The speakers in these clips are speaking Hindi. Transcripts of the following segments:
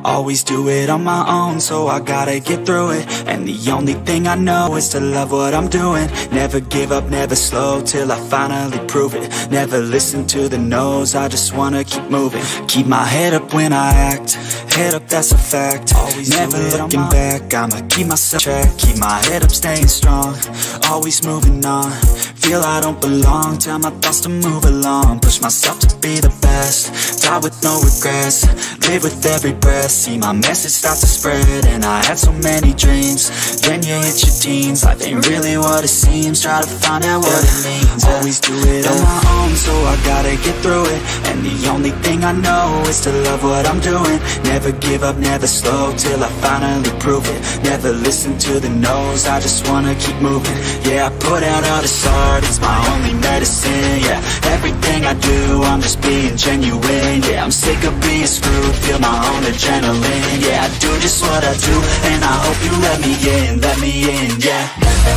Always do it on my own, so I gotta get through it. And the only thing I know is to love what I'm doing. Never give up, never slow, till I finally prove it. Never listen to the no's, I just wanna keep moving. Keep my head up when I act, head up, that's a fact. Always never looking back, I'ma keep myself track. Keep my head up, staying strong, always moving on. Feel I don't belong, tell my thoughts to move along. Push myself to be the best, die with no regrets. Live with every breath, see my message start to spread. And I had so many dreams, then you hit your teens. Life ain't really what it seems, try to find out what it means. Always do it on my own, so I gotta get through it. And the only thing I know is to love what I'm doing. Never give up, never slow, till I finally prove it. Never listen to the no's, I just wanna keep moving. Yeah, I put out all this art, it's my only medicine. Yeah, everything I do, I'm just being genuine. Yeah, I'm sick of being screwed, feel my own adrenaline. Yeah, I do just what I do, and I hope you let me in, yeah.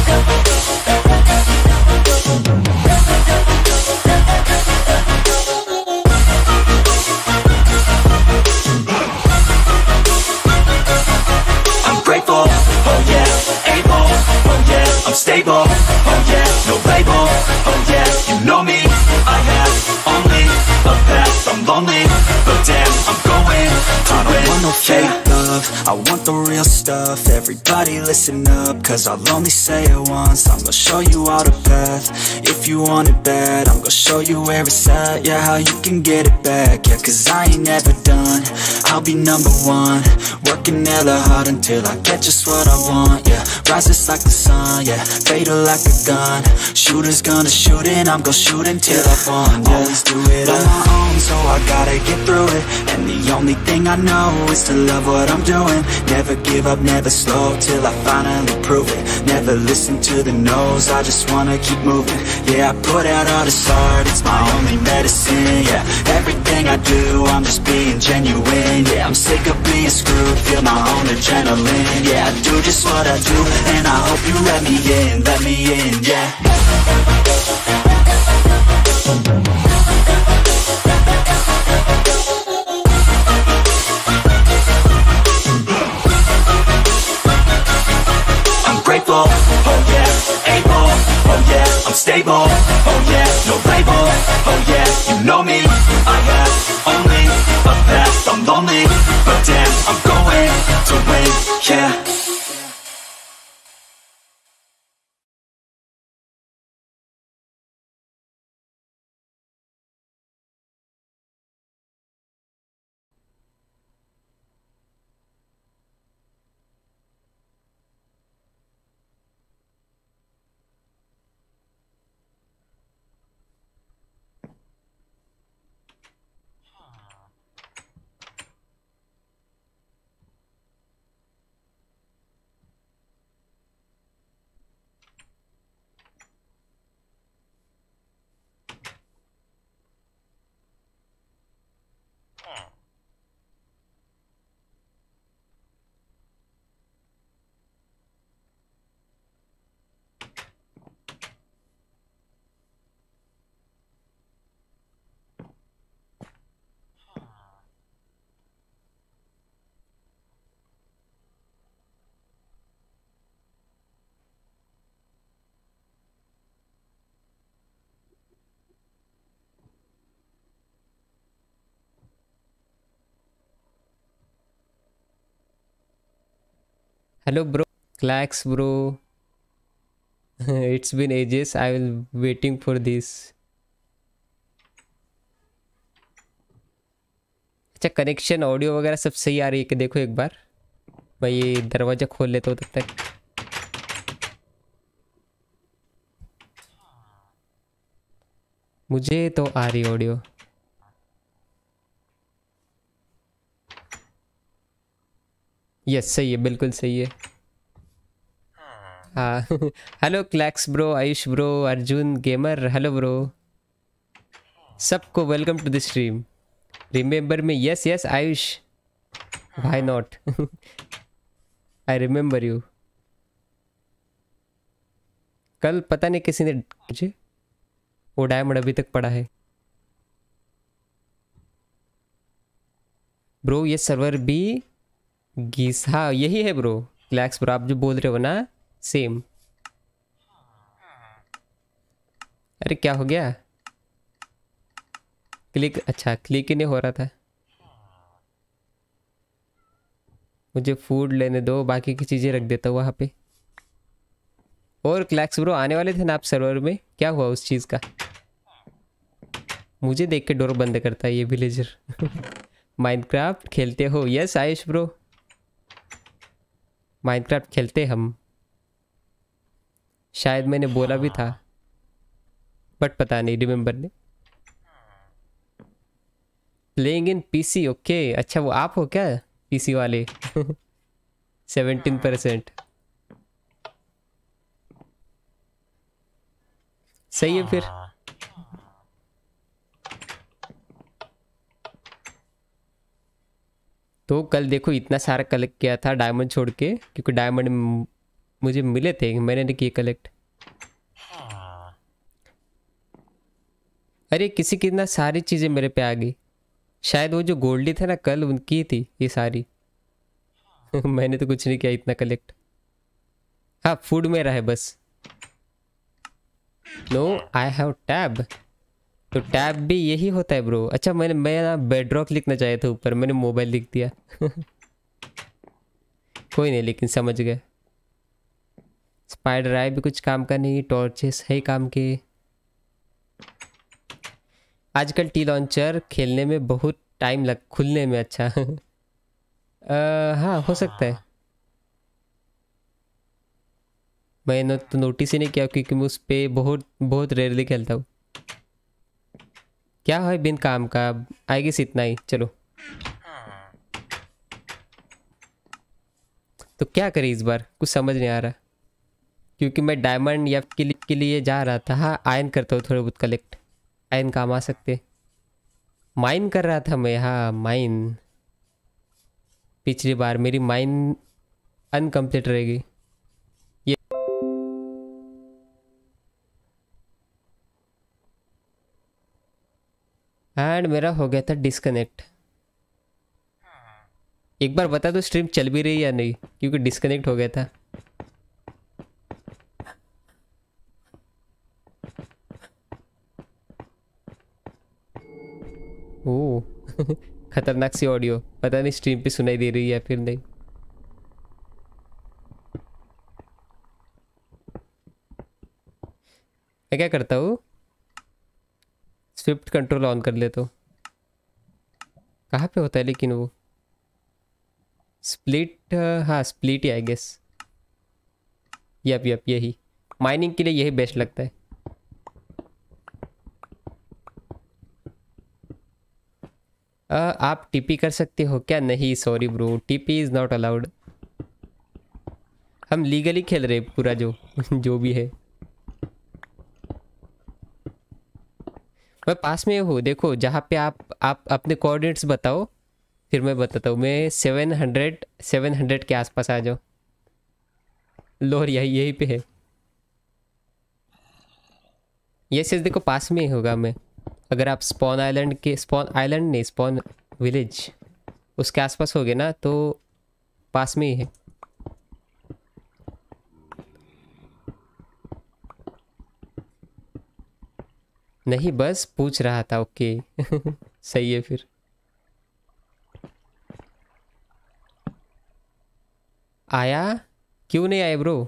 I'm grateful, oh yeah, able, oh yeah, I'm stable, oh yeah, no label, oh yeah, you know me, I have only a past, I'm lonely, but damn, I'm going to I don't want no fake love, I want the real stuff. Everybody listen up, cause I'll only say it once. I'm gonna show you all the path, if you want it bad. I'm gonna show you where it's at, yeah, how you can get it back. Yeah, cause I ain't never done, I'll be number one. Working hella hard until I get just what I want, yeah. Rises like the sun, yeah, fatal like a gun. Shooters gonna shoot and I'm gonna shoot until I won, yeah. Always do it on my own, so I gotta get through it. And the only thing I know is to love what I'm doing. Never give up, never slow, till I finally prove it. Never listen to the no's, I just wanna keep moving. Yeah, I put out all this art, it's my only medicine. Yeah, everything I do, I'm just being genuine. Yeah, I'm sick of being screwed, feel my own adrenaline. Yeah, I do just what I do, and I hope you let me in, yeah. Grateful, oh yeah, able, oh yeah, I'm stable, oh yeah, no label, oh yeah, you know me, I have only a past, I'm lonely, but damn, I'm going to win, yeah. Hello, bro. Clax, bro. It's been ages. I will waiting for this. अच्छा, कनेक्शन ऑडियो वगैरह सब सही आ रही है कि देखो एक बार। मैं ये दरवाजा खोल लेता हूँ तब तक। मुझे तो आ रही ऑडियो। यस, सही है, बिल्कुल सही है। हाँ। Hello Clax bro, Ayush bro, Arjun gamer, hello bro. सबको welcome to the stream. Remember me? Yes yes Ayush, why not. I remember you. कल पता नहीं किसी ने मुझे वो डायमंड अभी तक पड़ा है ब्रो। ये सर्वर भी गीस, हाँ यही है ब्रो। क्लैक्स ब्रो, आप जो बोल रहे हो ना, सेम। अरे क्या हो गया? क्लिक, अच्छा क्लिक ही नहीं हो रहा था। मुझे फूड लेने दो, बाकी की चीज़ें रख देता हूँ वहाँ पे। और क्लैक्स ब्रो आने वाले थे ना आप सर्वर में, क्या हुआ उस चीज़ का? मुझे देख के डोर बंद करता है ये विलेजर। माइनक्राफ्ट खेलते हो? यस आयुष ब्रो, माइनक्राफ्ट खेलते हम। शायद मैंने बोला भी था, बट पता नहीं, रिमेम्बर नहीं। Playing in PC, okay. अच्छा वो आप हो क्या पीसी वाले? 17%। सही है फिर। तो कल देखो इतना सारा कलेक्ट किया था डायमंड छोड़ के, क्योंकि डायमंड मुझे मिले थे, मैंने नहीं किए कलेक्ट। अरे किसी की ना सारी चीज़ें मेरे पे आ गई। शायद वो जो गोल्डी थे ना कल, उनकी थी ये सारी। मैंने तो कुछ नहीं किया इतना कलेक्ट। हाँ फूड मेरा है बस। No I have tab. तो टैब भी यही होता है ब्रो। अच्छा मैं ना बेडरॉक लिखना चाहे था ऊपर, मैंने मोबाइल लिख दिया। कोई नहीं, लेकिन समझ गए। स्पाइडर आई भी कुछ काम का नहीं, टॉर्चेस है काम के। आजकल टी लॉन्चर खेलने में बहुत टाइम लग, खुलने में। अच्छा। हाँ हो सकता है। मैंने तो नोटिस ही नहीं किया, क्योंकि मैं उस पर बहुत बहुत रेयरली खेलता हूँ। क्या है बिन काम का, आई गेस इतना ही। चलो तो क्या करें इस बार, कुछ समझ नहीं आ रहा। क्योंकि मैं डायमंड या के लिए जा रहा था। हाँ आयन करता हूँ थोड़े बहुत कलेक्ट, आयन काम आ सकते। माइन कर रहा था मैं, हाँ माइन। पिछली बार मेरी माइन अनकम्प्लीट रहेगी ये। एंड मेरा हो गया था डिस्कनेक्ट। एक बार बता दो स्ट्रीम चल भी रही या नहीं, क्योंकि डिस्कनेक्ट हो गया था। ओह। खतरनाक सी ऑडियो, पता नहीं स्ट्रीम पे सुनाई दे रही है या फिर नहीं। मैं क्या करता हूँ, स्विफ्ट कंट्रोल ऑन कर लेता हूँ। कहाँ पे होता है लेकिन वो स्प्लिट? हाँ स्प्लिट ही आई गेस। यप यही माइनिंग के लिए यही बेस्ट लगता है। आप टीपी कर सकते हो क्या? नहीं sorry bro, TP is not allowed. हम लीगली खेल रहे पूरा जो जो भी है। मैं पास में हूँ, देखो जहाँ पे आप अपने कोऑर्डिनेट्स बताओ, फिर मैं बताता हूँ। मैं 700 के आसपास आ जाओ। लोहर यही पे है। ये चीज़ देखो पास में ही होगा। मैं अगर आप स्पॉन आइलैंड के, स्पॉन आइलैंड नहीं, स्पॉन विलेज उसके आसपास होगे ना, तो पास में ही है। नहीं बस पूछ रहा था, ओके। सही है फिर। आया? क्यों नहीं आए ब्रो?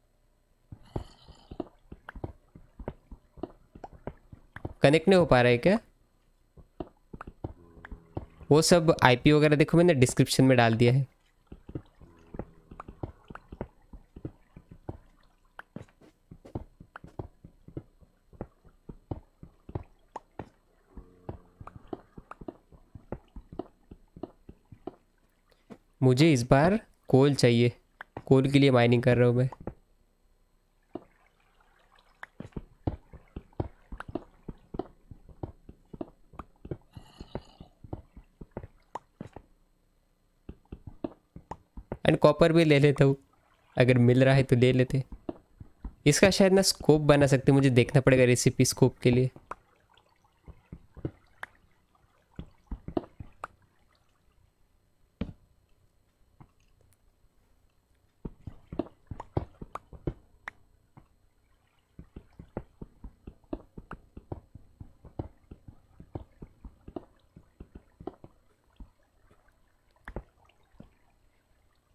कनेक्ट नहीं हो पा रहा है क्या? वो सब आईपी वगैरह देखो मैंने डिस्क्रिप्शन में डाल दिया है। मुझे इस बार कोल चाहिए, कोल के लिए माइनिंग कर रहा हूँ मैं। एंड कॉपर भी ले लेता हूँ, अगर मिल रहा है तो ले लेते। इसका शायद ना स्कोप बना सकते, मुझे देखना पड़ेगा रेसिपी स्कोप के लिए।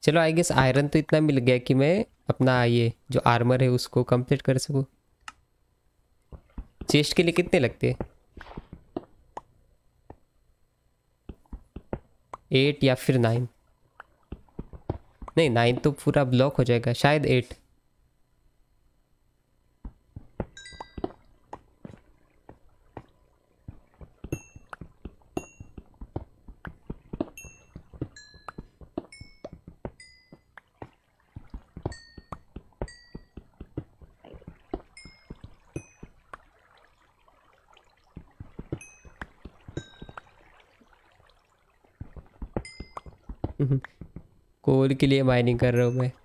चलो आई गेस आयरन तो इतना मिल गया कि मैं अपना ये जो आर्मर है उसको कंप्लीट कर सकूँ। चेस्ट के लिए कितने लगते हैं? 8 या फिर 9? नहीं 9 तो पूरा ब्लॉक हो जाएगा, शायद 8। कोल के लिए माइनिंग कर रहा हूँ मैं।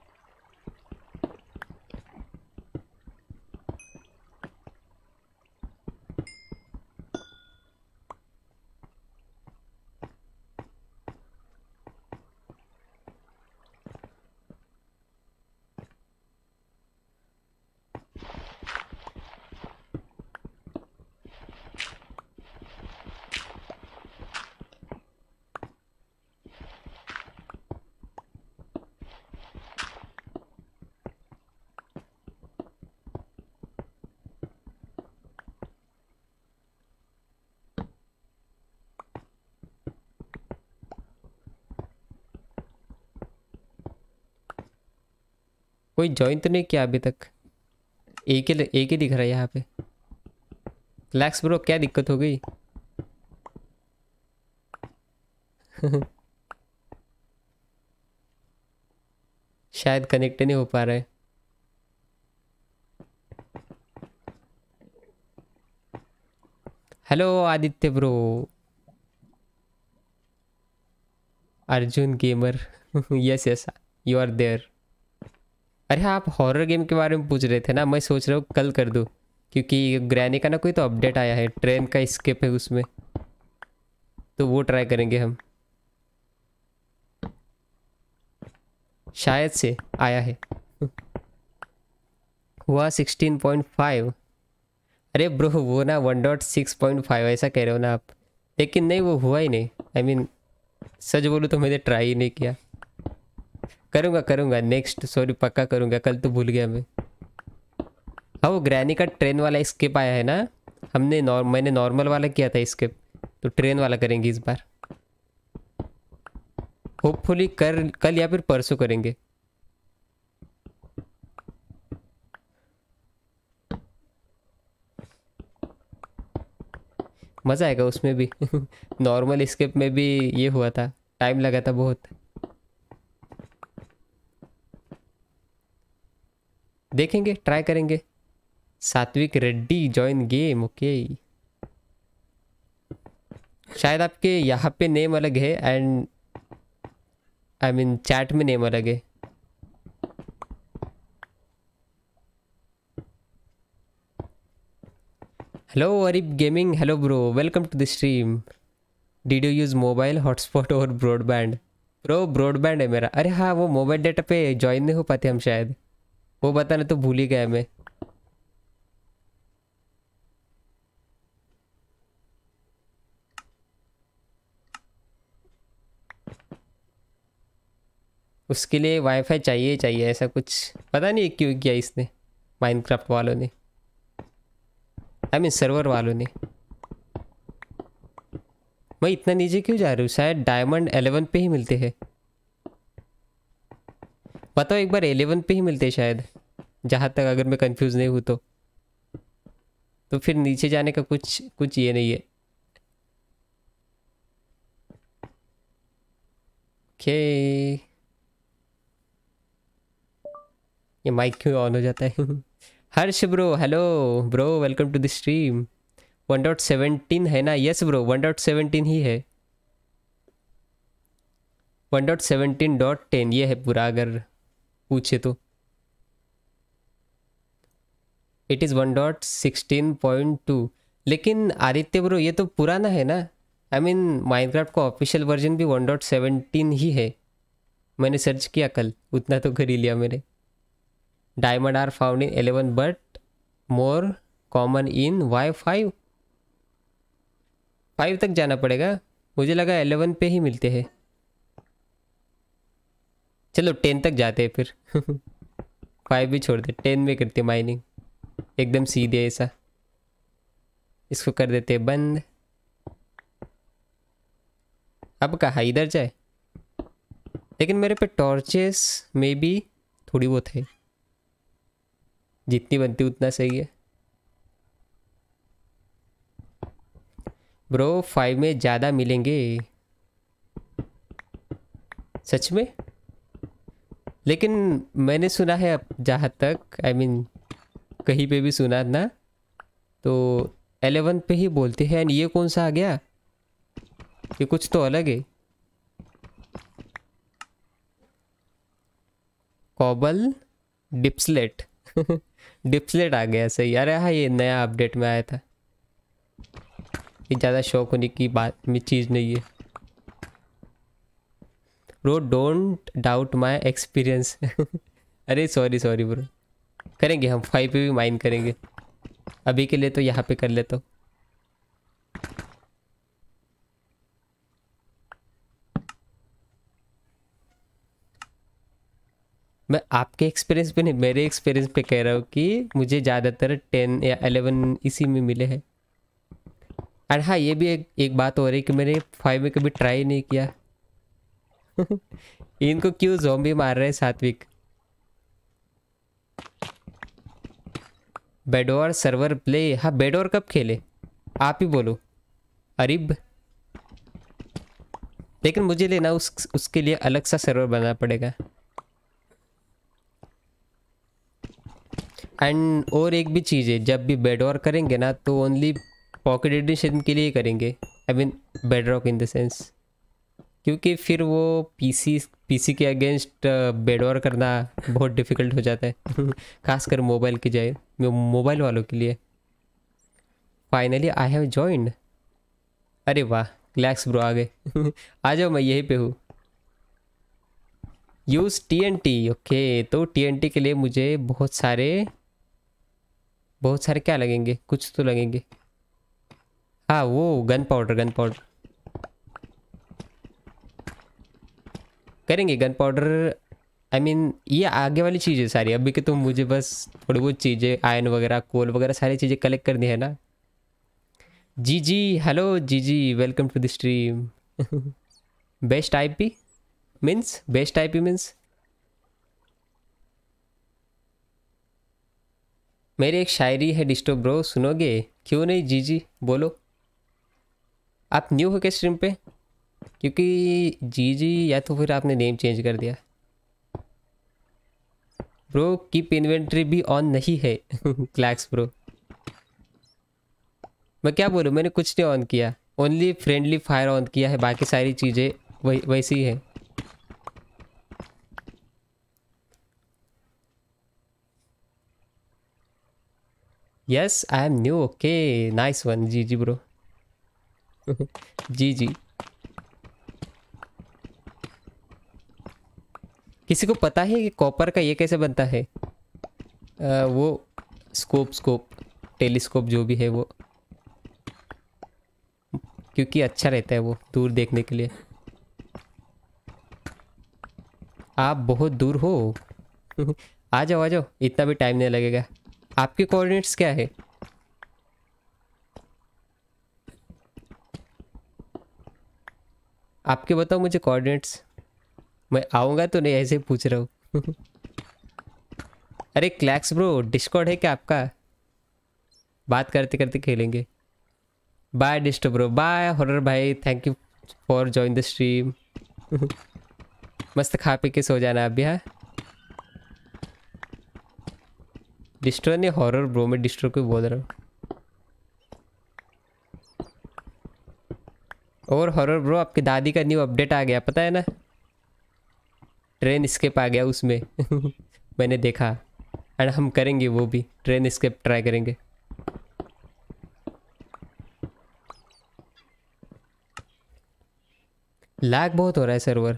कोई ज्वाइन तो नहीं किया अभी तक? एक ही दिख रहा है यहाँ पे। रिलैक्स ब्रो, क्या दिक्कत हो गई? शायद कनेक्ट नहीं हो पा रहा है। Hello Aditya bro, Arjun gamer. Yes yes, you are there. अरे हाँ, आप हॉरर गेम के बारे में पूछ रहे थे ना, मैं सोच रहा हूँ कल कर दूँ, क्योंकि ग्रैनी का ना कोई तो अपडेट आया है, ट्रेन का स्केप है उसमें, तो वो ट्राई करेंगे हम। शायद से आया है। हुआ 16.5। अरे ब्रो वो ना 1.6.5 ऐसा कह रहे हो ना आप, लेकिन नहीं वो हुआ ही नहीं। आई मीन सच बोलूँ तो मैंने ट्राई ही नहीं किया। करूँगा नेक्स्ट, सॉरी पक्का करूँगा, कल तो भूल गया मैं। हाँ वो ग्रैनी का ट्रेन वाला स्किप आया है ना, मैंने नॉर्मल वाला किया था स्किप, तो ट्रेन वाला करेंगे इस बार। होपफुली कल या फिर परसों करेंगे। मज़ा आएगा उसमें भी। नॉर्मल स्किप में भी ये हुआ था, टाइम लगा था बहुत। देखेंगे, ट्राई करेंगे। सात्विक रेड्डी जॉइन गेम, ओके। शायद आपके यहाँ पे नेम अलग है एंड आई मीन चैट में नेम अलग है। Hello Arib gaming, hello bro, welcome to the stream. Did you use mobile hotspot और ब्रॉडबैंड? ब्रो ब्रॉडबैंड है मेरा। अरे हाँ वो मोबाइल डेटा पे ज्वाइन नहीं हो पाते हम शायद, वो बताना तो भूल ही गया मैं। उसके लिए वाईफाई चाहिए चाहिए, ऐसा कुछ पता नहीं क्यों किया इसने, माइनक्राफ्ट वालों ने, आई मीन सर्वर वालों ने। मैं इतना नीचे क्यों जा रही हूँ? शायद डायमंड 11 पे ही मिलते हैं। बताओ एक बार, 11 पे ही मिलते हैं शायद, जहाँ तक अगर मैं कंफ्यूज नहीं हूँ तो फिर नीचे जाने का कुछ ये नहीं है। ओके, ये माइक क्यों ऑन हो जाता है? Harsh bro, hello bro, welcome to the stream. 1.17 है ना? यस ब्रो 1.17 ही है, 1.17.10 ये है पूरा, अगर पूछे तो। It is 1.16.2। लेकिन आदित्य ब्रो ये तो पुराना है ना, आई मीन माइनक्राफ्ट का ऑफिशियल वर्जन भी 1.17 ही है। मैंने सर्च किया कल, उतना तो कर ही लिया मैंने। Diamond are found in 11 but more common in Y5। 5 तक जाना पड़ेगा, मुझे लगा 11 पे ही मिलते हैं। चलो 10 तक जाते हैं फिर। 5 भी छोड़ दे, 10 में करते माइनिंग एकदम सीधे ऐसा। इसको कर देते बंद। अब कहाँ इधर जाए, लेकिन मेरे पे टॉर्चेस में भी थोड़ी बहुत है, जितनी बनती उतना सही है। ब्रो 5 में ज़्यादा मिलेंगे सच में, लेकिन मैंने सुना है अब जहाँ तक आई मीन कहीं पे भी सुना ना, तो 11 पे ही बोलते हैं। एंड ये कौन सा आ गया, ये कुछ तो अलग है। कॉबल डिप्सलेट। डिप्सलेट आ गया सही। अरे हाँ ये नया अपडेट में आया था, ये ज़्यादा शौक होने की बात में चीज़ नहीं है। Bro don't doubt my experience. अरे सॉरी सॉरी ब्रो, करेंगे हम 5 पे भी माइन करेंगे। अभी के लिए तो यहाँ पे कर लेता हूँ। मैं आपके एक्सपीरियंस पे नहीं, मेरे एक्सपीरियंस पे कह रहा हूँ कि मुझे ज़्यादातर 10 या 11 इसी में मिले हैं। और हाँ ये भी एक बात हो रही है कि मैंने 5 में कभी ट्राई नहीं किया। इनको क्यों ज़ॉम्बी मार रहे हैं सात्विक। बेडोर सर्वर प्ले, हाँ बेडोर कब खेले आप ही बोलो। अरिब, लेकिन मुझे लेना उसके लिए अलग सा सर्वर बनाना पड़ेगा। एंड और एक भी चीज़ है, जब भी बेडोर करेंगे ना तो ओनली पॉकेट एडिशन के लिए करेंगे, I mean bedrock in the sense, क्योंकि फिर वो पीसी के अगेंस्ट बेडोर करना बहुत डिफ़िकल्ट हो जाता है। खासकर मोबाइल की जाए, मोबाइल वालों के लिए। Finally I have joined. अरे वाह रिलैक्स ब्रो, आ गए। आ जाओ मैं यहीं पे हूँ। Use TNT, okay. तो TNT के लिए मुझे बहुत सारे क्या लगेंगे, कुछ तो लगेंगे। हाँ वो गन पाउडर करेंगे। गन पाउडर आई मीन ये आगे वाली चीज़ें सारी, अभी के तो मुझे बस थोड़ी बहुत चीज़ें आयरन वगैरह कोल वगैरह सारी चीज़ें कलेक्ट करनी है ना। जी हेलो जी welcome to the stream. Best IP means, best IP means मेरी एक शायरी है डिस्टो ब्रो, सुनोगे? क्यों नहीं जी बोलो। आप न्यू हो क्या स्ट्रीम पे? क्योंकि जी या तो फिर आपने नेम चेंज कर दिया। ब्रो कीप इन्वेंट्री भी ऑन नहीं है। क्लैक्स ब्रो, मैं क्या बोलूँ, मैंने कुछ नहीं ऑन किया, ओनली फ्रेंडली फायर ऑन किया है, बाकी सारी चीज़ें वैसी ही है। Yes I am new, okay nice one जी ब्रो। जी किसी को पता है कि कॉपर का ये कैसे बनता है? वो स्कोप टेलीस्कोप जो भी है वो, क्योंकि अच्छा रहता है वो दूर देखने के लिए। आप बहुत दूर हो। आ जाओ, इतना भी टाइम नहीं लगेगा। आपके कोऑर्डिनेट्स क्या है? आपके बताओ मुझे कोऑर्डिनेट्स, मैं आऊँगा तो नहीं, ऐसे ही पूछ रहा हूँ। अरे क्लैक्स ब्रो डिस्कॉर्ड है क्या आपका? बात करते करते खेलेंगे। बाय डिस्टो ब्रो, बाय हॉरर भाई, thank you for join the stream. मस्त खा पी के सो जाना अभी। हाँ डिस्ट्रो ने हॉरर ब्रो, मैं डिस्ट्रो को बोल रहा हूँ। और हॉरर ब्रो आपकी दादी का न्यू अपडेट आ गया पता है ना, ट्रेन स्केप आ गया उसमें। मैंने देखा। एंड हम करेंगे वो भी, ट्रेन स्केप ट्राई करेंगे। लैग बहुत हो रहा है सर्वर।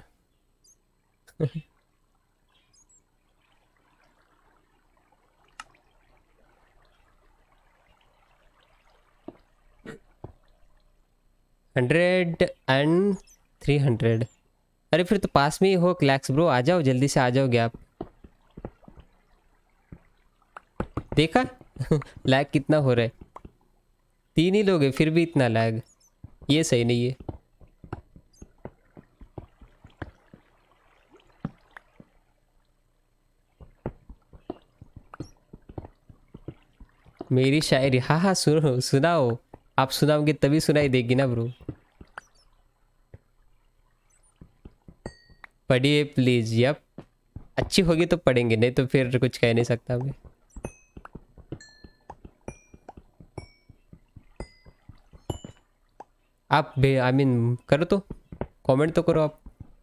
$100 and $300, अरे फिर तो पास में ही हो क्लैक्स ब्रो, आ जाओ जल्दी से, आ जाओगे आप। देखा लैग कितना हो रहा है, 3 ही लोग हैं फिर भी इतना लैग, ये सही नहीं है। मेरी शायरी, हाँ हाँ सुनो, सुनाओ। आप सुनाओगे तभी सुनाई देगी ना ब्रो। पढ़िए प्लीज। यप, अच्छी होगी तो पढ़ेंगे, नहीं तो फिर कुछ कह नहीं सकता मैं। आप आई मीन करो तो, कमेंट तो करो आप।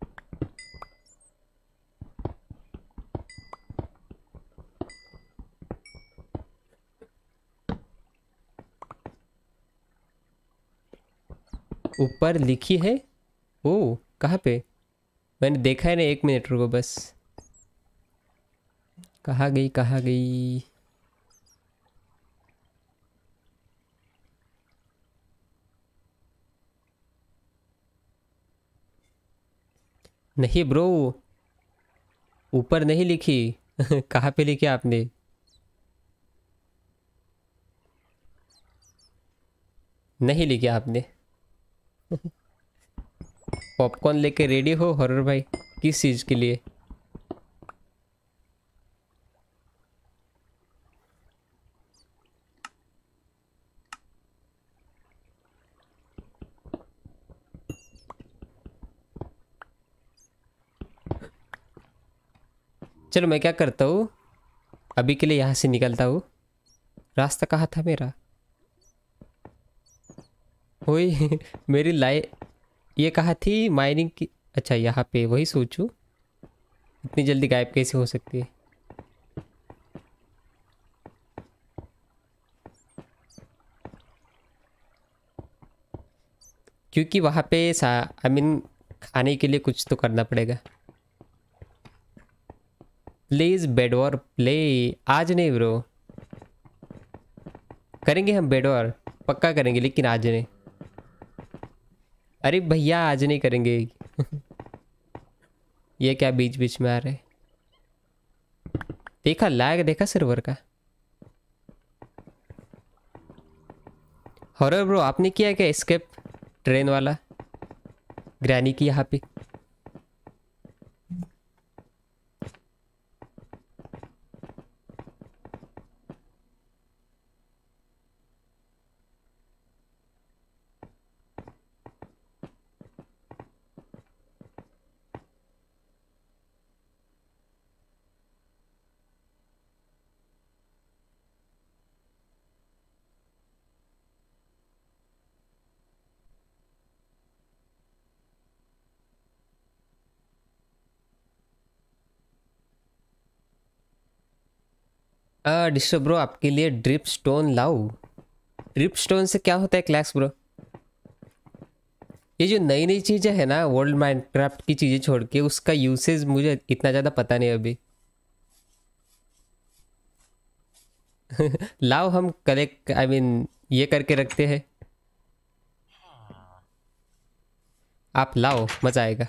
ऊपर लिखी है, ओ कहाँ पे, मैंने देखा है ना, 1 मिनट रुको बस। कहाँ गई कहाँ गई। नहीं ब्रो, ऊपर नहीं लिखी कहाँ पे लिखी आपने। नहीं लिखी आपने पॉपकॉर्न लेके रेडी हो हॉरर भाई, किस चीज़ के लिए। चलो मैं क्या करता हूँ, अभी के लिए यहाँ से निकलता हूँ। रास्ता कहाँ था मेरा, वही मेरी ये कहाँ थी माइनिंग की। अच्छा यहाँ पे, वही सोचूं इतनी जल्दी गायब कैसे हो सकती है। क्योंकि वहाँ पे आई मीन खाने के लिए कुछ तो करना पड़ेगा। प्लीज बेड वॉर प्ले, आज नहीं ब्रो, करेंगे हम बेड वॉर, पक्का करेंगे लेकिन आज नहीं। अरे भैया आज नहीं करेंगे ये क्या बीच बीच में आ रहे। देखा लैग, देखा सर्वर का। हॉरर ब्रो आपने किया क्या एस्केप, ट्रेन वाला ग्रैनी की यहाँ पे। डिस्टर्ब ब्रो आपके लिए ड्रिप स्टोन लाओ। ड्रिप स्टोन से क्या होता है क्लैक्स ब्रो। ये जो नई नई चीज़ें है ना वर्ल्ड माइनक्राफ्ट की चीज़ें छोड़ के, उसका यूसेज मुझे इतना ज़्यादा पता नहीं अभी लाओ हम कलेक्ट, आई मीन ये करके रखते हैं। आप लाओ मज़ा आएगा।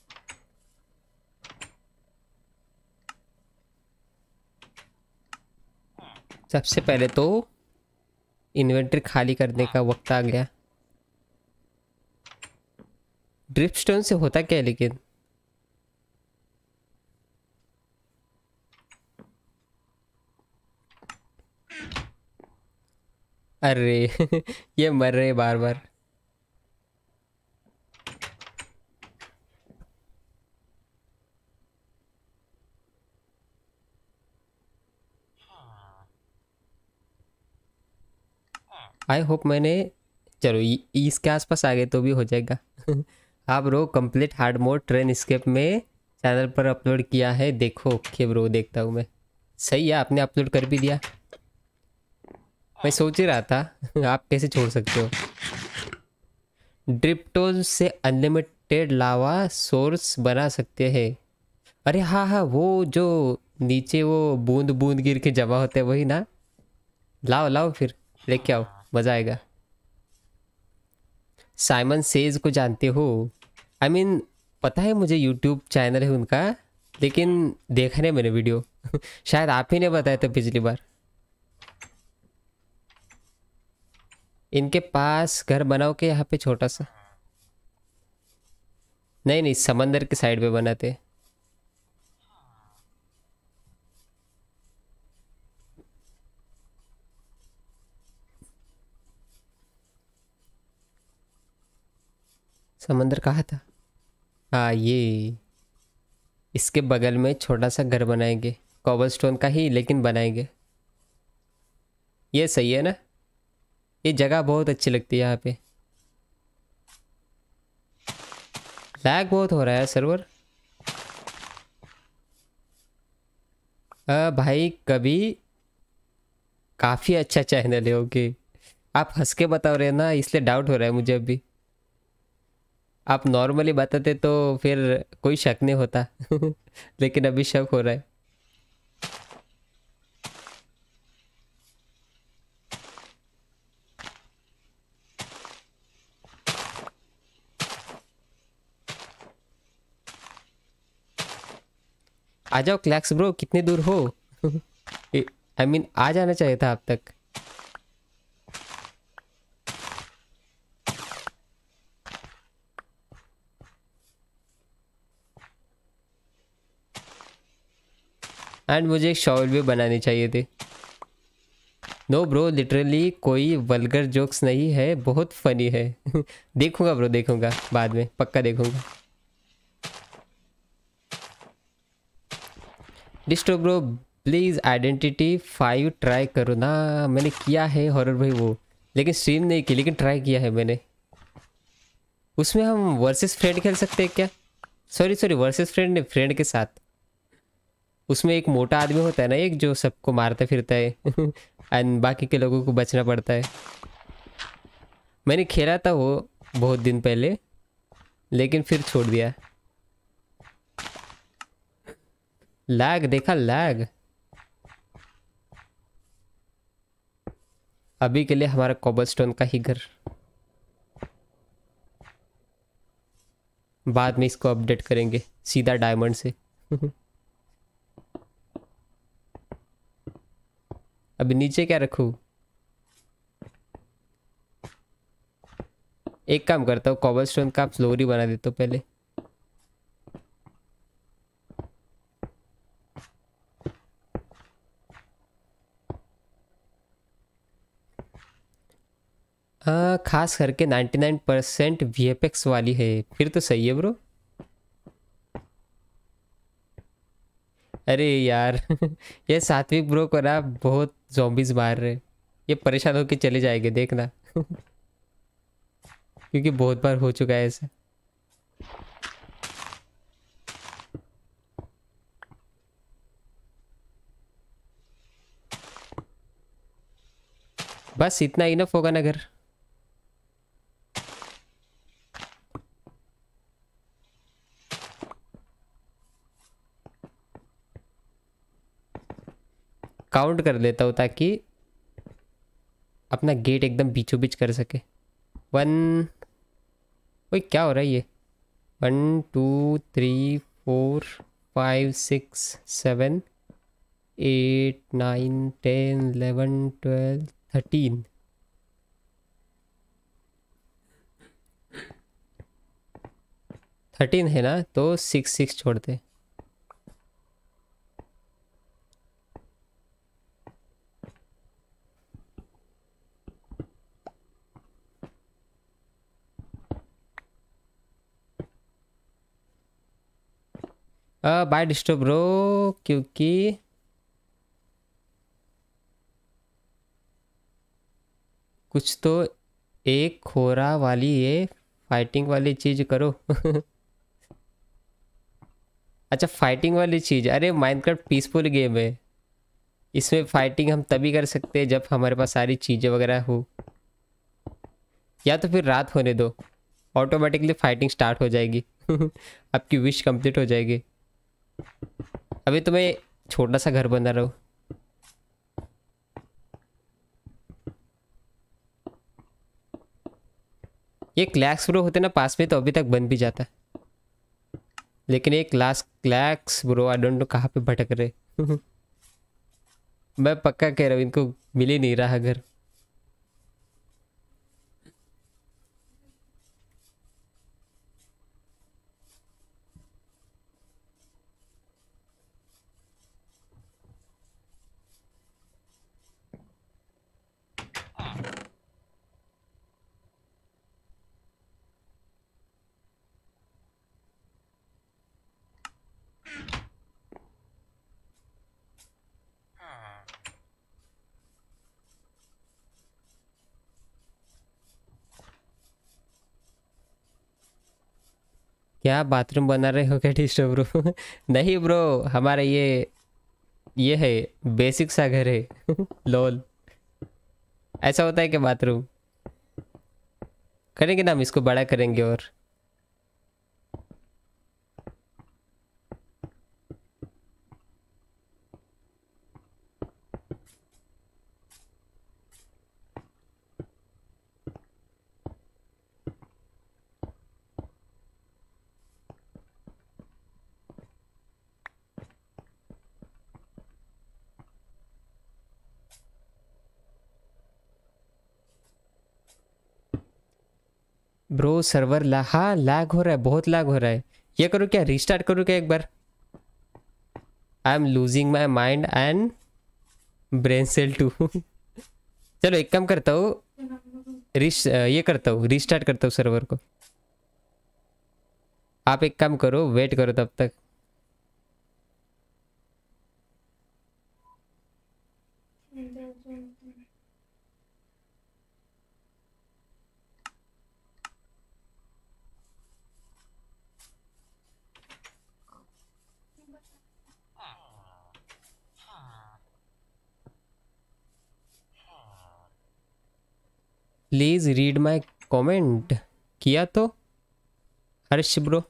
सबसे पहले तो इन्वेंटरी खाली करने का वक्त आ गया। ड्रिप स्टोन से होता क्या है लेकिन। अरे ये मर रहे बार बार। आई होप मैंने, चलो इसके आसपास आ गए तो भी हो जाएगा आप bro complete hard mode train escape में चैनल पर अपलोड किया है, देखो ओके ब्रो देखता हूँ मैं। सही है आपने अपलोड कर भी दिया, मैं सोच ही रहा था आप कैसे छोड़ सकते हो। ड्रिप्टोन से अनलिमिटेड लावा सोर्स बना सकते हैं। अरे हाँ हाँ, वो जो नीचे वो बूंद बूंद गिर के जमा होते हैं वही ना। लाओ लाओ फिर लेके आओ, मज़ा आएगा। साइमन सेज को जानते हो, आई मीन पता है मुझे यूट्यूब चैनल है उनका, लेकिन देखा नहीं मैंने वीडियो। शायद आप ही ने बताया था पिछली बार। इनके पास घर बनाओ के यहाँ पे छोटा सा। नहीं नहीं, समंदर के साइड पे बनाते। समंदर कहाँ था? हाँ ये, इसके बगल में छोटा सा घर बनाएंगे, कॉबलस्टोन का ही लेकिन बनाएंगे। ये सही है ना? ये जगह बहुत अच्छी लगती है यहाँ पे। लैग बहुत हो रहा है सर्वर। भाई कभी, काफ़ी अच्छा चैनल है। ओके, आप हंस के बता रहे हैं ना, इसलिए डाउट हो रहा है मुझे अभी। आप नॉर्मली बताते तो फिर कोई शक नहीं होता। लेकिन अभी शक हो रहा है। आ जाओ क्लैक्स ब्रो, कितनी दूर हो? आई मीन आ जाना चाहिए था अब तक। एंड मुझे एक शॉल भी बनानी चाहिए थी। नो ब्रो, लिटरली कोई वल्गर जोक्स नहीं है, बहुत फनी है। देखूंगा ब्रो, देखूंगा बाद में, पक्का देखूंगा। डिस्ट्रो ब्रो प्लीज़ आइडेंटिटी 5 ट्राई करो ना। मैंने किया है हॉरर भाई वो, लेकिन स्ट्रीम नहीं की, लेकिन ट्राई किया है मैंने। उसमें हम वर्सेस फ्रेंड खेल सकते हैं क्या? सॉरी सॉरी, वर्सेस फ्रेंड नहीं, फ्रेंड के साथ। उसमें एक मोटा आदमी होता है ना, एक जो सबको मारता फिरता है। एंड बाकी के लोगों को बचना पड़ता है। मैंने खेला था वो बहुत दिन पहले, लेकिन फिर छोड़ दिया। लैग देखा, लैग। अभी के लिए हमारा कॉबलस्टोन का ही घर, बाद में इसको अपडेट करेंगे सीधा डायमंड से। अभी नीचे क्या रखूँ? एक काम करता हूँ, कॉबलस्टोन का फ्लोर ही बना देता हूँ पहले। खास करके 99% VFX वाली है, फिर तो सही है ब्रो। अरे यार, ये सात्विक ब्रो को ना बहुत zombies मार रहे, ये परेशान होके चले जाएंगे देखना। क्योंकि बहुत बार हो चुका है ऐसा। बस इतना इनफ होगा ना घर। काउंट कर लेता हूँ ताकि अपना गेट एकदम बीचों बीच कर सके। 1, ओए क्या हो रहा है ये? 1 2 3 4 5 6 7 8 9 10 11 12 13। 13 है ना, तो 6 6 छोड़ते। बाय डिस्टर्ब ब्रो, क्योंकि कुछ तो एक खोरा वाली ये फाइटिंग वाली चीज करो। अच्छा फाइटिंग वाली चीज, अरे माइनक्राफ्ट पीसफुल गेम है, इसमें फाइटिंग हम तभी कर सकते हैं जब हमारे पास सारी चीज़ें वगैरह हो। या तो फिर रात होने दो, ऑटोमेटिकली फाइटिंग स्टार्ट हो जाएगी। आपकी विश कंप्लीट हो जाएगी। अभी तो मैं छोटा सा घर बना रहा हूँ। ये क्लैक्स ब्रो होते ना पास में तो अभी तक बन भी जाता। लेकिन एक लास्ट क्लैक्स ब्रो, आई डोंट नो कहाँ पे भटक रहे। मैं पक्का कह रहा हूँ इनको मिल ही नहीं रहा घर। क्या बाथरूम बना रहे हो क्या डिस्टर्ब ब्रो? नहीं ब्रो, हमारा ये है, बेसिक सा घर है। लोल, ऐसा होता है कि बाथरूम करेंगे ना, हम इसको बड़ा करेंगे। और ब्रो सर्वर हाँ लैग हो रहा है, बहुत लैग हो रहा है। ये करो क्या, रीस्टार्ट करो क्या एक बार? I am losing my mind and brain cell too. चलो एक काम करता हूँ, ये करता हूँ, रीस्टार्ट करता हूँ सर्वर को। आप एक काम करो, वेट करो तब तक। Please read my comment. किया तो हर्ष ब्रो,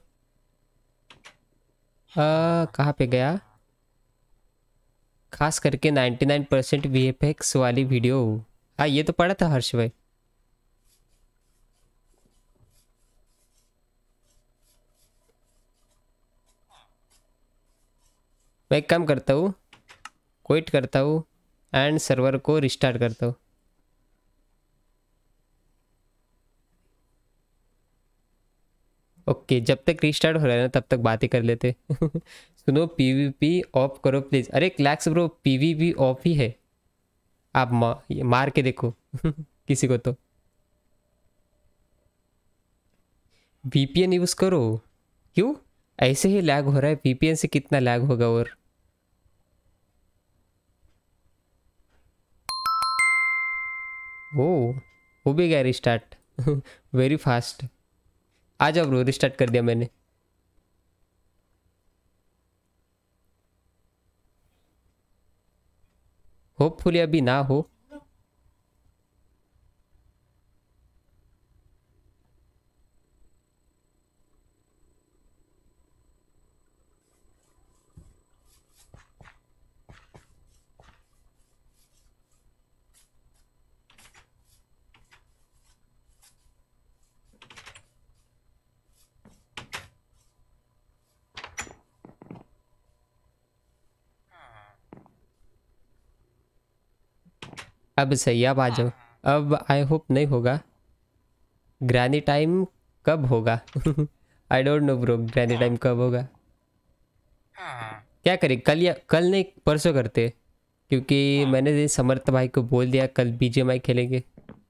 कहाँ पे गया? खास करके 99% VFX वाली वीडियो। हाँ ये तो पढ़ा था हर्ष भाई। मैं एक काम करता हूँ, क्विट करता हूँ एंड सर्वर को रिस्टार्ट करता हूँ। ओके जब तक रिस्टार्ट हो रहा है ना तब तक बातें कर लेते। सुनो PvP ऑफ करो प्लीज। अरे क्लैक्स ब्रो, PvP ऑफ ही है। आप मार के देखो किसी को तो। VPN यूज करो। क्यों? ऐसे ही लैग हो रहा है, VPN से कितना लैग होगा? और ओ हो भी गया रिस्टार्ट। Very fast. आ जाओ ब्रो, रिस्टार्ट कर दिया मैंने। होपफुली अभी ना हो। अब सही, अब आ जाओ। अब आई होप नहीं होगा। ग्रैनी टाइम कब होगा? I don't know bro, granny time कब होगा? क्या करें, कल या कल नहीं परसों करते, क्योंकि मैंने समर्थ भाई को बोल दिया कल BGMI खेलेंगे।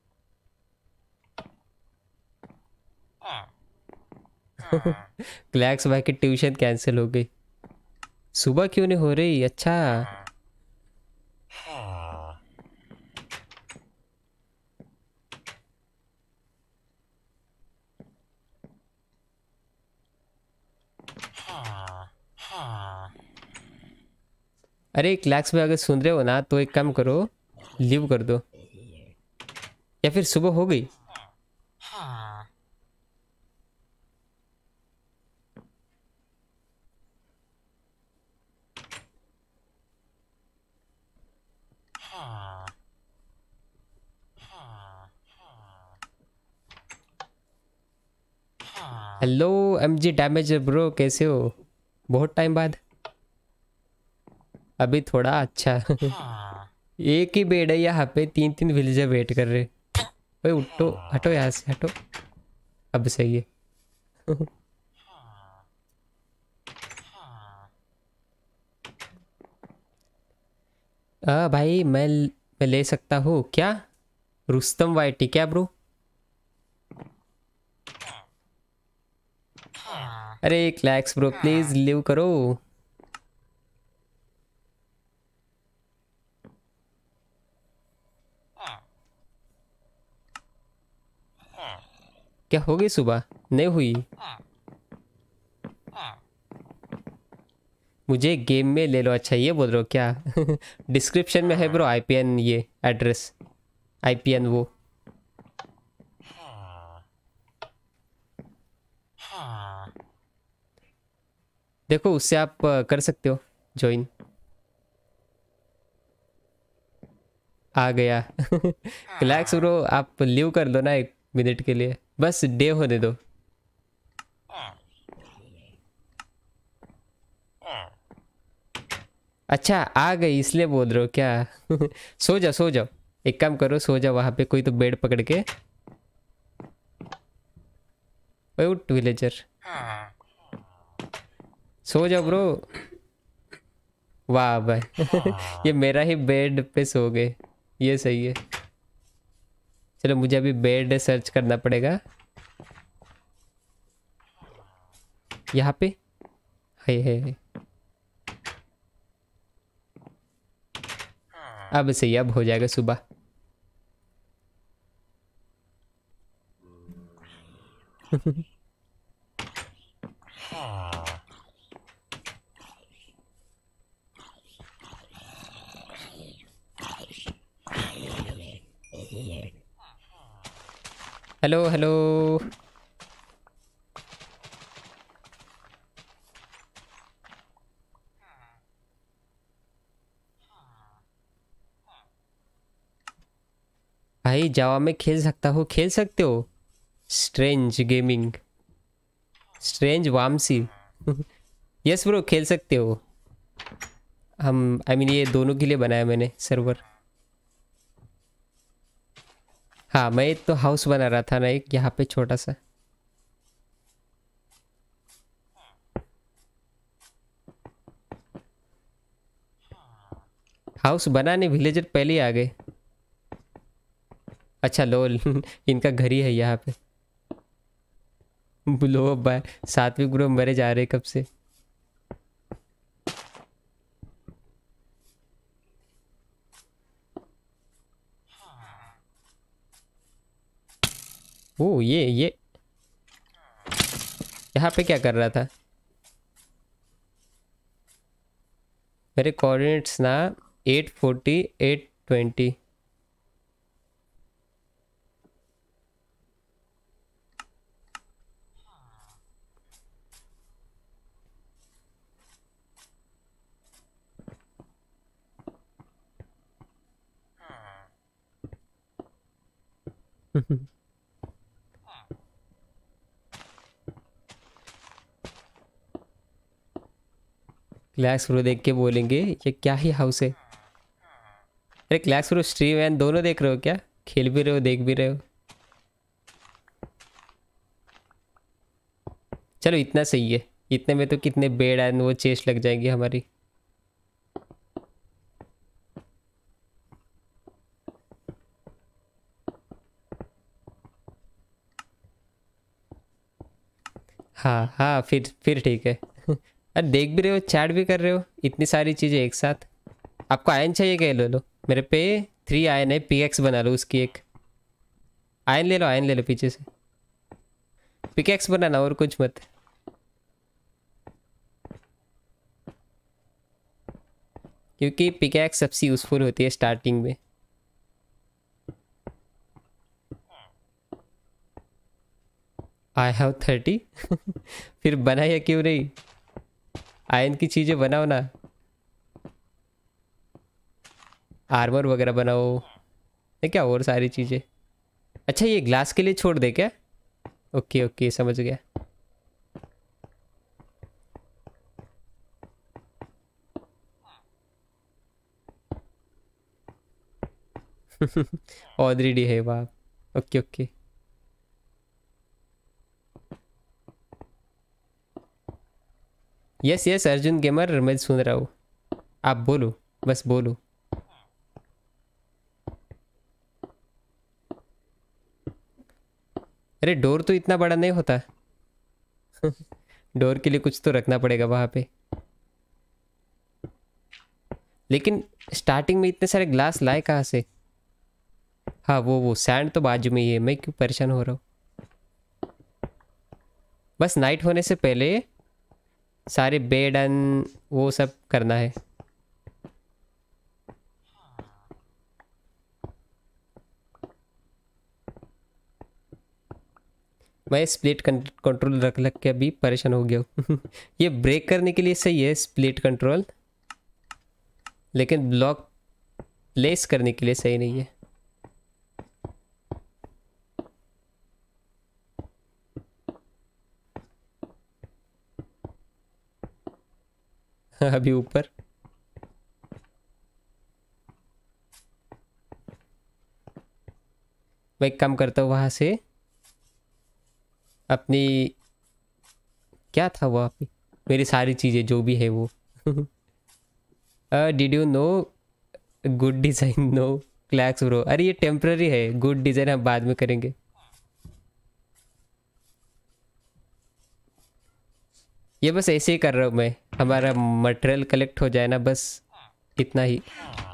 क्लैक्स भाई की ट्यूशन कैंसिल हो गई। सुबह क्यों नहीं हो रही? अच्छा अरे क्लैक्स भाई अगर सुन रहे हो ना तो एक काम करो, लीव कर दो। या फिर सुबह हो गई? हेलो MG डैमेज ब्रो, कैसे हो? बहुत टाइम बाद। अभी थोड़ा अच्छा। एक ही बेड है यहाँ पे, 3 विलेजर वेट कर रहे। भाई उठो, हटो यहाँ से, हटो। अब सही है। भाई मैं ले सकता हूँ क्या? रुस्तम वाइटी क्या ब्रो? अरे क्लैक्स ब्रो प्लीज लिव करो। क्या हो गई सुबह? नहीं हुई। मुझे गेम में ले लो। अच्छा ये बोल रहे हो क्या? डिस्क्रिप्शन में है ब्रो आईपीएन, ये एड्रेस आईपीएन वो। देखो उससे आप कर सकते हो ज्वाइन। आ गया। रिलैक्स ब्रो, आप लीव कर दो ना 1 मिनट के लिए, बस डे होने दो। अच्छा आ गई इसलिए बोल रहे हो क्या? सो जाओ सो जाओ, एक काम करो सो जाओ वहां पे कोई तो बेड पकड़ के। ओए उठ विलेजर, सो जाओ ब्रो। वाह भाई। ये मेरा ही बेड पे सो गए, ये सही है। चलो मुझे अभी बेड सर्च करना पड़ेगा। यहाँ पे है। अब सही, अब हो जाएगा सुबह। Hello hello. भाई जावा में खेल सकता हूँ, खेल सकते हो। Strange gaming, strange Vamsi. Yes bro खेल सकते हो। हम आई मीन ये दोनों के लिए बनाया मैंने सर्वर। हाँ मैं एक तो हाउस बना रहा था ना एक यहाँ पे छोटा सा। हाउस बनाने विलेजर पहले ही आ गए। अच्छा लोल। इनका घर ही है यहाँ पे। लो बाय, सात्विक ब्रो मरे जा रहे कब से। ओ ये यहाँ पे क्या कर रहा था? मेरे कोऑर्डिनेट्स ना 840 820। क्लैक्स प्रो देख के बोलेंगे ये क्या ही हाउस है। अरे क्लैक्स प्रो स्ट्रीम एंड दोनों देख रहे हो क्या? खेल भी रहे हो देख भी रहे हो। चलो इतना सही है, इतने में तो कितने बेड एंड वो चेस्ट लग जाएंगी हमारी। हाँ हाँ फिर ठीक है। अरे देख भी रहे हो चैट भी कर रहे हो, इतनी सारी चीज़ें एक साथ। आपको आयन चाहिए क्या? ले लो मेरे पे 3 आयन है, पिकेक्स बना लो उसकी एक। आयन ले लो, आयन ले लो पीछे से। पिकेक्स बनाना और कुछ मत। क्योंकि पिकेक्स सबसे यूजफुल होती है स्टार्टिंग में। I have 30। फिर बनाया क्यों नहीं? आयन की चीज़ें बनाओ ना, आर्मर वगैरह बनाओ। ये क्या और सारी चीज़ें। अच्छा ये ग्लास के लिए छोड़ दे क्या? ओके ओके समझ गया। ऑलरेडी है वाह। Okay okay. Yes yes Arjun gamer मैं सुन रहा हूँ। आप बोलो, बस बोलो। अरे डोर तो इतना बड़ा नहीं होता। डोर के लिए कुछ तो रखना पड़ेगा वहां पे। लेकिन स्टार्टिंग में इतने सारे ग्लास लाए कहाँ से? हाँ वो सैंड तो बाजू में ही है, मैं क्यों परेशान हो रहा हूँ। बस नाइट होने से पहले सारे बेड एंड वो सब करना है। मैं स्प्लिट कंट्रोल रख रख के अभी परेशान हो गया हूँ। ये ब्रेक करने के लिए सही है स्प्लिट कंट्रोल, लेकिन ब्लॉक प्लेस करने के लिए सही नहीं है। अभी ऊपर मैं एक काम करता हूँ, वहां से अपनी क्या था वहाँ पे, मेरी सारी चीज़ें जो भी है वो। Did you know good design no क्लैक्स ब्रो। अरे ये टेम्पररी है, गुड डिज़ाइन हम बाद में करेंगे। ये बस ऐसे ही कर रहा हूँ मैं, हमारा मटेरियल कलेक्ट हो जाए ना, बस इतना ही।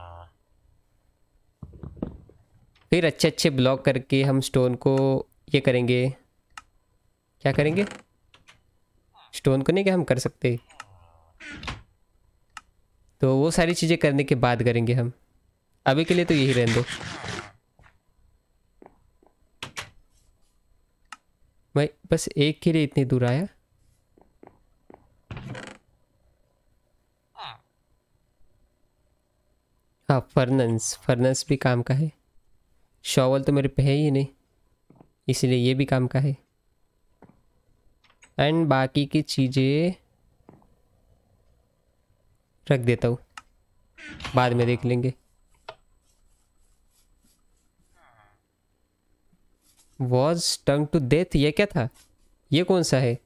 फिर अच्छे अच्छे ब्लॉक करके हम स्टोन को ये करेंगे। क्या करेंगे? स्टोन को नहीं क्या हम कर सकते, तो वो सारी चीज़ें करने के बाद करेंगे हम। अभी के लिए तो यही रहने दो। मैं बस एक के लिए इतनी दूर आया। हाँ फर्नेस, फर्नेस भी काम का है। शॉवल तो मेरे पे है ही नहीं, इसलिए ये भी काम का है। एंड बाकी की चीज़ें रख देता हूँ, बाद में देख लेंगे। वॉज टंग टू डेथ, ये क्या था? ये कौन सा है?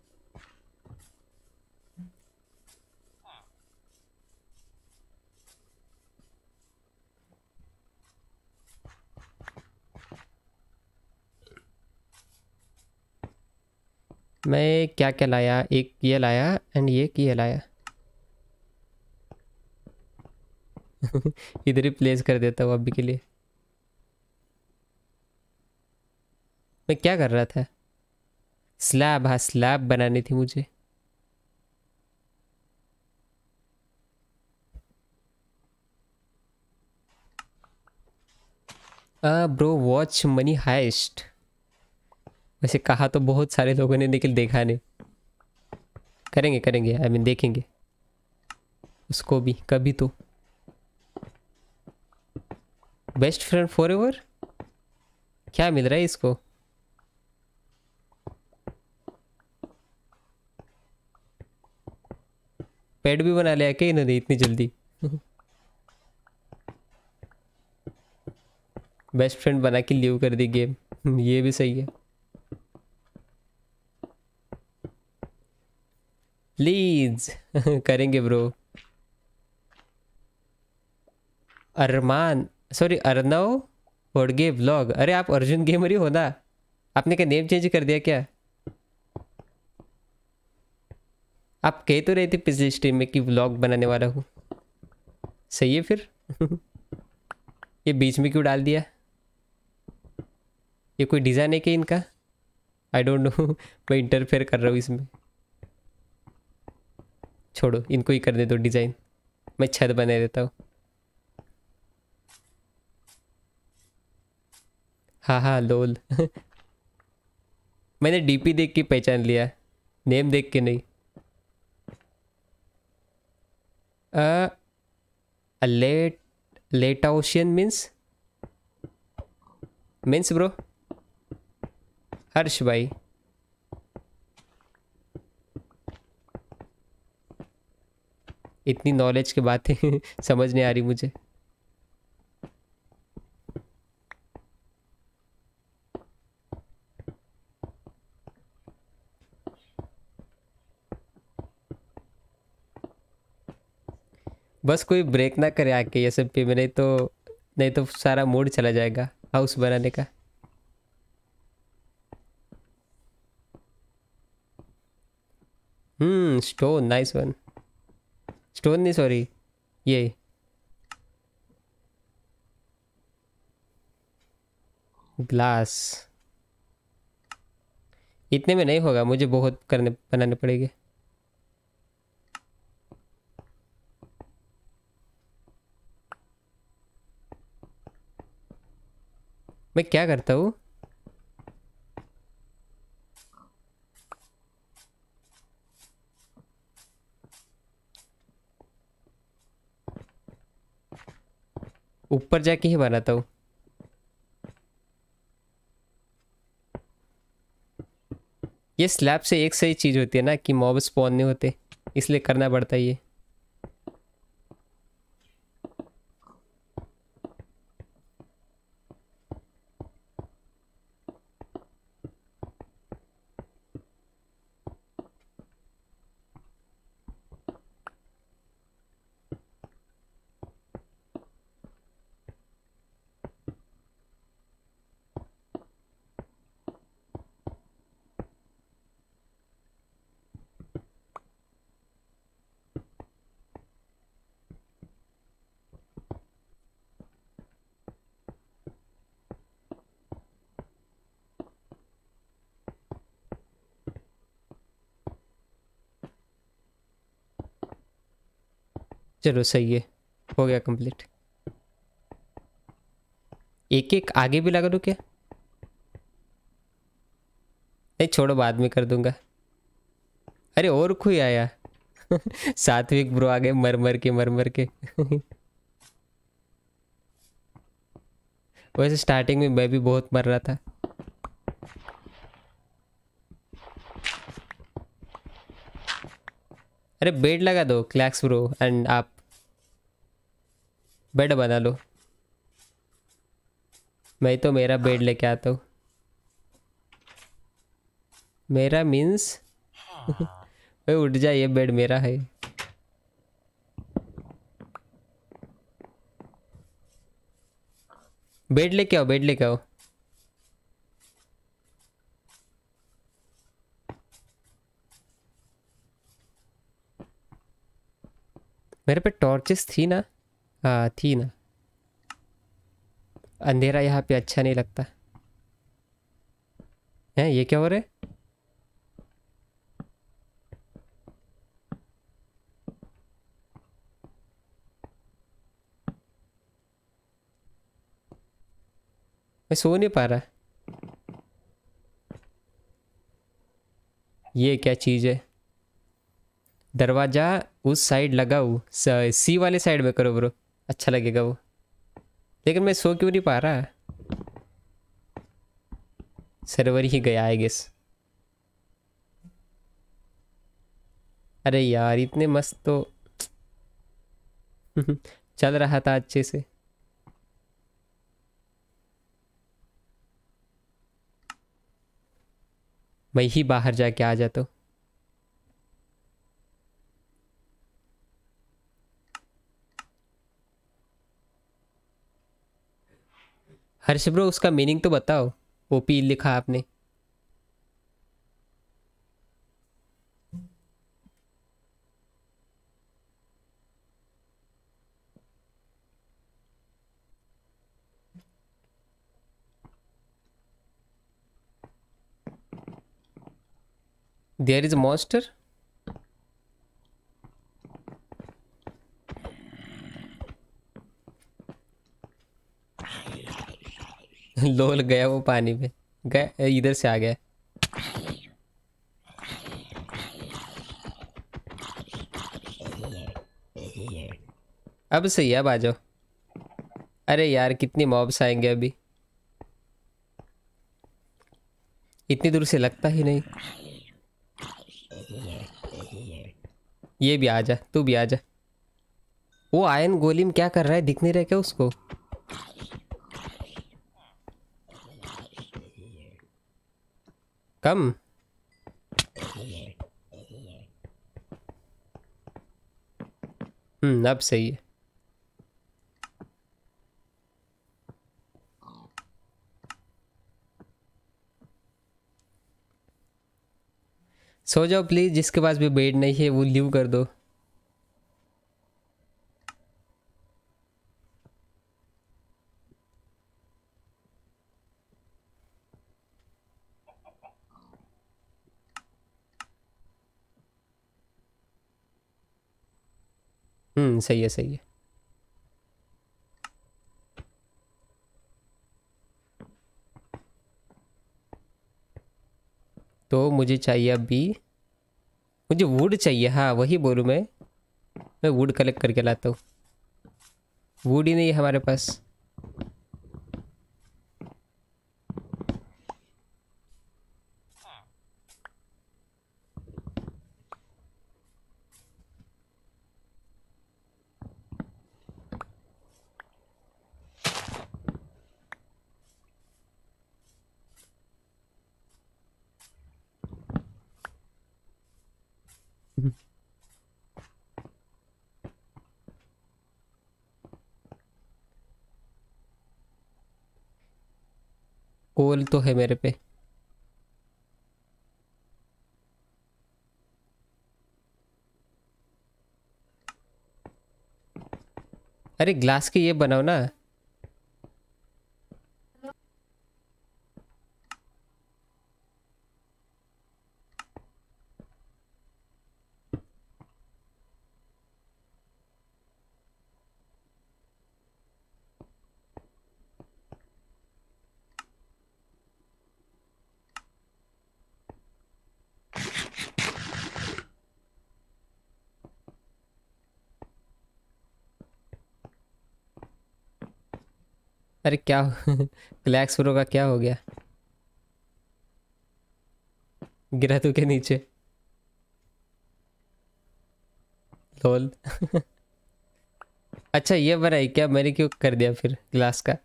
मैं क्या क्या लाया, एक ये लाया एंड ये लाया। इधर ही प्लेस कर देता हूँ अभी के लिए। मैं क्या कर रहा था? स्लैब, हाँ स्लैब बनानी थी मुझे। ब्रो वॉच मनी हाइस्ट, वैसे कहा तो बहुत सारे लोगों ने, लेकिन देखा नहीं। करेंगे करेंगे, आई मीन देखेंगे उसको भी कभी तो। बेस्ट फ्रेंड फॉर एवर, क्या मिल रहा है इसको? पेट भी बना लिया क्या इन्होंने इतनी जल्दी? बेस्ट फ्रेंड बना के लीव कर दी गेम। ये भी सही है। प्लीज करेंगे ब्रो। अरमान, सॉरी अर्नव वोडगे व्लॉग। अरे आप अर्जुन गेमर ही हो ना? आपने क्या नेम चेंज कर दिया क्या? आप कह तो रहे थे पिछले स्ट्रीम में कि व्लॉग बनाने वाला हूँ। सही है फिर। ये बीच में क्यों डाल दिया? ये कोई डिज़ाइन है क्या इनका? I don't know. मैं इंटरफेयर कर रहा हूँ इसमें। छोड़ो, इनको ही करने दो डिज़ाइन, मैं छत बना देता हूँ। हाँ हाँ लोल। मैंने डीपी देख के पहचान लिया, नेम देख के नहीं। लेट लेटाओशियन मीन्स ब्रो। हर्ष भाई, इतनी नॉलेज की बातें समझ नहीं आ रही मुझे। बस कोई ब्रेक ना करे आके ये सब पे में, नहीं तो सारा मूड चला जाएगा हाउस बनाने का। Stone, nice one. स्टोन नहीं, सॉरी, ये ग्लास। इतने में नहीं होगा, मुझे बहुत करने बनाने पड़ेंगे। मैं क्या करता हूँ, ऊपर जाके ही बनाता हूँ। ये स्लैब से एक सही चीज होती है ना कि मॉब स्पॉन नहीं होते, इसलिए करना पड़ता है ये। चलो सही है, हो गया कंप्लीट। एक एक आगे भी लगा दूं क्या? नहीं छोड़ो, बाद में कर दूंगा। अरे और कोई आया। सात्विक ब्रो आ गए, मर मर के मर मर के। वैसे स्टार्टिंग में मैं भी बहुत मर रहा था। अरे बेड लगा दो क्लैक्स ब्रो, एंड आप बेड बना लो। मैं तो मेरा बेड लेके आता हूँ। मेरा मीन्स भाई उठ जा, ये बेड मेरा है। बेड लेके आओ, बेड लेके आओ। मेरे पे टॉर्चेस थी ना? हाँ थी ना। अंधेरा यहाँ पे अच्छा नहीं लगता है। ये क्या हो रहा है? मैं सो नहीं पा रहा। ये क्या चीज़ है? दरवाजा उस साइड लगाओ, सी वाले साइड में करो ब्रो, अच्छा लगेगा वो। लेकिन मैं सो क्यों नहीं पा रहा? सर्वर ही गया आई गेस। अरे यार इतने मस्त तो चल रहा था अच्छे से। मैं ही बाहर जाके आ जाता हूँ। हर्ष ब्रो उसका मीनिंग तो बताओ, ओपी लिखा आपने। There is a monster. Lol गया वो पानी में, गया इधर से आ गया। अब सही है, अब आ जाओ। अरे यार कितनी मॉब्स आएंगे अभी, इतनी दूर से लगता ही नहीं। ये भी आ जा, तू भी आ जा। वो आयन गोलीम क्या कर रहा है, दिख नहीं रहा क्या उसको? कम। अब सही है। सो जाओ प्लीज, जिसके पास भी बेड नहीं है वो लीव कर दो। सही है सही है। तो मुझे चाहिए अभी, मुझे वुड चाहिए, हाँ वही बोलूँ मैं वुड कलेक्ट करके लाता हूँ। वुड ही नहीं है हमारे पास। कोल तो है मेरे पे। अरे ग्लास के ये बनाओ ना। अरे क्या ग्लैक्स प्रो का क्या हो गया? गिरा तू के नीचे? लोल। अच्छा ये बनाई क्या? मैंने क्यों कर दिया फिर ग्लास का?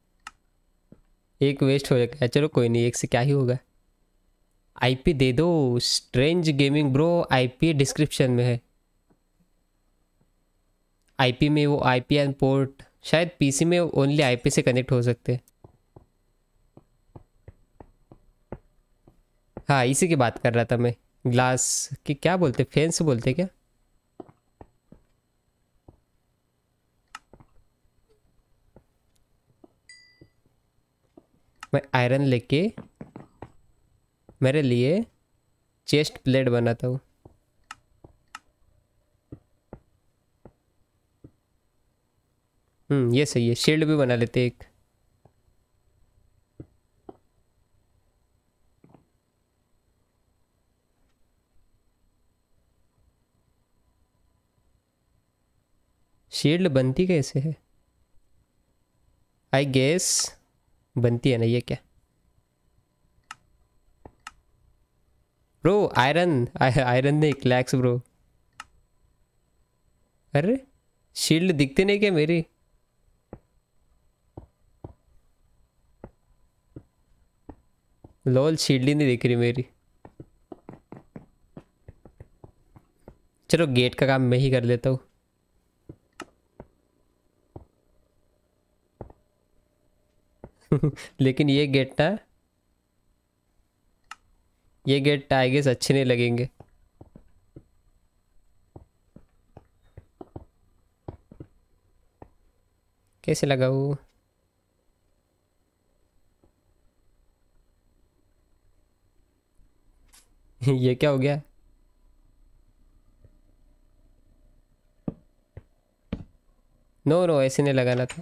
एक वेस्ट हो जाएगा, चलो कोई नहीं, एक से क्या ही होगा। आईपी दे दो। Strange gaming bro, IP description में है। आईपी में वो आईपी एंड पोर्ट, शायद पीसी में ओनली आईपी से कनेक्ट हो सकते हैं। हाँ इसी की बात कर रहा था मैं। ग्लास की क्या बोलते, फेंस बोलते क्या? मैं आयरन लेके मेरे लिए चेस्ट प्लेट बनाता हूँ। ये सही है, शील्ड भी बना लेते एक। शील्ड बनती कैसे है? आई गेस बनती है ना, ये क्या? ब्रो आयरन, आयरन नहीं क्लैक्स ब्रो। अरे शील्ड दिखती नहीं क्या मेरी? लॉल शील्ड ही नहीं दिख रही मेरी। चलो गेट का काम मैं ही कर लेता हूँ। लेकिन ये गेट आई गेस अच्छे नहीं लगेंगे। कैसे लगाऊँ? ये क्या हो गया? नो नो ऐसे नहीं लगाना था।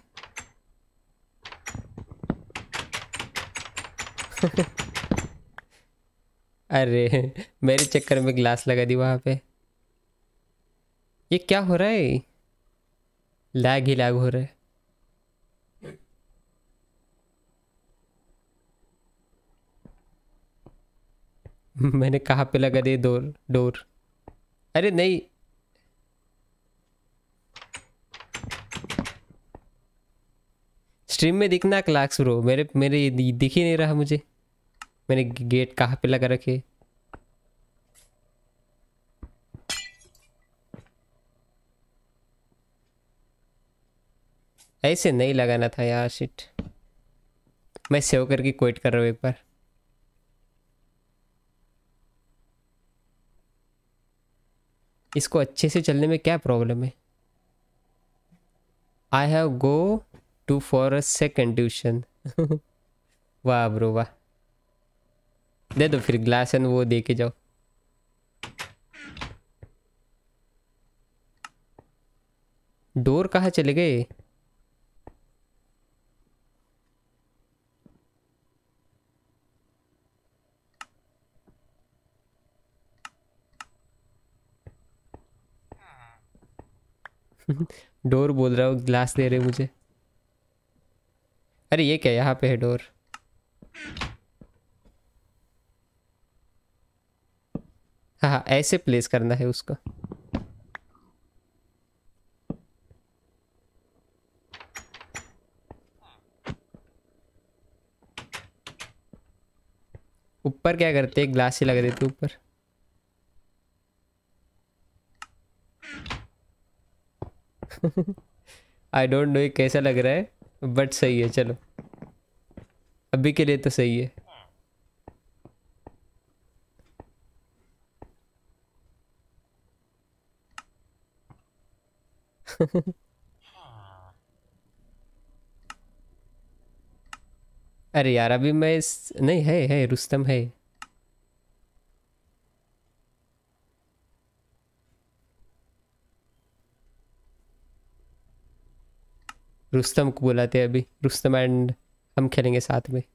अरे मेरे चक्कर में ग्लास लगा दी वहां पे। ये क्या हो रहा है? लैग ही लैग हो रहा है। मैंने कहाँ पे लगा दिए डोर डोर? अरे नहीं। स्ट्रीम में दिखना क्लाक्स ब्रो, मेरे मेरे दिख ही नहीं रहा मुझे। मैंने गेट कहाँ पे लगा रखे? ऐसे नहीं लगाना था यार, शिट। मैं सेव करके क्विट कर रहा हूँ एक बार। इसको अच्छे से चलने में क्या प्रॉब्लम है? I have go to for a second tuition. वाह ब्रो वाह। दे दो फिर ग्लास एंड वो दे के जाओ। डोर कहाँ चले गए? डोर बोल रहा हूँ, ग्लास दे रहे मुझे। अरे ये क्या, यहाँ पे है डोर। हाँ हाँ, ऐसे प्लेस करना है उसको। ऊपर क्या करते हैं, ग्लास ही लगा देते ऊपर। आई डोंट नो ये कैसा लग रहा है, बट सही है, चलो अभी के लिए तो सही है। अरे यार अभी मैं नहीं, है रुस्तम है। रुस्तम को बुलाते हैं अभी, रुस्तम एंड हम खेलेंगे साथ में।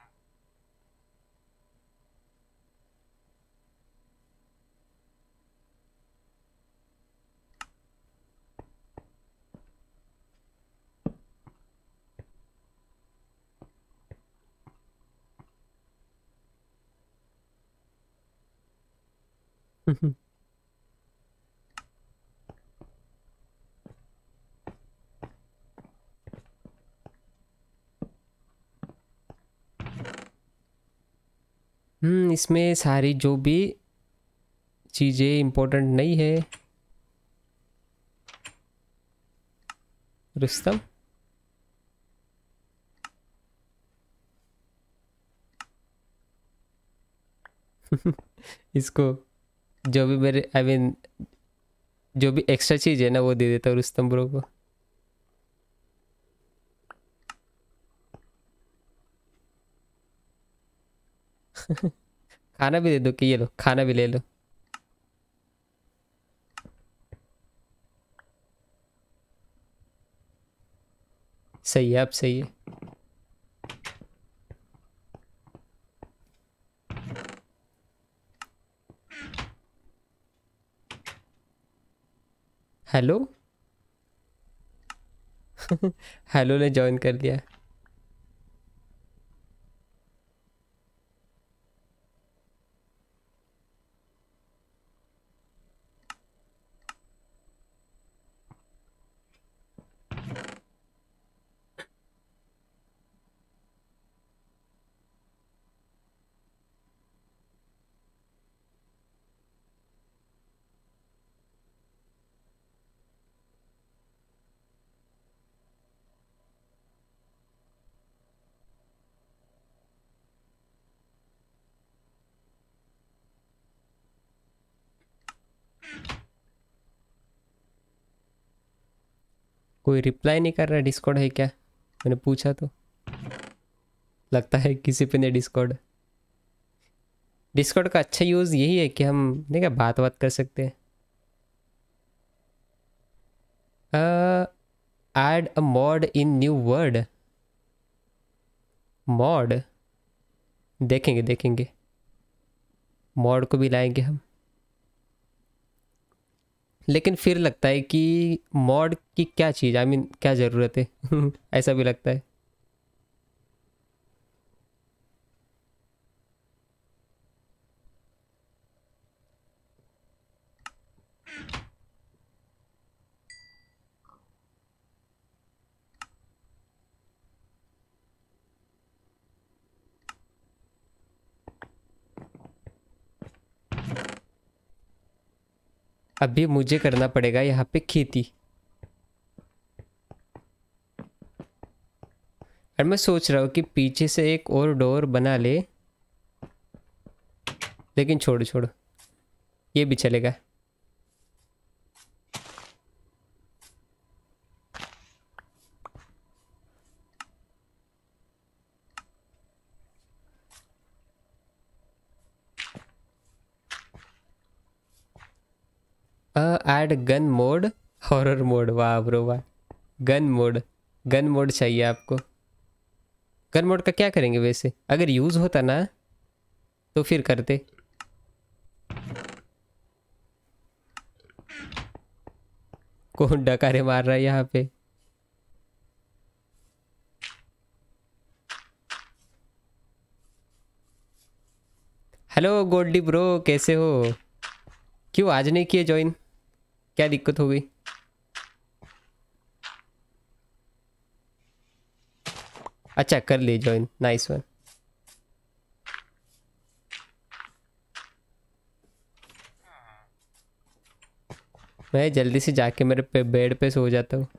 इसमें सारी जो भी चीज़ें इम्पोर्टेंट नहीं है। रुस्तम इसको जो भी मेरे आई मीन जो भी एक्स्ट्रा चीज़ है ना वो दे देता हूँ रुस्तम ब्रो को। खाना भी दे दो कि ये लो खाना भी ले लो। सही है, अब सही है। हेलो। हेलो ने ज्वाइन कर लिया। कोई रिप्लाई नहीं कर रहा, डिस्कॉर्ड है क्या? मैंने पूछा तो लगता है किसी पे नहीं डिस्कॉर्ड। डिस्कॉर्ड का अच्छा यूज़ यही है कि हम देखा बात कर सकते हैं। Add a mod in new world. Mod देखेंगे मॉड को भी लाएंगे हम। लेकिन फिर लगता है कि मॉड की क्या चीज़ आई मीन क्या ज़रूरत है। ऐसा भी लगता है। अभी मुझे करना पड़ेगा यहाँ पे खेती। और मैं सोच रहा हूँ कि पीछे से एक और डोर बना ले, लेकिन छोड़ छोड़, ये भी चलेगा। Add gun mode, horror mode, वाह ब्रो वाह। गन मोड, गन मोड चाहिए आपको। गन मोड का क्या करेंगे वैसे, अगर यूज़ होता ना तो फिर करते। कौन डकारे मार रहा है यहाँ पे? हेलो गोल्डी ब्रो, कैसे हो? क्यों आज नहीं किए ज्वाइन, क्या दिक्कत हो गई? अच्छा कर ली ज्वाइन, नाइस वन। मैं जल्दी से जाके मेरे पे बेड पे सो जाता हूँ।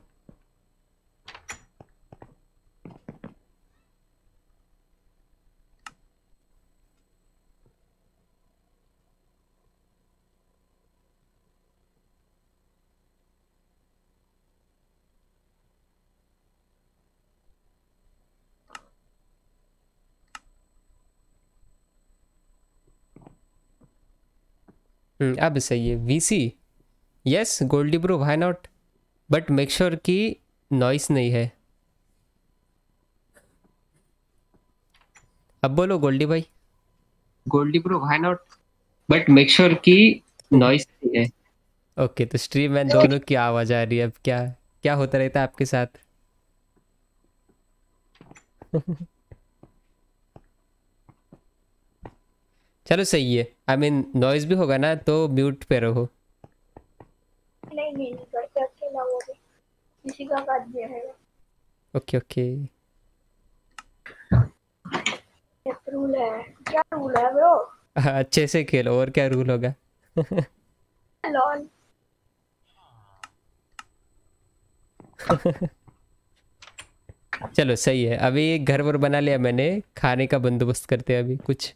अब सही है। VC, yes Goldy bro, why not, but make sure कि नॉइस नहीं है। अब बोलो गोल्डी भाई। Goldy bro why not, but make sure कि नॉइस नहीं है। ओके, तो स्ट्रीम मैन दोनों की आवाज आ रही है। अब क्या क्या होता रहता है आपके साथ? चलो सही है। आई मीन नॉइज भी होगा ना तो म्यूट पे रहो। नहीं नहीं नहीं करते, अकेला वो भी किसी का काट दिया है। Okay okay. रूल है, क्या रूल है ब्रो? अच्छे से खेलो, और क्या रूल होगा। लॉल। चलो सही है। अभी घर वर बना लिया मैंने, खाने का बंदोबस्त करते हैं अभी कुछ।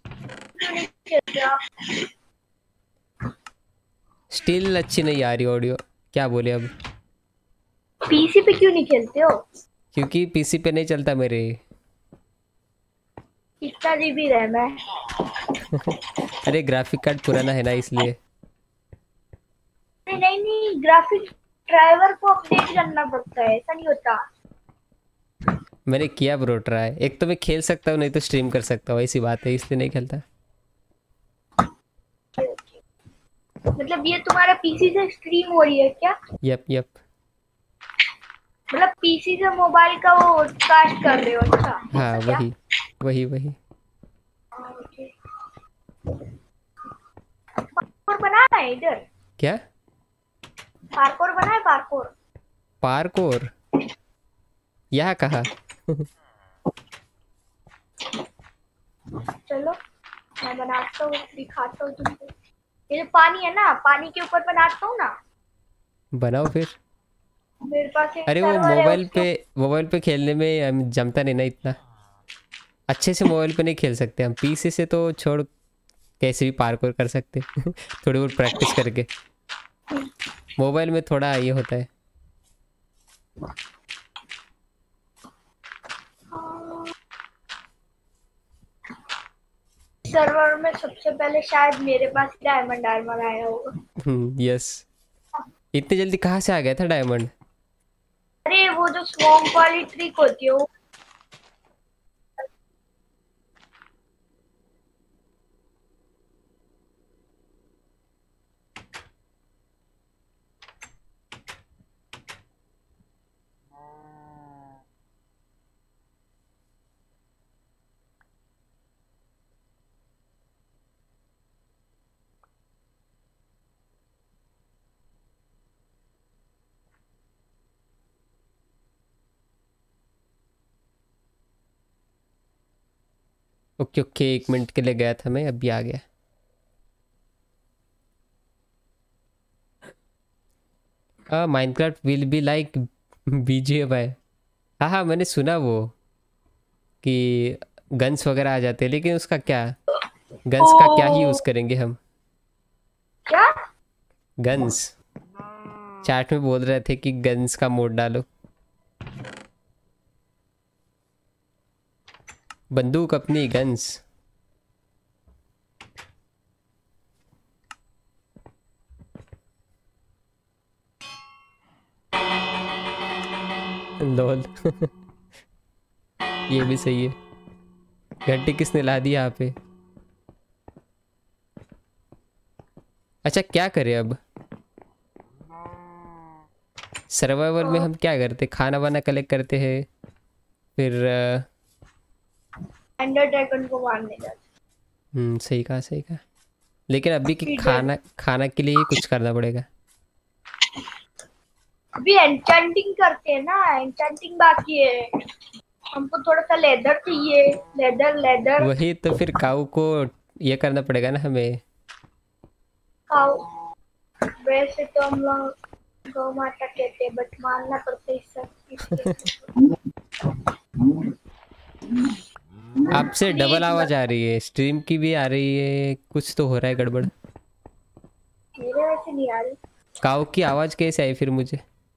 स्टिल अच्छी नहीं आ रही ऑडियो, क्या बोले अब? पीसी पे क्यों नहीं खेलते हो? क्योंकि पीसी पे नहीं चलता मेरे। कितना जीबी रैम है? अरे ग्राफिक कार्ड पुराना है ना इसलिए। नहीं नहीं नहीं, ग्राफिक ड्राइवर को अपडेट करना पड़ता है, ऐसा नहीं होता। मैंने किया ब्रो ट्राई, एक तो मैं खेल सकता हूँ नहीं तो स्ट्रीम कर सकता हूँ, ऐसी बात है, इसलिए नहीं खेलता। मतलब ये तुम्हारा पीसी से स्ट्रीम हो रही है क्या? Yup yup. मतलब पीसी से मोबाइल का वो कास्ट कर रहे हो? अच्छा हाँ ऐसा क्या? वही वही वही। ओके। पार्कोर बना है इधर? क्या पार्कोर बना है, पार्कोर? पार्कोर? यहाँ कहा? चलो मैं बनाता हूँ, दिखाता हूँ तुमको। ये जो पानी है ना, पानी के ऊपर बनाता हूँ ना। बनाओ फिर। मेरे पास एक अरे वो सर्वर है उसके। मोबाइल पे खेलने में जमता नहीं ना इतना अच्छे से। मोबाइल पे नहीं खेल सकते हम, पीसी से तो छोड़, कैसे भी पार्कोर कर सकते। थोड़ी बहुत प्रैक्टिस करके। मोबाइल में थोड़ा ये होता है। सर्वर में सबसे पहले शायद मेरे पास डायमंड आर्मर आया होगा। यस। इतनी जल्दी कहाँ से आ गया था डायमंड? अरे वो जो स्वॉम्प वाली ट्रिक होती है वो। ओके ओके, 1 मिनट के लिए गया था मैं, अभी आ गया। Minecraft will be like BGMI. हाँ हाँ मैंने सुना वो। कि गन्स वगैरह आ जाते हैं, लेकिन उसका क्या, गन्स का क्या ही यूज़ करेंगे हम। क्या? गन्स, चैट में बोल रहे थे कि गन्स का मोड डालो। बंदूक अपनी, गन्स। लॉल ये भी सही है। घंटी किसने ला दी यहाँ पे? अच्छा क्या करें अब? सर्वाइवल में हम क्या करते, खाना वाना कलेक्ट करते हैं, फिर एंडर ड्रैगन को मारने जाते। सही कहा सही कहा। लेकिन अभी कि फिर खाना खाना के लिए ही कुछ करना पड़ेगा। अभी एन्चेंटिंग करते हैं ना, एन्चेंटिंग बाकी है। हमको थोड़ा सा लेदर चाहिए, लेदर लेदर। वही तो, फिर काऊ को ये करना पड़ेगा ना हमें। काऊ, वैसे तो हम लोग गौ माता कहते हैं, बट मानना पड़ता है इस सब। आपसे डबल आवाज आ रही है, स्ट्रीम की भी आ रही है, कुछ तो हो रहा है गड़बड़। मेरे वैसे नहीं आ रही। काऊ की आवाज कैसे आई फिर मुझे?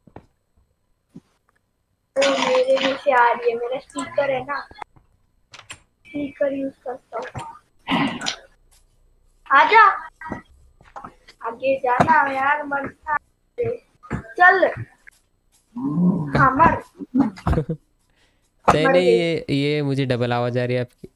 तो मेरे में से आ रही है, मेरा स्पीकर है ना, स्पीकर यूज करता हूँ। आजा, आगे जाना यार, मरना। चल हमर। नहीं नहीं, ये मुझे डबल आवाज आ रही है आपकी।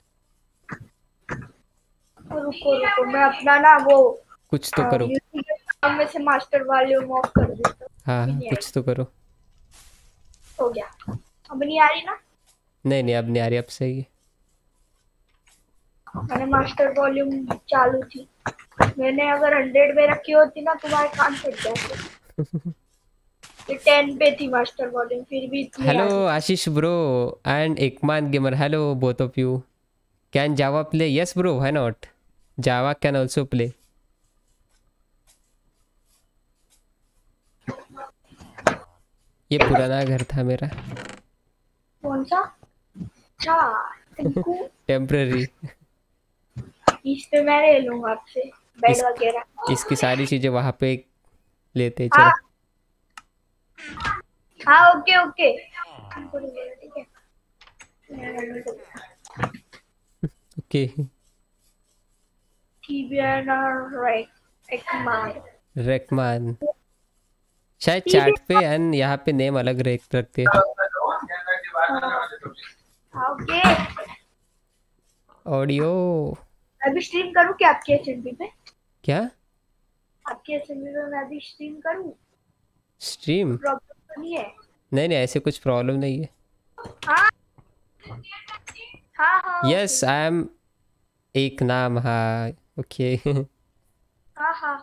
रुको रुको, मैं अपना ना वो कुछ तो करो। म्यूजिक के काम में से मास्टर वॉल्यूम ऑफ कर देता हूँ। हाँ अभी हाँ, नहीं आ कुछ तो करो। रही। हो गया, अब नहीं आ रही ना? नहीं नहीं, अब नहीं आ रही, अब सही है। मैंने मास्टर वॉल्यूम चालू थी, मैंने अगर 100 में रखी होती ना, तुम्हारे कान फट जाते। ये 10 पे थी मास्टर वॉल्यूम, फिर भी इतनी आ हेलो रही। आशीष ब्रो एंड एकमान gamer, hello both of you. Can Java play? Yes bro, why not, Java can also play. ये पुराना घर था मेरा, कौन सा? अच्छा, टिंकू। टेम्पररी। इस पे मैं ले लूंगा आपसे बेड इस वगैरह। इसकी सारी चीजें वहां पे लेते हैं, हाँ चलो। हाँ, ओके ओके। ठीक है। ओके। रेकमान शायद चैट पे एंड यहाँ पे नेम अलग रखते हैं। ओके, ऑडियो अभी स्ट्रीम करूँ क्या आपके एसएमबी पे? क्या? आपके एसएमबी पे मैं अभी स्ट्रीम करूँ? स्ट्रीम? प्रॉब्लम तो नहीं है? नहीं नहीं, ऐसे कुछ प्रॉब्लम नहीं है। हाँ हाँ हाँ। यस आई एम एक नाम, हाँ ओके। हाँ हाँ,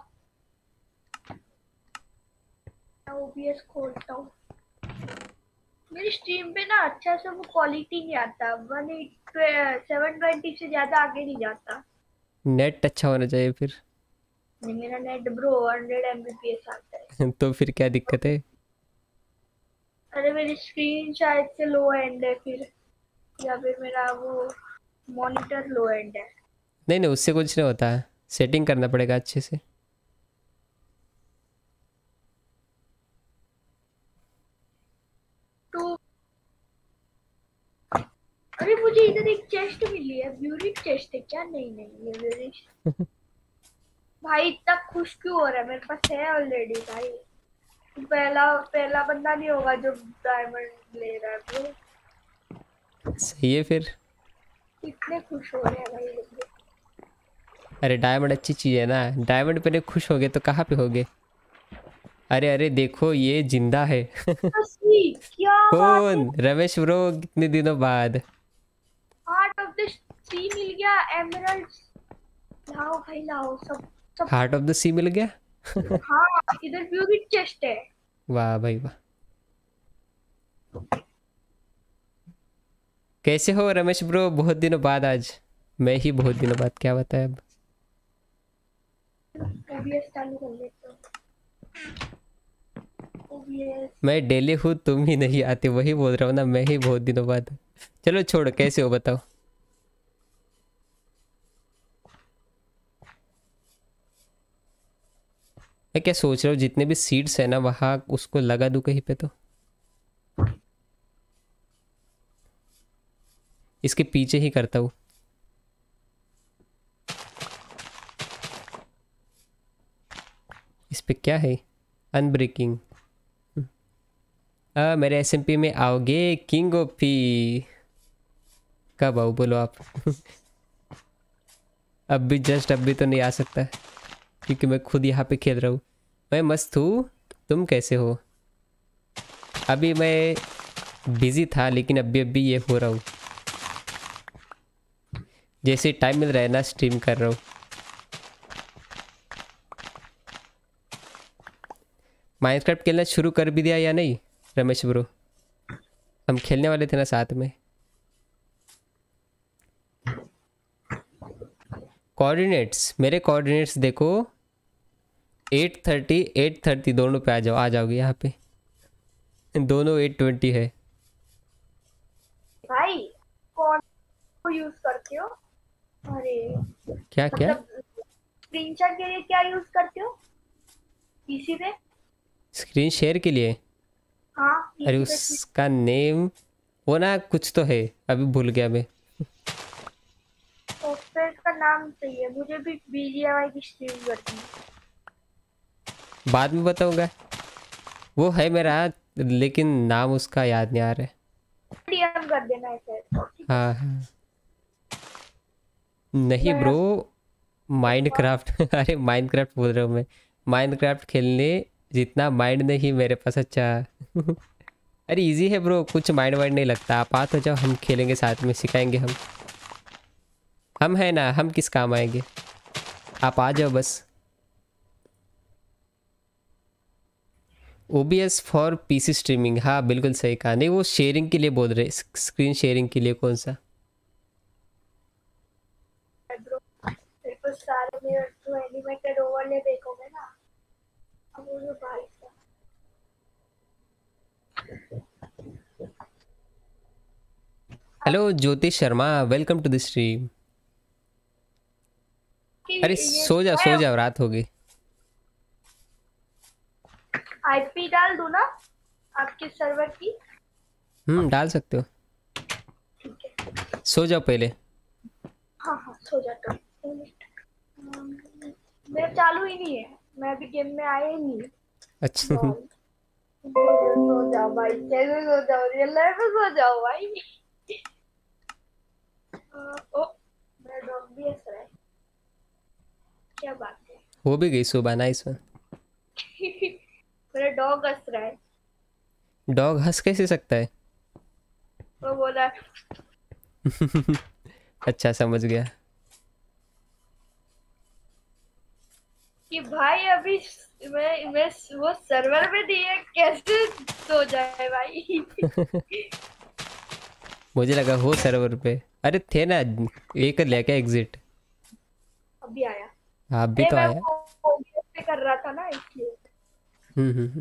ओबीएस खोलता हूँ। मेरी स्ट्रीम पे ना अच्छा सा वो क्वालिटी नहीं आता, 720 से ज्यादा आगे नहीं जाता। नेट अच्छा होना चाहिए फिर। नहीं, मेरा नेट ब्रो 100 Mbps आता है। तो फिर क्या दिक्कत है? अरे मेरी स्क्रीन शायद से लो एंड है फिर, या फिर मेरा वो मॉनिटर लो एंड है। नहीं नहीं, उससे कुछ नहीं होता, सेटिंग करना पड़ेगा अच्छे से। तो अरे मुझे इधर एक चेस्ट मिली है, ब्यूरिट चेस्ट है क्या? नहीं नहीं, ये ब्यूरिट। भाई इतना खुश क्यों हो रहा है? मेरे पास है ऑलरेडी भाई। तू पहला पहला बंदा नहीं होगा जो डायमंड ले रहा है ब्रो। सही है फिर। इतने खुश हो रहे हैं भाई लोग। अरे डायमंड अच्छी चीज़ है ना, डायमंड पे नहीं खुश हो गए तो कहाँ पे होगे? अरे अरे देखो ये जिंदा है। असली क्या बात है? कौन? रमेश ब्रो, कितने दिनों बाद। हार्ट ऑफ द सी मिल गया, एमराल्ड्स। लाओ भाई लाओ, सब सब। हार्ट ऑफ द सी मिल गया। हाँ, इधर ब्यूरिट चेस्ट है। वाह भाई वाह। कैसे हो रमेश ब्रो, बहुत दिनों बाद आज। मैं ही बहुत दिनों बाद, क्या बताया अब। ओबीएस चालू कर लेता हूँ। OBS मैं डेली हूँ, तुम ही नहीं आते, वही बोल रहा हूँ ना, मैं ही बहुत दिनों बाद। चलो छोड़, कैसे हो बताओ। मैं क्या सोच रहा हूँ, जितने भी सीट्स है ना वहाँ उसको लगा दूँ कहीं पे, तो इसके पीछे ही करता हूँ। इस पे क्या है, अनब्रेकिंग। मेरे एसएमपी में आओगे किंग ऑफ पी? कब आऊँ बोलो आप? अब भी तो नहीं आ सकता, क्योंकि मैं खुद यहाँ पे खेल रहा हूँ। मैं मस्त हूँ, तुम कैसे हो? अभी मैं बिजी था, लेकिन अभी ये हो रहा हूँ, जैसे टाइम मिल रहा है ना स्ट्रीम कर रहा हूँ। माइनक्राफ्ट खेलना शुरू कर भी दिया या नहीं रमेश ब्रो? हम खेलने वाले थे ना साथ में। कोऑर्डिनेट्स, मेरे कोऑर्डिनेट्स देखो, 830 830 दोनों पे आ जाओगे यहाँ पे। दोनों 820 है। भाई कौन को यूज करते हो? अरे क्या क्या? मतलब स्क्रीनशॉट के लिए क्या यूज करते हो पीसी पे? स्क्रीन शेयर के लिए? हाँ अरे पीसी पे। उसका नेम वो ना कुछ तो है, अभी भूल गया मैं। सॉफ्टवेयर का नाम चाहिए मुझे भी, बीजीएमआई की स्ट्रीम करनी है। बाद में बताऊंगा, वो है मेरा, लेकिन नाम उसका याद नहीं आ रहा है। डीएम कर देना ऐसे। हाँ हाँ। नहीं मैं ब्रो, माइनक्राफ्ट अरे माइनक्राफ्ट बोल रहा हूँ मैं। माइनक्राफ्ट खेलने जितना माइंड नहीं मेरे पास, अच्छा। अरे इजी है ब्रो, कुछ माइंड वाइंड नहीं लगता। आप आ तो जाओ, हम खेलेंगे साथ में, सिखाएंगे हम है ना, हम किस काम आएंगे। आप आ जाओ बस। OBS फॉर पीसी स्ट्रीमिंग, हाँ बिल्कुल सही कहा। नहीं वो शेयरिंग के लिए बोल रहे, स्क्रीन शेयरिंग के लिए। कौन सा? ब्रो मेरे को सारे मेरे जो एनिमेटेड ओवरले देखोगे ना, अब वो जो भाई साहब hello Jyoti Sharma, welcome to the stream. कि अरे ये सो जाओ, रात हो गई। आईपी डाल दूं ना आपके सर्वर की? डाल सकते हो। ठीक है। सो जाओ पहले। हाँ हाँ सो जाता हूँ। मेरा चालू ही नहीं है, मैं अभी गेम में आया ही नहीं। अच्छा। सो जाओ भाई, कैसे सो जाओ, रियल लाइफ में सो जाओ भाई। ओ मेरा डॉग भी हंस रहा है, क्या बात है। हो भी गई सुबह, नाइस वन। मेरा डॉग हंस रहा है। डॉग हंस कैसे सकता है? वो बोला अच्छा समझ गया। कि भाई अभी मैं वो सर्वर में नहीं है, कैसे सो जाए भाई। मुझे लगा हो सर्वर पे। अरे थे ना, ये कर लिया क्या एग्जिट? अभी आया। आप भी तो मैं आया। वो पे कर रहा था ना इसलिए। हम्म।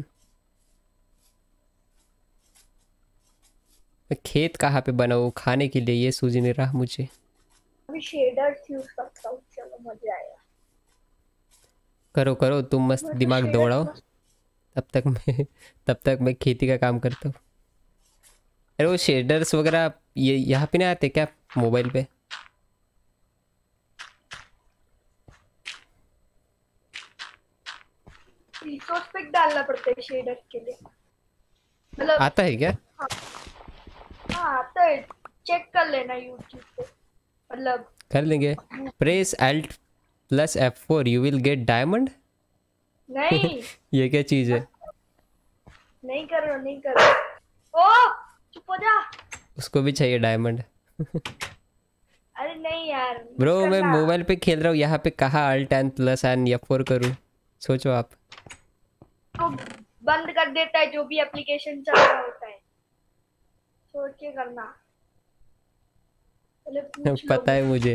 मैं खेत कहाँ पे बनाऊँ खाने के लिए, ये सूझ नहीं रहा मुझे। अभी शेडर्स यूज करता हूँ, चलो मजा आएगा। करो करो, तुम मस्त मैं तो दिमाग शेडर्स दौड़ाओ। मस्त। तब तक मैं खेती का काम करता हूँ। अरे वो शेडर्स वगैरह ये यहाँ पे नहीं आते क्या मोबाइल पे? रिसोर्स पिक डालना पड़ता है शेडर्स के लिए, मतलब। आता है क्या? हाँ आता है, चेक कर लेना यूट्यूब पे, मतलब। कर लेंगे। Press Alt + F4 you will get diamond. नहीं ये क्या चीज़ है? नहीं करो नहीं करो। ओ चुप हो जा। उसको भी चाहिए डायमंड? अरे नहीं यार मत ब्रो मैं करना। मोबाइल पे खेल रहा हूँ, यहाँ पे कहाँ Alt + F4 करूँ? सोचो आप। तो बंद कर देता है जो भी एप्लीकेशन चल रहा होता है, सोच के करना। पहले पूछ लो, पता है मुझे।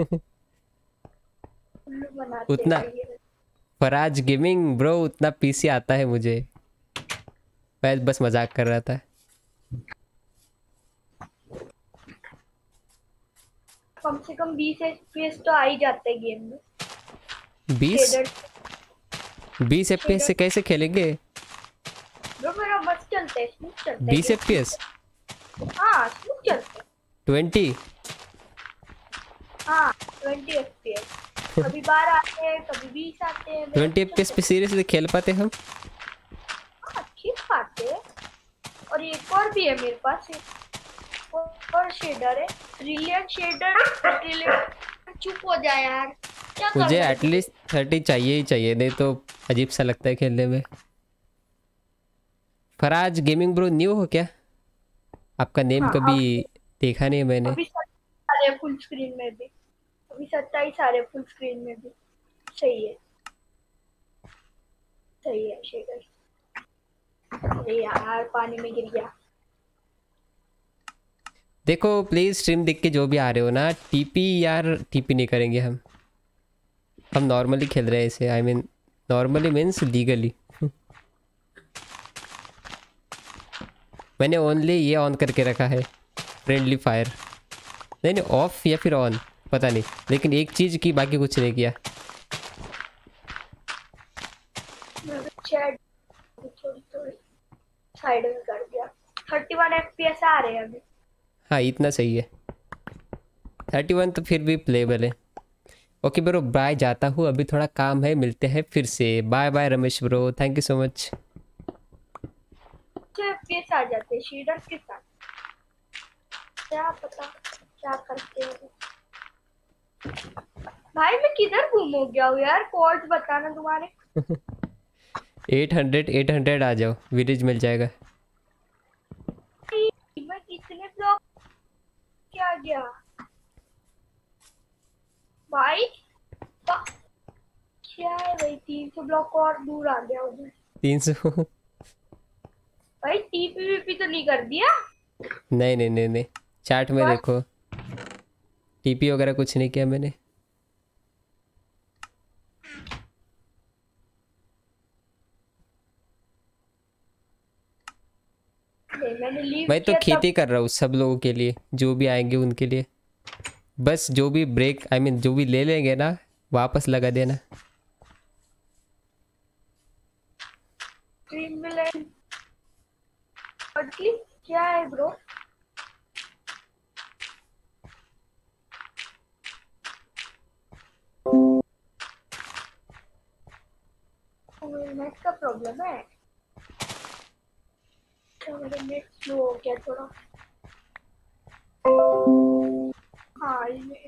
उल्लू बनाते हैं उतना भाई ये। फराज गेमिंग ब्रो, उतना पीसी आता है मुझे। मैं बस मजाक कर रहा था। कम से कम 20 FPS तो आ ही जाते हैं गेम में। 20 शेडर 20 FPS से कैसे खेलेंगे? ब्रो मेरा बस चलता है, स्मूथ चलता है 20 गेम। FPS? हाँ स्मूथ चलता है। 20? हाँ 20 FPS। कभी 12 आते हैं, कभी 20 आते हैं। 20 FPS पे सीरियसली खेल पाते हम? हाँ ठीक बात है। और एक और भी है मेरे पास, एक और शेडर है, ब्रिलियंट शेडर। ब्रिलियंट चुप हो जाए यार, क्या कर मुझे रहे हो? एटलीस्ट 30 चाहिए ही चाहिए, नहीं तो अजीब सा लगता है खेलने में। फराज गेमिंग ब्रो न्यू हो क्या? आपका नेम हाँ कभी देखा नहीं है मैंने। अभी 27 आ रहे फुल स्क्रीन में भी, अभी 27 आ रहे फुल स्क्रीन में भी। सही है, सही है शेडर। अरे यार पानी में गिर गया। देखो प्लीज स्ट्रीम देख के जो भी आ रहे हो ना, टीपी यार टीपी नहीं करेंगे हम नॉर्मली खेल रहे हैं इसे। I mean normally means legally. मैंने ओनली ये ऑन करके रखा है, फ्रेंडली फायर। नहीं नहीं ऑफ या फिर ऑन पता नहीं, लेकिन एक चीज़ की, बाकी कुछ नहीं किया। चैट थोड़ी थोड़ी साइड में कर दिया। 31 FPS आ रहे हैं अभी। हाँ इतना सही है। 31 तो फिर भी प्लेबल है। ओके ब्रो बाय, जाता हूँ अभी थोड़ा काम है, मिलते हैं फिर से। Bye bye Ramesh bro, thank you so much. FPS आ जाते हैं शेडर के साथ, क्या पता क्या करते हैं। भाई मैं किधर गुम हो गया हूँ यार, कोड्स बताना तुम्हारे। 800 आ जाओ, विलेज मिल जाएगा। मैं कितने ब्लॉक क्या गया भाई, क्या है भाई, 300 ब्लॉक और दूर आ गया उधर। 300? भाई टीपीवीपी तो नहीं कर दिया? नहीं नहीं नहीं नहीं, चैट में बस देखो, टीपी वगैरह कुछ नहीं किया मैंने। मैंने लीव मैं तो किया खेती कर रहा हूँ सब लोगों के लिए, जो भी आएंगे उनके लिए। बस जो भी ब्रेक आई मीन जो भी ले लेंगे ना, वापस लगा देना। ड्रीमलैंड क्या है ब्रो? नेट का प्रॉब्लम है, मेरा नेट स्लो हो गया थोड़ा। हाँ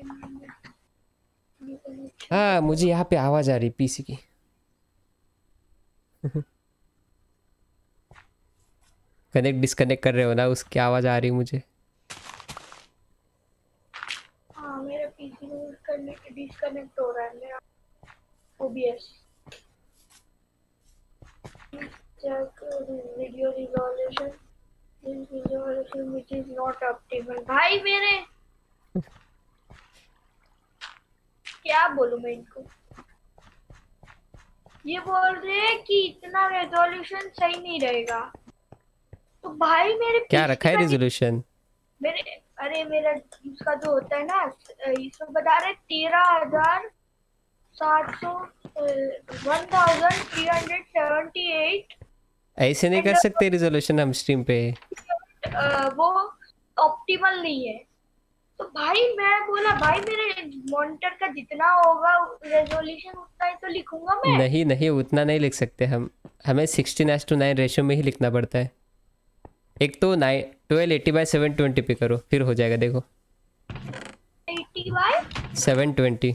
हाँ मुझे यहाँ पे आवाज़ आ रही पीसी की। कनेक्ट डिस्कनेक्ट कर रहे हो ना, उसकी आवाज़ आ रही मुझे। हाँ मेरा पीसी डिस्कनेक्ट हो रहा है मेरा OBS। Check video resolution which is not optimal. भाई मेरे क्या बोलूं मैं इनको, ये बोल रहे हैं कि इतना रेजोल्यूशन सही नहीं रहेगा। तो भाई मेरे क्या PC रखा है का रेजोल्यूशन? मेरे अरे मेरा उसका जो होता है ना, इसमें बता रहे 13,700 1378 ऐसे नहीं कर एंड सकते रेजोल्यूशन हम स्ट्रीम पे। वो ऑप्टिमल नहीं है। तो भाई मैं बोला भाई मेरे मॉनिटर का जितना होगा रेजोल्यूशन उतना ही तो लिखूंगा मैं। नहीं नहीं उतना नहीं लिख सकते हम, हमें 16:9 रेशियो में ही लिखना पड़ता है। एक तो 1280x720 पे करो, फिर हो जाएगा। देखो 80x 720।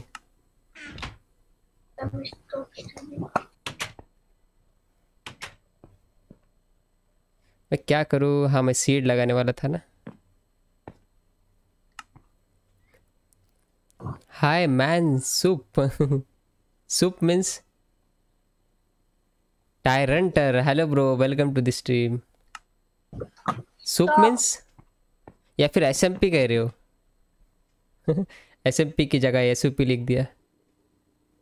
मैं क्या करूँ? हाँ मैं सीड लगाने वाला था ना। Hi man soup. Soup means टायरंटर। Hello bro, welcome to the stream. Soup means या फिर SMP कह रहे हो? SMP की जगह SUP लिख दिया।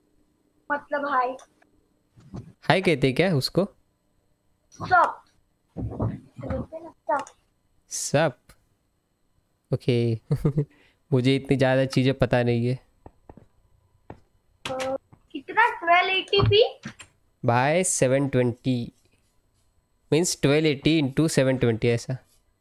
मतलब हाय हाय कहते क्या उसको? सब बोलते हैं ना सब। सब ओके। मुझे इतनी ज़्यादा चीज़ें पता नहीं है। कितना 1280p? बाय 720 मीन्स 1280 इंटू 720 ऐसा।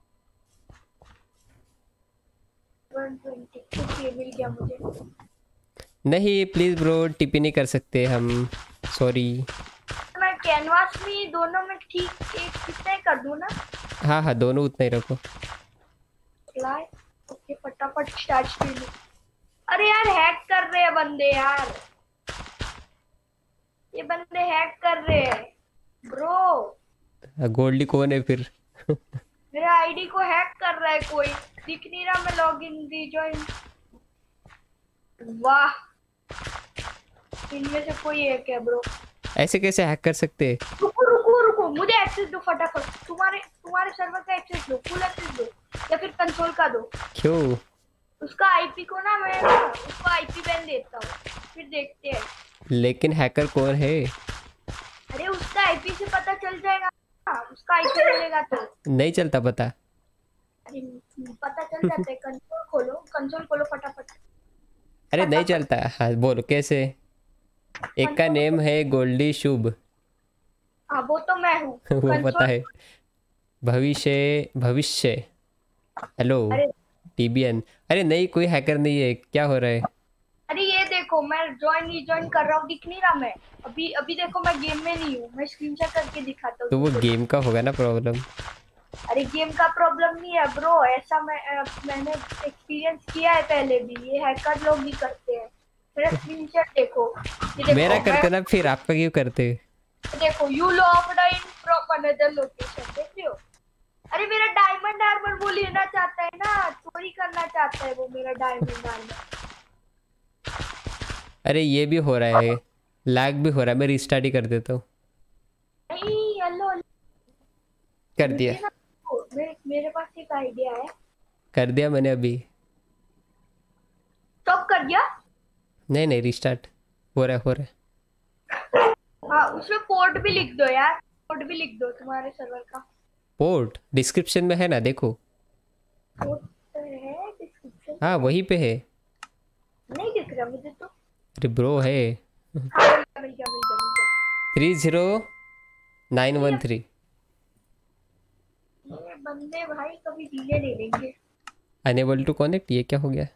120। ओके, मिल गया मुझे। नहीं प्लीज़ ब्रो, टिपी नहीं कर सकते हम, सॉरी। मैं कैनवास में दोनों में ठीक एक कितना ही कर दूं ना। हाँ हाँ, दोनों उतना ही रखो। लाए। ओके, फटाफट स्टार्ट स्क्रीन। अरे यार, हैक कर रहे हैं बंदे यार। ये बंदे हैक कर रहे हैं ब्रो। गोल्डी कौन है फिर? मेरे आईडी को हैक कर रहा है कोई। दिख नहीं रहा, मैं लॉगिन रीजॉइन। वाह, इनमें से कोई एक है ब्रो। ऐसे कैसे हैक कर सकते? रुको रुको रुको, मुझे एक्सेस दो फटाफट। तुम्हारे तुम्हारे सर्वर का एक्सेस दो, फुल एक्सेस दो, या फिर कंसोल का दो। क्यों? उसका आईपी को ना मैं ना उसको आईपी बैन देता हूँ, फिर देखते हैं। लेकिन हैकर कौन है? अरे उसका आईपी से पता चल जाएगा। उसका आईपी मिलेगा तो। नहीं चलता पता? अरे पता चल जाता है। कंसोल खोलो फटाफट। अरे नहीं चलता। हाँ बोलो कैसे? एक का नेम है गोल्डी शुभ। हाँ, वो तो मैं हूँ। वो पता कंसोल। है। भविष्य भविष्य। हेलो अरे टीबीएन। अरे नहीं, कोई हैकर नहीं है, क्या हो रहा है? अरे ये देखो, मैं रिजॉइन कर रहा हूँ, दिख नहीं रहा मैं। अभी अभी देखो, मैं गेम में नहीं हूँ। मैं स्क्रीनशॉट करके दिखाता हूँ तो वो तुमको। गेम का होगा ना प्रॉब्लम। अरे गेम का प्रॉब्लम नहीं है ब्रो, ऐसा मैंने एक्सपीरियंस किया है पहले भी। ये हैकर लोग भी करते हैं। मेरा स्क्रीनशॉट देखो, ये मेरा देखो। करते ना, फिर आपका क्यों करते? देखो, you locked in from another location, देख रहे हो? अरे मेरा डायमंड आर्मर वो लेना चाहता है ना, चोरी करना चाहता है वो मेरा डायमंड आर्मर। अरे ये भी हो रहा है, लैग भी हो रहा है। मैं रिस्टार्ट ही कर देता हूँ। नहीं, हेलो। कर दिया। मुझे ना मेरे पास एक आइडिया है। कर दिया मैंने अभी। स्टॉप कर दिया? नहीं नहीं, रिस्टार्ट हो रहा है, हो रहा है। हाँ, उसमें पोर्ट भी लिख दो यार। पोर्ट भी लिख दो तुम्हारे सर्वर का। पोर्ट डिस्क्रिप्शन में है ना, देखो। पोर्ट तो है डिस्क्रिप्शन हाँ में। वहीं पे है। नहीं दिख रहा मुझे तो। अरे ब्रो है। हाँ, मिल गया। 30913। ये बंदे भाई कभी ढीले नहीं लेंगे। अनेबल टू कनेक्ट, ये क्या हो गया?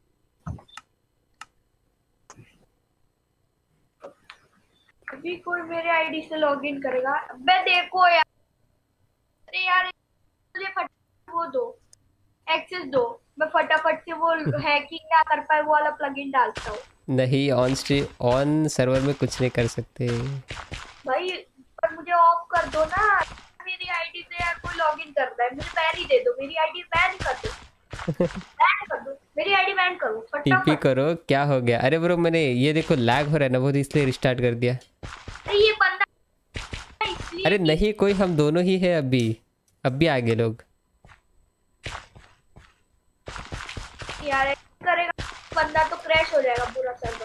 अभी कोई मेरे आईडी से लॉगिन करेगा। अबे देखो यार। अरे यार, मुझे फटाफट वो दो, एक्सेस दो। मैं फटाफट से वो हैकिंग ना कर पाए वो वाला प्लगइन डालता हूँ। नहीं, ऑन सर्वर में कुछ नहीं कर सकते। भाई पर मुझे ऑफ कर दो ना। मेरी आईडी से यार कोई लॉगिन करता है, मुझे बैन ही दे दो। मेरी आईडी बैन कर दो। बैन कर दो, मेरी आईडी बैन करो टीपी फटाफट। करो, क्या हो गया? अरे ब्रो मैंने ये देखो लैग हो रहा है ना, वो इसलिए रिस्टार्ट कर दिया। अरे ये बंदा इसलिए अरे नहीं, कोई हम दोनों ही है अभी। अब भी आगे लोग। यार ऐसे करेगा बंदा तो क्रैश हो जाएगा पूरा सर्वर।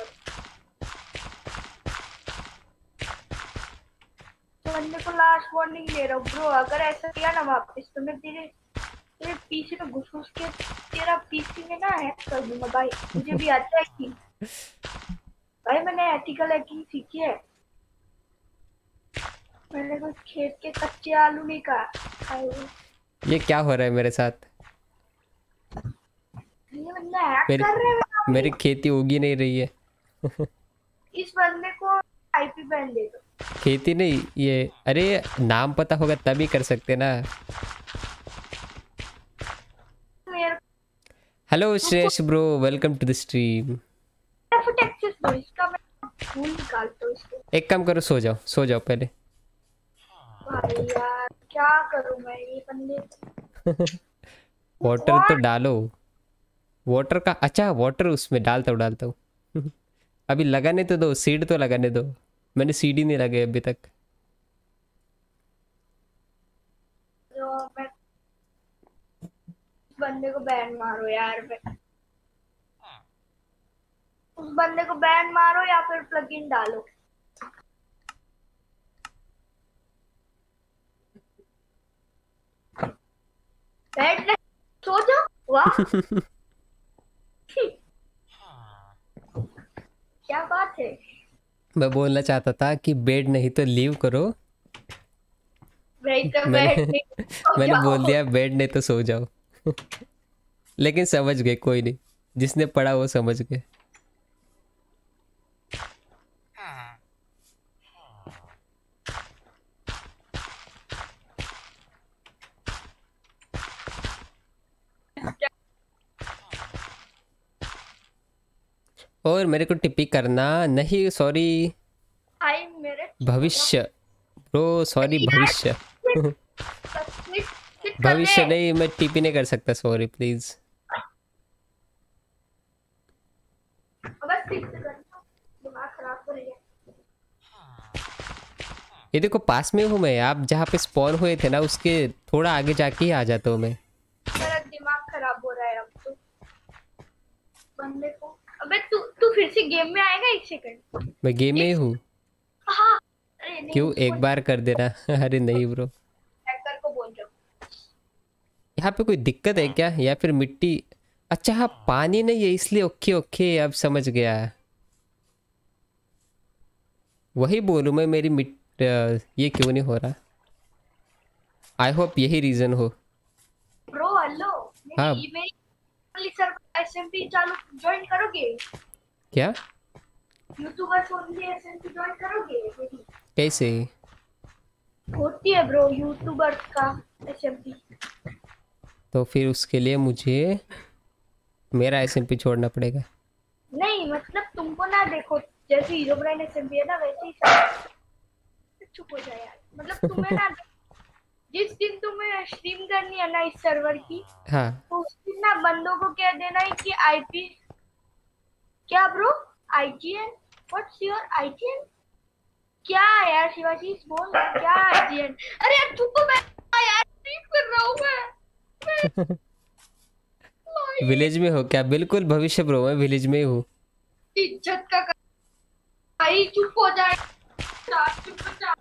तो बंदे को लास्ट वार्निंग दे रहा हूँ ब्रो, अगर ऐसा किया ना वापस तो मैं तेरे पीसी में घुस के तेरा पीसी में ना हैक कर दूंगा भाई। मुझे भी आता है कि भाई मैंने एथिकल हैकिंग सीखी है। मैंने कुछ खेत के कच्चे आलू नहीं खाए हुए। ये क्या हो रहा है मेरे साथ? ये बंदा हैक मेरी कर रहा है मेरी खेती उगी नहीं रही है। इस बंदे को आईपी बैन दे दो। खेती नहीं ये, अरे नाम पता होगा तभी कर सकते ना। मेरे hello Shreyas bro, welcome to the stream. फटाफट एक्सेस दो इसका, मैं फूल निकालता हूँ इसको। एक काम करो, सो जाओ पहले। भाई यार क्या करूं मैं, ये बंदे। वाटर तो डालो। वाटर का, अच्छा वाटर उसमें डालता हूँ। अभी लगाने तो दो, सीड तो लगाने दो। मैंने सीड ही नहीं लगाई अभी तक। जो मैं उस बंदे को बैन मारो यार। उस बंदे को बैन मारो या फिर प्लगइन डालो। बैठ नहीं, सो जाओ। वाह क्या बात है। मैं बोलना चाहता था कि बेड नहीं तो लीव करो। भाई तो बैठ मैंने नहीं, सो मैंने जाओ। बोल दिया बेड नहीं तो सो जाओ। लेकिन समझ गए, कोई नहीं, जिसने पढ़ा वो समझ गए। और मेरे को टिप्पी करना नहीं, सॉरी। भाई मेरे भविष्य ब्रो, सॉरी यार भविष्य। सिट कर ले। भविष्य नहीं, मैं टिप्पी नहीं कर सकता, सॉरी प्लीज। बस सिट कर, दिमाग खराब कर लिया। ये देखो पास में हूँ मैं, आप जहाँ पे स्पॉन हुए थे ना उसके थोड़ा आगे जाके ही आ जाता हूँ मैं। मेरा दिमाग खराब हो रहा है अब तो बंदे को। अबे तू तू फिर से गेम में आएगा, एक सेकंड। मैं गेम में ही हूँ। हाँ, अरे नहीं, क्यों, उसको एक बार कर देना। अरे नहीं ब्रो, हैकर को बोल दो। यहाँ पे कोई दिक्कत है क्या, या फिर मिट्टी? अच्छा हाँ, पानी नहीं है इसलिए, ओके ओके, अब समझ गया। वही बोलूँ मैं, मेरी ये क्यों नहीं हो रहा। आई होप यही रीजन हो। ब्रो हेलो, हाँ। मेरी ईमेल सर एसएमपी चालू ज्वाइन करोगे? क्या? यूट्यूबर्स ओनली एसएमपी ज्वाइन करोगे मेरी? कैसे? होती है ब्रो यूट्यूबर्स का एसएमपी। तो फिर उसके लिए मुझे मेरा एसएमपी छोड़ना पड़ेगा। नहीं मतलब तुमको ना देखो, जैसे हीरो ब्रांड एसएमपी है ना वैसे ही सब। चुप हो जाए यार, मतलब तुम्हें ना जिस दिन तुम्हें स्ट्रीम करनी है ना इस सर्वर की, हाँ। तो उस दिन ना बंदों को कह देना है कि आईपी क्या bro, IGN, what's your IGN? क्या यार शिवाजी बोल क्या आईजीएन? अरे यार चुप हो, मैं यार स्ट्रीम कर रहा हूँ मैं विलेज में हो क्या? बिल्कुल भविष्य ब्रो, मैं विलेज में ही हूँ। इज्जत का भाई चुप हो जाए। चुप हो जा।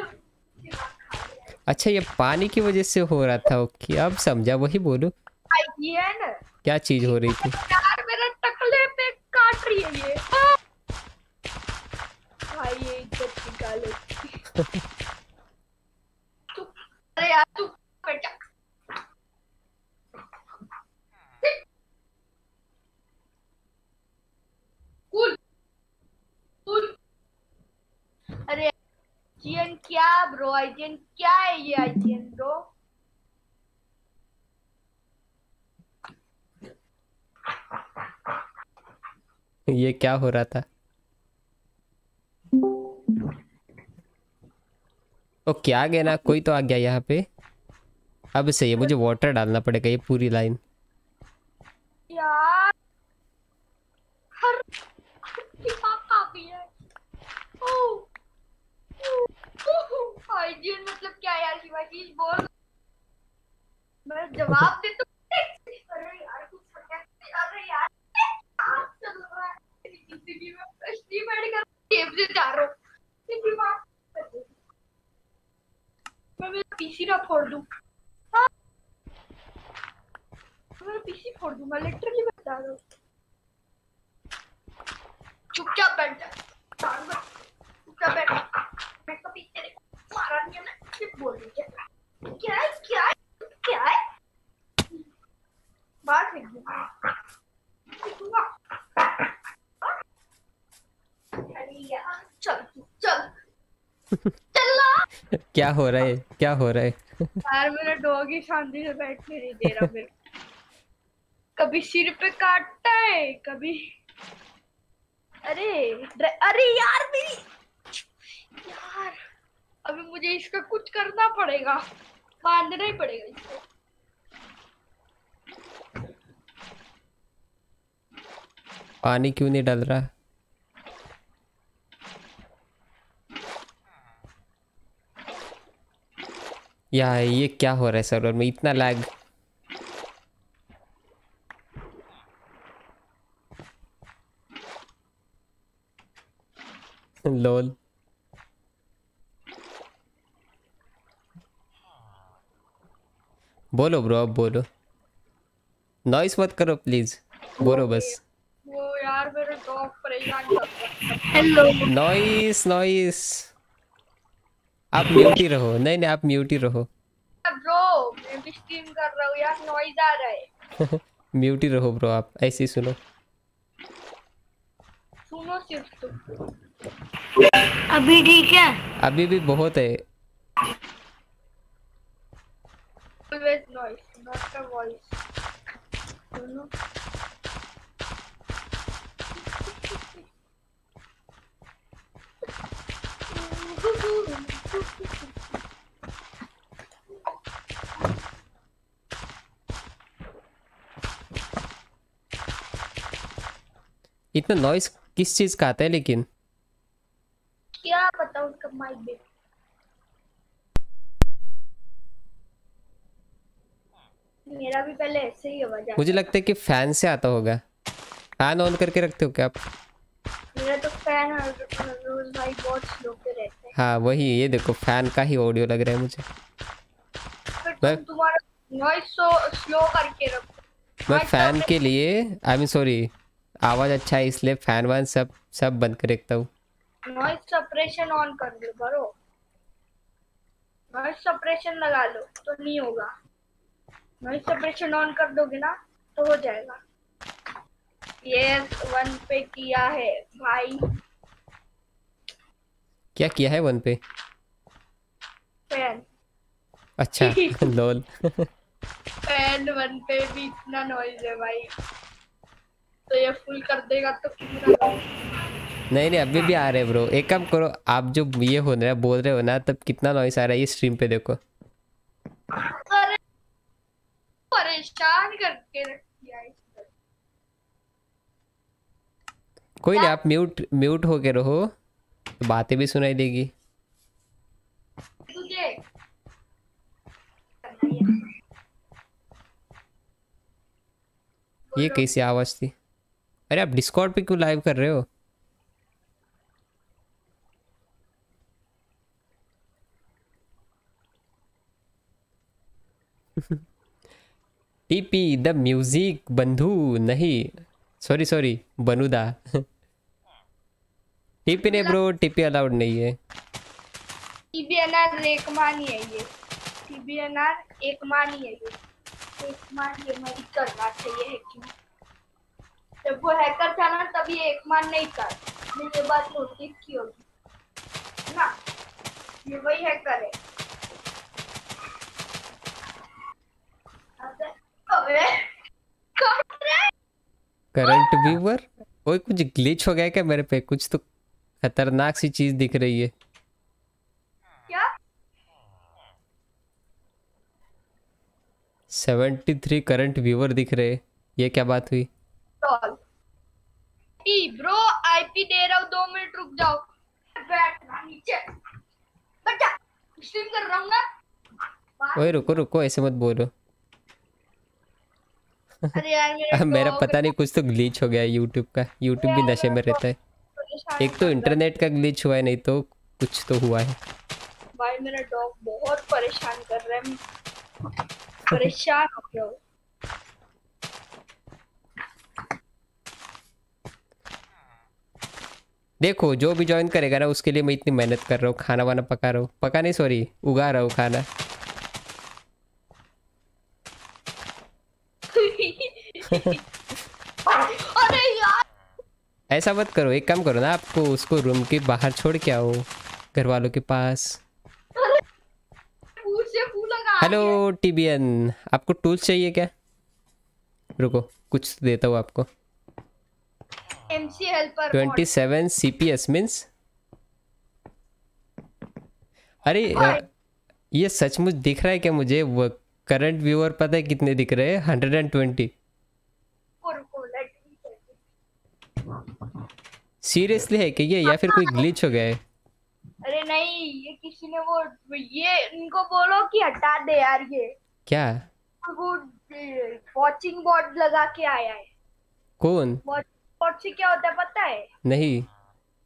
अच्छा, ये पानी की वजह से हो रहा था, ओके अब समझा, वही बोलूँ आईजीएन क्या चीज हो रही थी। यार, मेरा टकले पे काट रही है ये। भाई ये इज्जत निकालो। चुप, अरे यार चुप बेटा। Cool cool. अरे आईजीएन क्या ब्रो, आईजीएन क्या है ये आईजीएन ब्रो? ये क्या हो रहा था? ओ क्या गया ना, कोई तो आ गया यहाँ पे। अब सही है, मुझे वाटर डालना पड़ेगा ये पूरी लाइन। यार हर दिमाग काफी है। हाइजीन मतलब क्या यार शिवाजी बोल, मैं जवाब दे तो। अरे यार कुछ अरे यार चल रहा है जिंदगी में, स्ट्रीम ऐड कर गेम से जा रहा हूँ। ये दिमाग, मैं मेरा पीसी ना फोड़ दूँ। हाँ, मेरा पीसी फोड़ दूँ, मैं लिटरली बता रहा हूँ। चुपचाप बैठ जा, चुपचाप बैठ। मैं कभी तेरे को मारा नहीं है, मैं सिर्फ बोल रही हूँ। क्या है क्या है क्या है? बाहर फेंक दूंगा। अरे यार चल चल चल। क्या हो रहा है, क्या हो रहा है? यार मेरा डॉग ही शांति से बैठने नहीं दे रहा मेरे को। कभी सिर पे काटता है कभी। अरे अरे यार मेरी यार, अभी मुझे इसका कुछ करना पड़ेगा, बांधना ही पड़ेगा इसको। पानी क्यों नहीं डल रहा? यार ये क्या हो रहा है सर्वर में, इतना लैग। लोल। बोलो ब्रो, अब बोलो, नॉइस मत करो प्लीज, बोलो बस। वो यार मेरे डॉग परेशान कर रहा है। हेलो नॉइस नॉइस, आप म्यूट ही रहो, नहीं नहीं आप म्यूट ही रहो। ब्रो, मैं भी स्ट्रीम कर रहा हूँ यार, नॉइज आ रहा है। म्यूट ही रहो ब्रो, आप ऐसे ही सुनो। सुनो सिर्फ तुम। अभी ठीक है? अभी भी बहुत है। Always noise, not a voice. सुनो। इतना नॉइस किस चीज का आता है लेकिन? क्या पता उसका माइक भी। मेरा भी पहले ऐसे ही आवाज आता मुझे लगता है कि फैन से आता होगा। फैन ऑन करके रखते हो क्या आप? मेरा तो फैन रोज भाई बहुत स्लो पे रहता है। हाँ वही, ये देखो फैन का ही ऑडियो लग रहा है मुझे। फिर तुम तुम्हारा नॉइज सो स्लो करके रखो। मैं फैन के लिए, आई मीन सॉरी, आवाज अच्छा है इसलिए फैन वैन सब बंद कर रखता हूँ। नॉइज सप्रेशन ऑन कर दो करो। नॉइज सप्रेशन लगा लो तो नहीं होगा। नॉइज सप्रेशन ऑन कर दोगे ना तो हो जाएगा। यस 1 पे किया है भाई। क्या किया है 1 पे? फैन अच्छा लोल। फैन 1 पे भी इतना नॉइज है भाई, तो ये फुल कर देगा तो पूरा नहीं नहीं अभी भी आ रहे ब्रो, एक काम करो, आप जो ये हो रहा है बोल रहे हो ना, तब कितना नॉइस आ रहा है ये स्ट्रीम पे देखो। अरे परेशान करके रख दिया इसने। कोई नहीं, आप म्यूट म्यूट होके रहो तो बातें भी सुनाई देगी। तुझे ये कैसी आवाज थी? अरे आप डिस्कॉर्ड पे क्यों लाइव कर रहे हो? टीपी द म्यूजिक बंधु, नहीं सॉरी सॉरी बनुदा। टीपी नहीं ब्रो, टीपी अलाउड नहीं है। टीबीएनआर रेकमान ही है ये। टीबीएनआर एक मान ही है ये। एक मान ये नहीं करना चाहिए है क्यों? जब वो हैकर था ना तभी एक मान नहीं कर। मैं ये बात नोटिस की होगी ना, ये वही हैकर है। अबे कौन है? करंट व्यूअर, ओए कुछ ग्लिच हो गया क्या मेरे पे? कुछ तो खतरनाक सी चीज दिख रही है। क्या 73 करंट व्यूअर दिख रहे, ये क्या बात हुई? टॉल ब्रो आईपी दे रहा हूँ 2 मिनट रुक जाओ। बैठना नीचे, बैठ जा, स्ट्रीम कर रहा हूँ ना। ओए रुको रुको, ऐसे मत बोलो। अरे यार मेरा मेरा dog पता नहीं कुछ तो ग्लिच हो गया है यूट्यूब का, यूट्यूब भी नशे में रहता है। परेशान एक तो कर रहा इंटरनेट का ग्लिच हुआ है, नहीं तो कुछ तो हुआ है। है। भाई मेरा डॉग बहुत परेशान कर रहा है, मैं परेशान हो गया हूँ। देखो जो भी ज्वाइन करेगा ना उसके लिए मैं इतनी मेहनत कर रहा हूँ, खाना वाना पका रहा हूँ, पका नहीं सॉरी उगा रहा हूँ खाना। अरे यार ऐसा मत करो, एक काम करो ना, आपको उसको रूम के बाहर छोड़ के आओ घर वालों के पास। फूल से फूल लगा हेलो टीबीएन, आपको टूल्स चाहिए क्या? रुको कुछ देता हूँ आपको। एमसी हेल्पर 27 CPS मीन्स, अरे ये सचमुच दिख रहा है क्या मुझे? वो करंट व्यूअर पता है कितने दिख रहे हैं? 120। रुको लेट मी। सीरियसली है कि ये, या फिर कोई ग्लिच हो गया है? अरे नहीं, ये किसी ने वो ये इनको बोलो कि हटा दे यार, ये क्या? वो वॉचिंग बोर्ड लगा के आया है। कौन? वॉचिंग बोर्ड से क्या होता है पता है? नहीं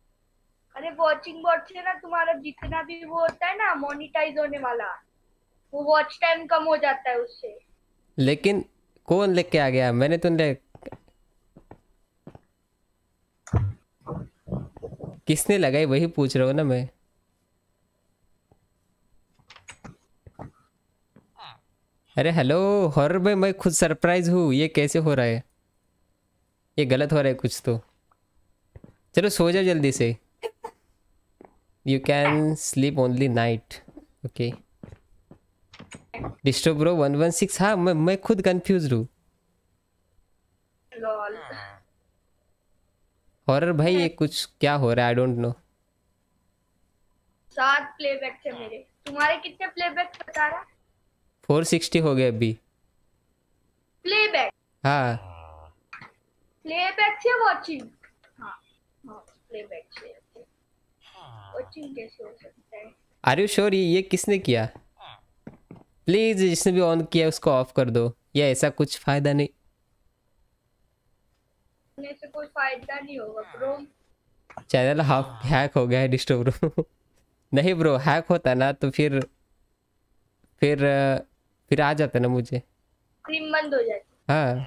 अरे वॉचिंग बोर्ड से ना तुम्हारा जितना भी वो होता है ना मोनिटाइज होने वाला, वो वॉच टाइम कम हो जाता है उससे। लेकिन कौन लेके आ गया? मैंने तो किसने लगाई वही पूछ रहा हूँ ना मैं। अरे हेलो हॉरर भाई, मैं खुद सरप्राइज हूँ, ये कैसे हो रहा है? ये गलत हो रहा है कुछ तो। चलो सो जाओ जल्दी से। You can sleep only night. Okay disturb bro 116। हाँ मैं खुद कंफ्यूज हूँ। लॉल। हॉरर भाई ये कुछ क्या हो रहा है? I don't no. 7 प्लेबैक थे मेरे। तुम्हारे कितने प्लेबैक बता रहा? 460 हो गए अभी। प्लेबैक? हाँ प्लेबैक से वॉचिंग? हाँ हाँ प्लेबैक से। वॉचिंग कैसे हो सकता है? Are you sure? ये किसने किया? प्लीज जिसने भी ऑन किया उसको ऑफ कर दो, या ऐसा कुछ फायदा नहीं। करने से कोई फायदा नहीं होगा ब्रो। चैनल हाफ हैक हो गया है डिस्टर्ब ब्रो। नहीं ब्रो, हैक होता ना तो फिर आ जाता ना मुझे। स्क्रीन बंद हो जाती। हाँ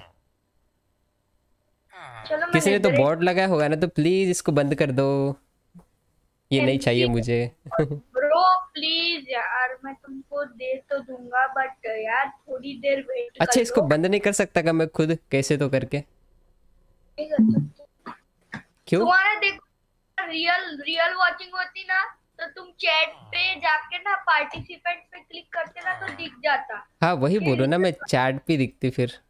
चलो मैं किसी ने तो इधर बोर्ड लगा होगा ना, तो प्लीज इसको बंद कर दो, ये नहीं चाहिए मुझे। ब्रो प्लीज यार, मैं तुमको दे तो दूंगा बट यार थोड़ी देर वेट अच्छा कर इसको लो। बंद नहीं कर सकता क्या मैं खुद, कैसे तो करके? नहीं कर सकते। क्यों? तुम्हारा देखो रियल रियल वॉचिंग होती ना तो तुम चैट पे जाके ना पार्टिसिपेंट पे क्लिक करते ना तो दिख जाता। हाँ वही ये बोलो ना, मैं चैट पे दिखती फिर।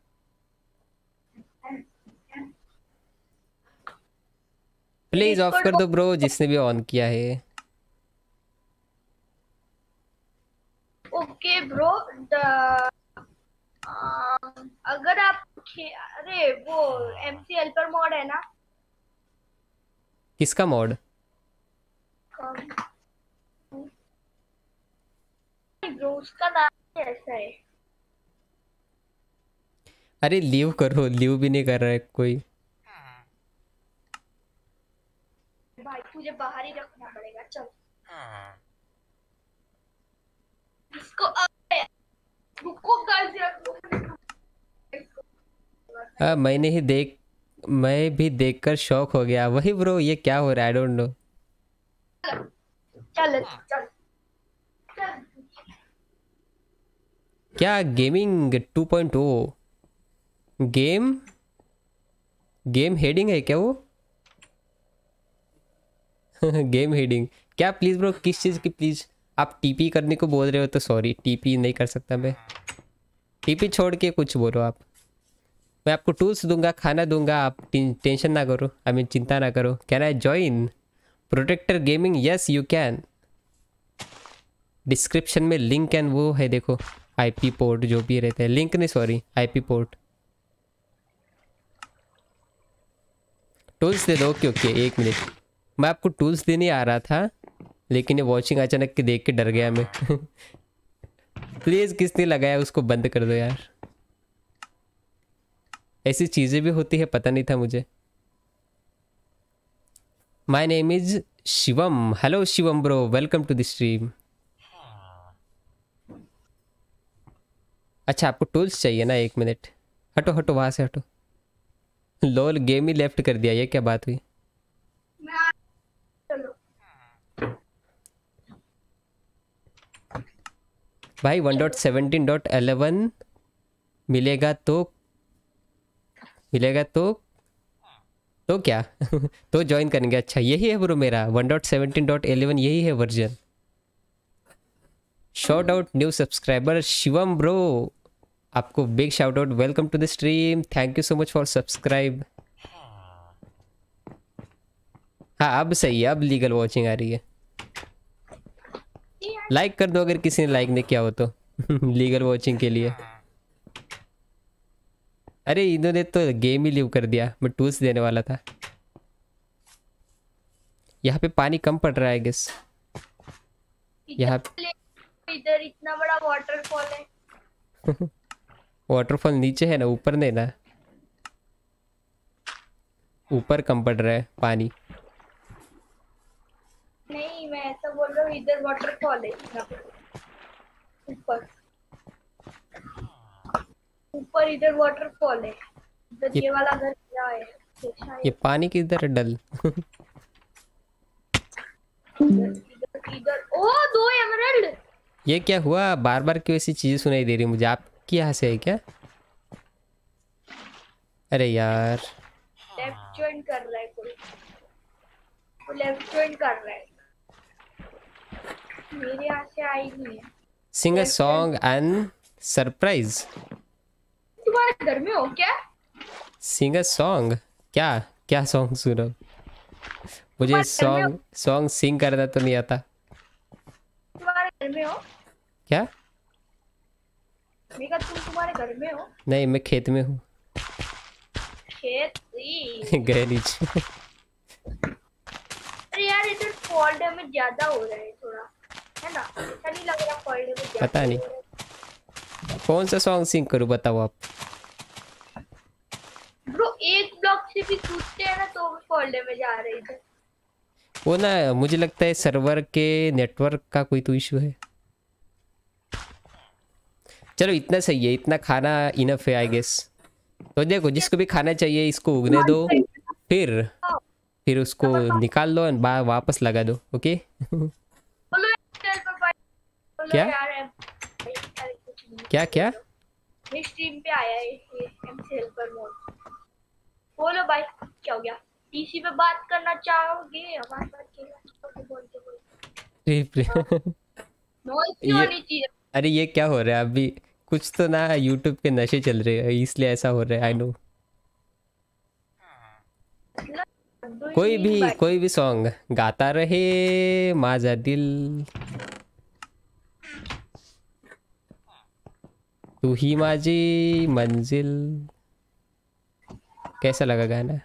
प्लीज ऑफ कर दो ब्रो जिसने भी ऑन किया है। Okay bro. अगर आप अरे वो एमसी हेल्पर मॉड है ना? किसका मॉड? ब्रो उसका नाम ऐसा है। अरे लीव करो, लीव भी नहीं कर रहा है कोई। भाई तुझे बाहर ही रखना पड़ेगा। चल इसको रुको गाइस रख। मैं भी देखकर शॉक हो गया। वही ब्रो, ये क्या हो रहा है? I don't know. चल चल चल। क्या गेमिंग 2.0 गेम हेडिंग है क्या वो? गेम हेडिंग क्या? प्लीज ब्रो किस चीज़ की? प्लीज आप टीपी करने को बोल रहे हो तो सॉरी, टीपी नहीं कर सकता मैं। टीपी छोड़ के कुछ बोलो आप। मैं आपको टूल्स दूंगा, खाना दूंगा, आप टेंशन ना करो, आई मीन चिंता ना करो। Can I join protector gaming? Yes you can. Description में लिंक एंड वो है देखो, आईपी पोर्ट जो भी रहते हैं, लिंक नहीं सॉरी आईपी पोर्ट। टूल्स दे दो। ओके ओके एक मिनट, मैं आपको टूल्स देने आ रहा था लेकिन ये वॉचिंग अचानक के देख के डर गया मैं। प्लीज किसने लगाया उसको बंद कर दो यार। ऐसी चीजें भी होती है, पता नहीं था मुझे। My name is Shivam. Hello Shivam bro, welcome to the stream. अच्छा आपको टूल्स चाहिए ना? एक मिनट हटो हटो वहां से हटो। लोल गेम ही लेफ्ट कर दिया, ये क्या बात हुई? चलो भाई 1.17.11 मिलेगा तो क्या? तो ज्वाइन करेंगे। अच्छा यही है ब्रो मेरा 1.17.11, यही है version. Shout out new subscriber Shivam bro, आपको big shout out. Welcome to the stream, thank you so much for subscribe. हाँ अब सही है, अब लीगल वॉचिंग आ रही है। लाइक कर दो अगर किसी ने लाइक नहीं किया हो तो। लीगल वॉचिंग के लिए। अरे इन्होंने तो गेम ही लीव कर दिया, मैं टूल्स देने वाला था। यहाँ पे पानी कम पड़ रहा है गेस। यहाँ इधर इतना बड़ा वाटरफॉल है। वाटरफॉल नीचे है ना, ऊपर नहीं ना। ऊपर कम पड़ रहा है पानी। नहीं मैं ऐसा बोल रहा हूँ, इधर वाटरफॉल है इतना ऊपर। ऊपर इधर वाटरफॉल है, इधर ये ये वाला घर क्या है, देखा है? ये पानी किधर है डल? इधर इधर ओ 2 एमराल्ड। ये क्या हुआ? बार बार क्यों ऐसी चीजें सुनाई दे रही मुझे? आपकी यहाँ से है क्या? अरे यार, लेफ्ट ज्वाइन कर रहा है कोई, वो लेफ्ट ज्वाइन कर रहा है, मेरे यहाँ से आई नहीं है। Sing a song and surprise. तुम्हारे घर में हो क्या? Sing a song? क्या क्या सॉन्ग सुनो? मुझे तुम्हारे घर में हो? सॉन्ग सिंग करना तो नहीं आता। तुम्हारे घर में हो? क्या? मैं कहा तुम तुम्हारे घर में हो? नहीं, मैं खेत में हूँ। खेत ही। गए नीचे। अरे यार इधर फॉल डैमेज ज्यादा हो रहा है थोड़ा, है ना? ऐसा नहीं लग रहा फॉल डैमेज ज्यादा पता नहीं। हो रहा है? कौन सा सॉन्ग सिंग करूँ बताओ आप? ब्रो एक ब्लॉक से भी टूटते हैं ना तो भी फॉल डैमेज आ रहा है इधर। वो ना, मुझे लगता है सर्वर के नेटवर्क का कोई तो इशू है। चलो इतना सही है, इतना खाना इनफ है आई गेस। तो देखो, जिसको भी खाना चाहिए इसको उगने दो, फिर उसको निकाल लो और वापस लगा दो। ओके? बोलो चल पापा, बोलो क्या? यार अरे कुछ नहीं। क्या क्या? मेरी स्ट्रीम पे आया है ये एमसी हेल्पर मोड। बोलो भाई क्या हो गया? टीसी पे बात करना चाहोगे? हमारे साथ खेलना बोलते बोलते नॉइस नहीं ये होनी चाहिए। अरे ये क्या हो रहा है अभी? कुछ तो ना यूट्यूब पे नशे चल रहे हैं इसलिए ऐसा हो रहा है। I know. कोई भी सॉन्ग गाता रहे माजा दिल, तू ही माजी मंजिल। कैसा लगा गाना?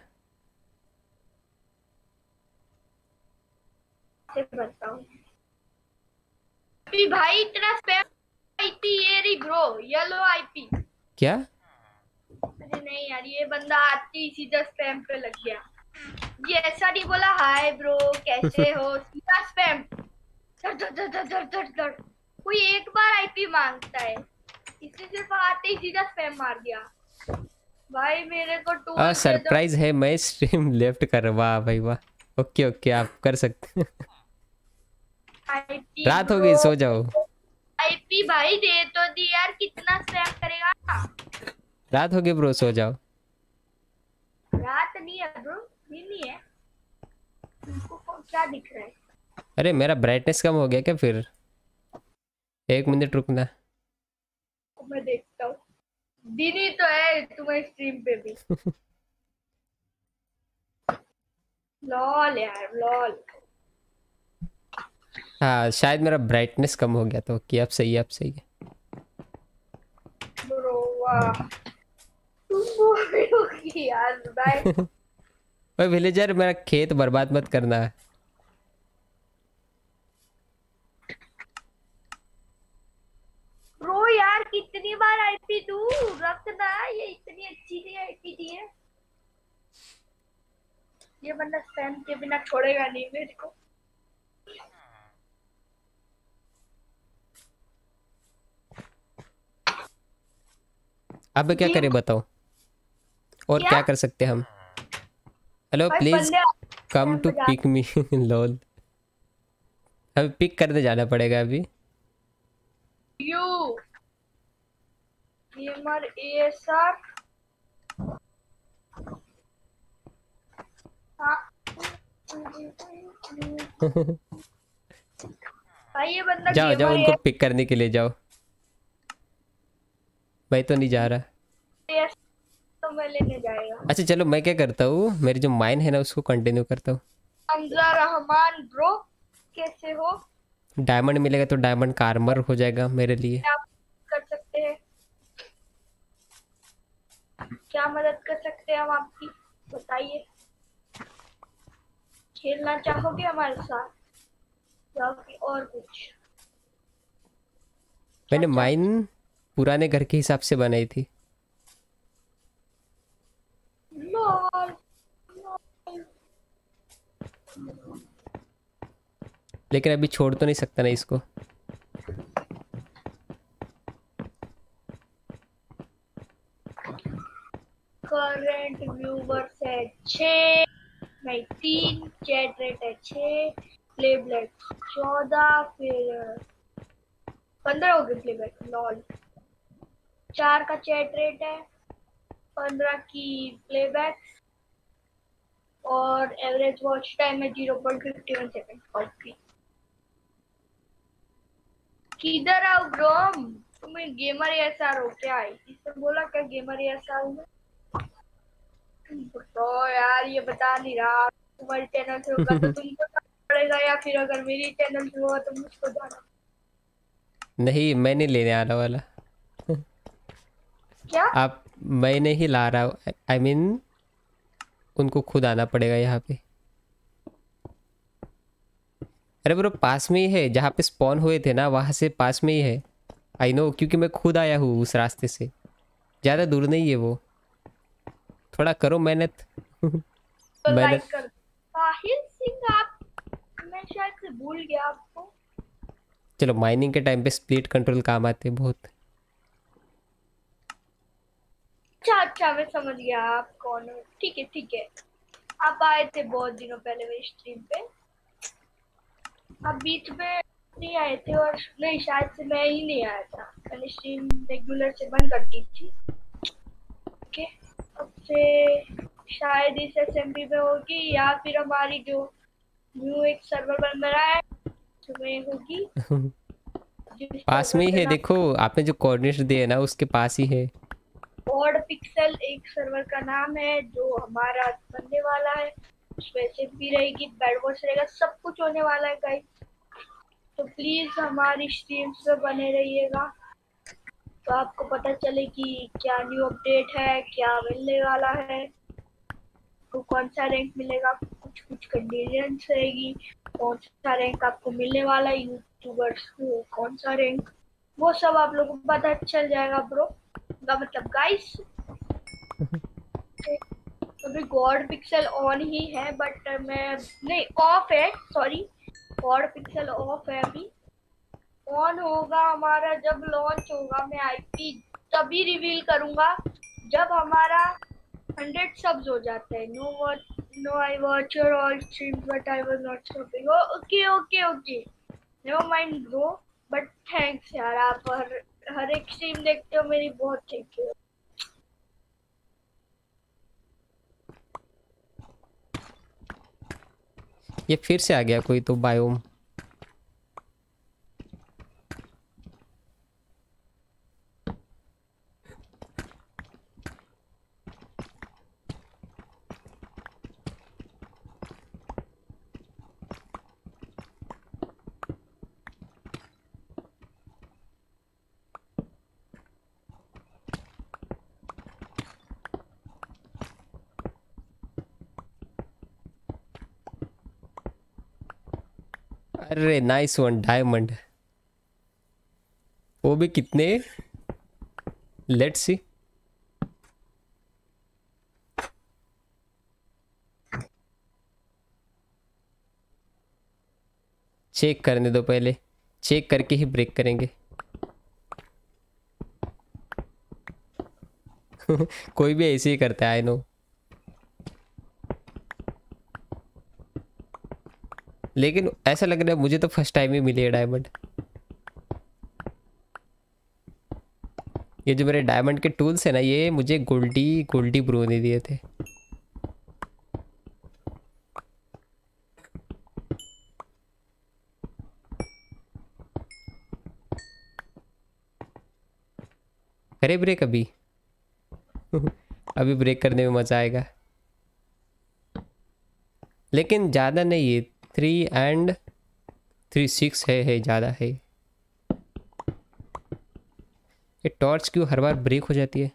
बताऊं भाई इतना स्पैम आईपी ये रही ब्रो, येलो आईपी। क्या? अरे नहीं यार ये बंदा आती सीधा स्पैम पे लग गया। ये ऐसा नहीं बोला हाय ब्रो कैसे हो, सीधा स्पैम धड़ धड़ धड़ धड़ धड़ धड़ धड़। कोई एक बार आईपी मांगता है, इसने सिर्फ आते ही सीधा स्पैम मार दिया। भाई मेरे को टूल सरप्राइज है, मैं स्ट्रीम लेफ्ट कर। वाह भाई वाह। ओके ओके, आप कर सकते हैं। रात हो गई, सो जाओ। आईपी भाई दे तो दी यार, कितना स्पैम करेगा? रात हो गई ब्रो, सो जाओ। रात नहीं है ब्रो, दिन ही है। तुमको क्या दिख रहा है? अरे मेरा ब्राइटनेस कम हो गया क्या फिर? एक मिनट रुकना। मैं देखता हूँ, दिन ही तो है तुम्हारी स्ट्रीम पे भी। लॉल यार लॉल। हाँ शायद मेरा ब्राइटनेस कम हो गया तो। कि अब सही है, अब सही है। ब्रो वाह, तुम बोल रहे हो कि यार भाई। ओए विलेजर, मेरा खेत बर्बाद मत करना। ब्रो यार कितनी बार आईपी दूं, रखना ये इतनी अच्छी नहीं आईपी दी है। ये बंदा स्पैम के बिना छोड़ेगा नहीं मेरे को। अब क्या करें बताओ? और क्या कर सकते हैं हम? Hello please come to pick me. Lol, हमें पिक करने जाना पड़ेगा अभी। You gamer ASR. भाई ये बंदा जाओ जाओ, गेमर उनको पिक करने के लिए जाओ। मैं तो नहीं जा रहा। तो मैं लेने जाएगा। अच्छा चलो, मैं क्या करता हूँ, मेरी जो माइन है ना उसको कंटिन्यू करता हूँ। हमजा रहमान ब्रो कैसे हो? डायमंड मिलेगा तो डायमंड का आर्मर हो जाएगा मेरे लिए। आप कर सकते हैं, क्या मदद कर सकते हैं हम आपकी, बताइए। खेलना चाहोगे हमारे साथ या फिर और कुछ? मैंने माइन पुराने घर के हिसाब से बनाई थी। लेकिन अभी छोड़ तो नहीं सकता ना इसको। 6 नहीं 3, चैट रेट है 6, प्ले ब्लैक 14, फिर 15 हो गए प्ले बैक लॉल। 4 का चैट रेट है, 15 की प्लेबैक और एवरेज वॉच टाइम है 0.51 सेकंड। ओके किधर आओ ब्रोम, तुम्हें गेमर एसआर हो क्या? इसने बोला क्या गेमर एसआर हूँ तो यार ये बता नहीं रहा। तुम्हारी चैनल से होगा तो तुमको जाना पड़ेगा, या फिर अगर मेरी चैनल से होगा तो मुझको जाना। नहीं मैं नहीं लेने आने वाला। क्या आप, मैं नहीं ला रहा हूँ, आई मीन उनको खुद आना पड़ेगा यहाँ पे। अरे ब्रो पास में ही है, जहाँ पे स्पॉन हुए थे ना वहाँ से पास में ही है। आई नो, क्योंकि मैं खुद आया हूँ उस रास्ते से, ज़्यादा दूर नहीं है वो। थोड़ा करो मेहनत। तो लाइक मेहनत। कर साहिल सिंह आप, मैं शायद से भूल गया आपको। चलो माइनिंग के टाइम पे स्प्लिट कंट्रोल काम आते हैं बहुत। अच्छा अच्छा मैं समझ गया आप कौन हो। ठीक है ठीक है, आप आए थे बहुत दिनों पहले मेरी स्ट्रीम पे। आप बीच में नहीं आए थे, और नहीं शायद से मैं ही नहीं आया था, मैंने स्ट्रीम रेगुलर से बंद कर दी थी। ओके अब से शायद इस एसएमबी में होगी, या फिर हमारी जो न्यू एक सर्वर बन रहा है उसमें होगी। जिस पास में सर्वर ही का है, नाम देखो आपने जो कोऑर्डिनेट्स दिए ना उसके पास ही है। ऑड पिक्सल एक सर्वर का नाम है जो हमारा बनने वाला है। उसमें से भी रहेगी, बैड वॉच रहेगा, सब कुछ होने वाला है गाइस। तो प्लीज हमारी स्ट्रीम्स पे बने रहिएगा, तो आपको पता चले कि क्या न्यू अपडेट है, क्या मिलने वाला है, तो कौन सा रैंक मिलेगा, कुछ कुछ कंडीशंस रहेगी, कौन सा रैंक आपको मिलने वाला है, यूट्यूबर्स को कौन सा रैंक, वो सब आप लोगों को पता चल जाएगा ब्रो का मतलब गाइस। अभी गॉड पिक्सल ऑन ही है, बट मैं नहीं ऑफ है, सॉरी गॉड पिक्सल ऑफ है अभी। ऑन होगा हमारा जब लॉन्च होगा, मैं आईपी तभी रिवील करूंगा जब हमारा 100 सब्स हो जाते हैं। No I watch your all streams but I was not stopping. Okay okay okay never mind bro, but thanks यार, आप हर एक स्ट्रीम देखते हो मेरी, बहुत थैंक यू। ये फिर से आ गया कोई तो बायोम। अरे नाइस वन, डायमंड। वो भी कितने, लेट्स सी। चेक करने दो पहले, चेक करके ही ब्रेक करेंगे। कोई भी ऐसे ही करता है, आई नो। लेकिन ऐसा लग रहा है मुझे तो फर्स्ट टाइम ही मिली है डायमंड। ये जो मेरे डायमंड के टूल्स है ना, ये मुझे गोल्डी गोल्डी ब्रो ने दिए थे। करे ब्रेक अभी। अभी ब्रेक करने में मजा आएगा, लेकिन ज़्यादा नहीं है। 3 and 3 6 है ज़्यादा है। ये टॉर्च क्यों हर बार ब्रेक हो जाती है?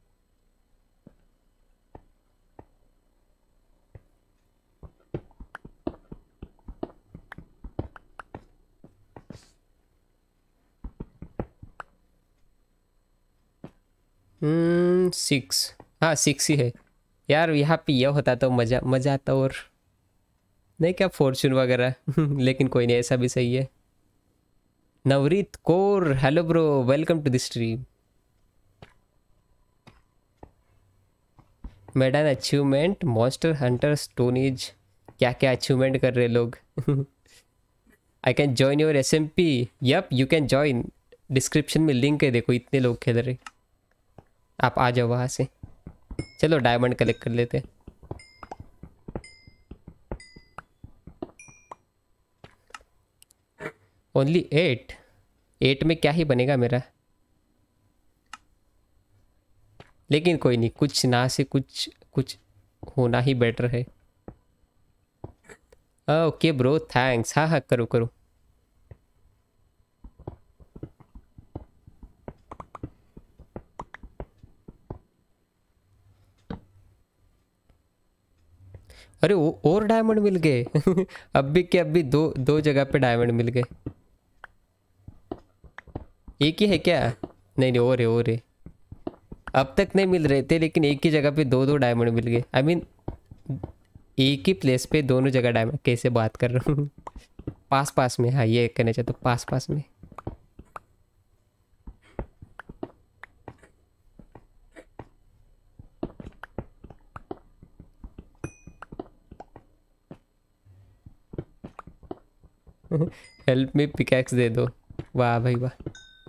हम्म, 6। हाँ 6 ही है यार। यहाँ पे यह होता तो मज़ा मज़ा आता, और नहीं क्या फॉर्चून वगैरह। लेकिन कोई नहीं, ऐसा भी सही है। Navreet Kaur, hello bro, welcome to the stream. Maiden achievement monster hunter stone age, क्या क्या अचीवमेंट कर रहे लोग। I can join your SMP। Yup you can join, description में लिंक है, देखो इतने लोग खेल रहे, आप आ जाओ वहाँ से। चलो डायमंड कलेक्ट कर लेते। ओनली 8 में क्या ही बनेगा मेरा, लेकिन कोई नहीं, कुछ ना से कुछ कुछ होना ही बेटर है। ओके ब्रो थैंक्स, हाँ हाँ करो करो। अरे और डायमंड मिल गए। अब भी क्या, अब भी दो दो जगह पे डायमंड मिल गए। एक ही है क्या? नहीं नहीं और है। अब तक नहीं मिल रहे थे, लेकिन एक ही जगह पे दो दो डायमंड मिल गए। आई मीन एक ही प्लेस पे दोनों जगह डायमंड, कैसे बात कर रहा हूँ। पास पास में, हाँ ये कहना चाहता हूँ, पास पास में। हेल्प में पिकैक्स दे दो, वाह भाई वाह।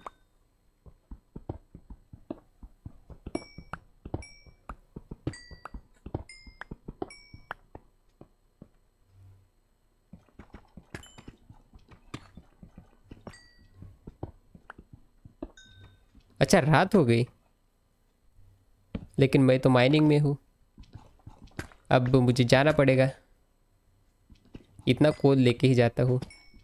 अच्छा रात हो गई, लेकिन मैं तो माइनिंग में हूँ। अब मुझे जाना पड़ेगा, इतना कोल लेके ही जाता हूँ।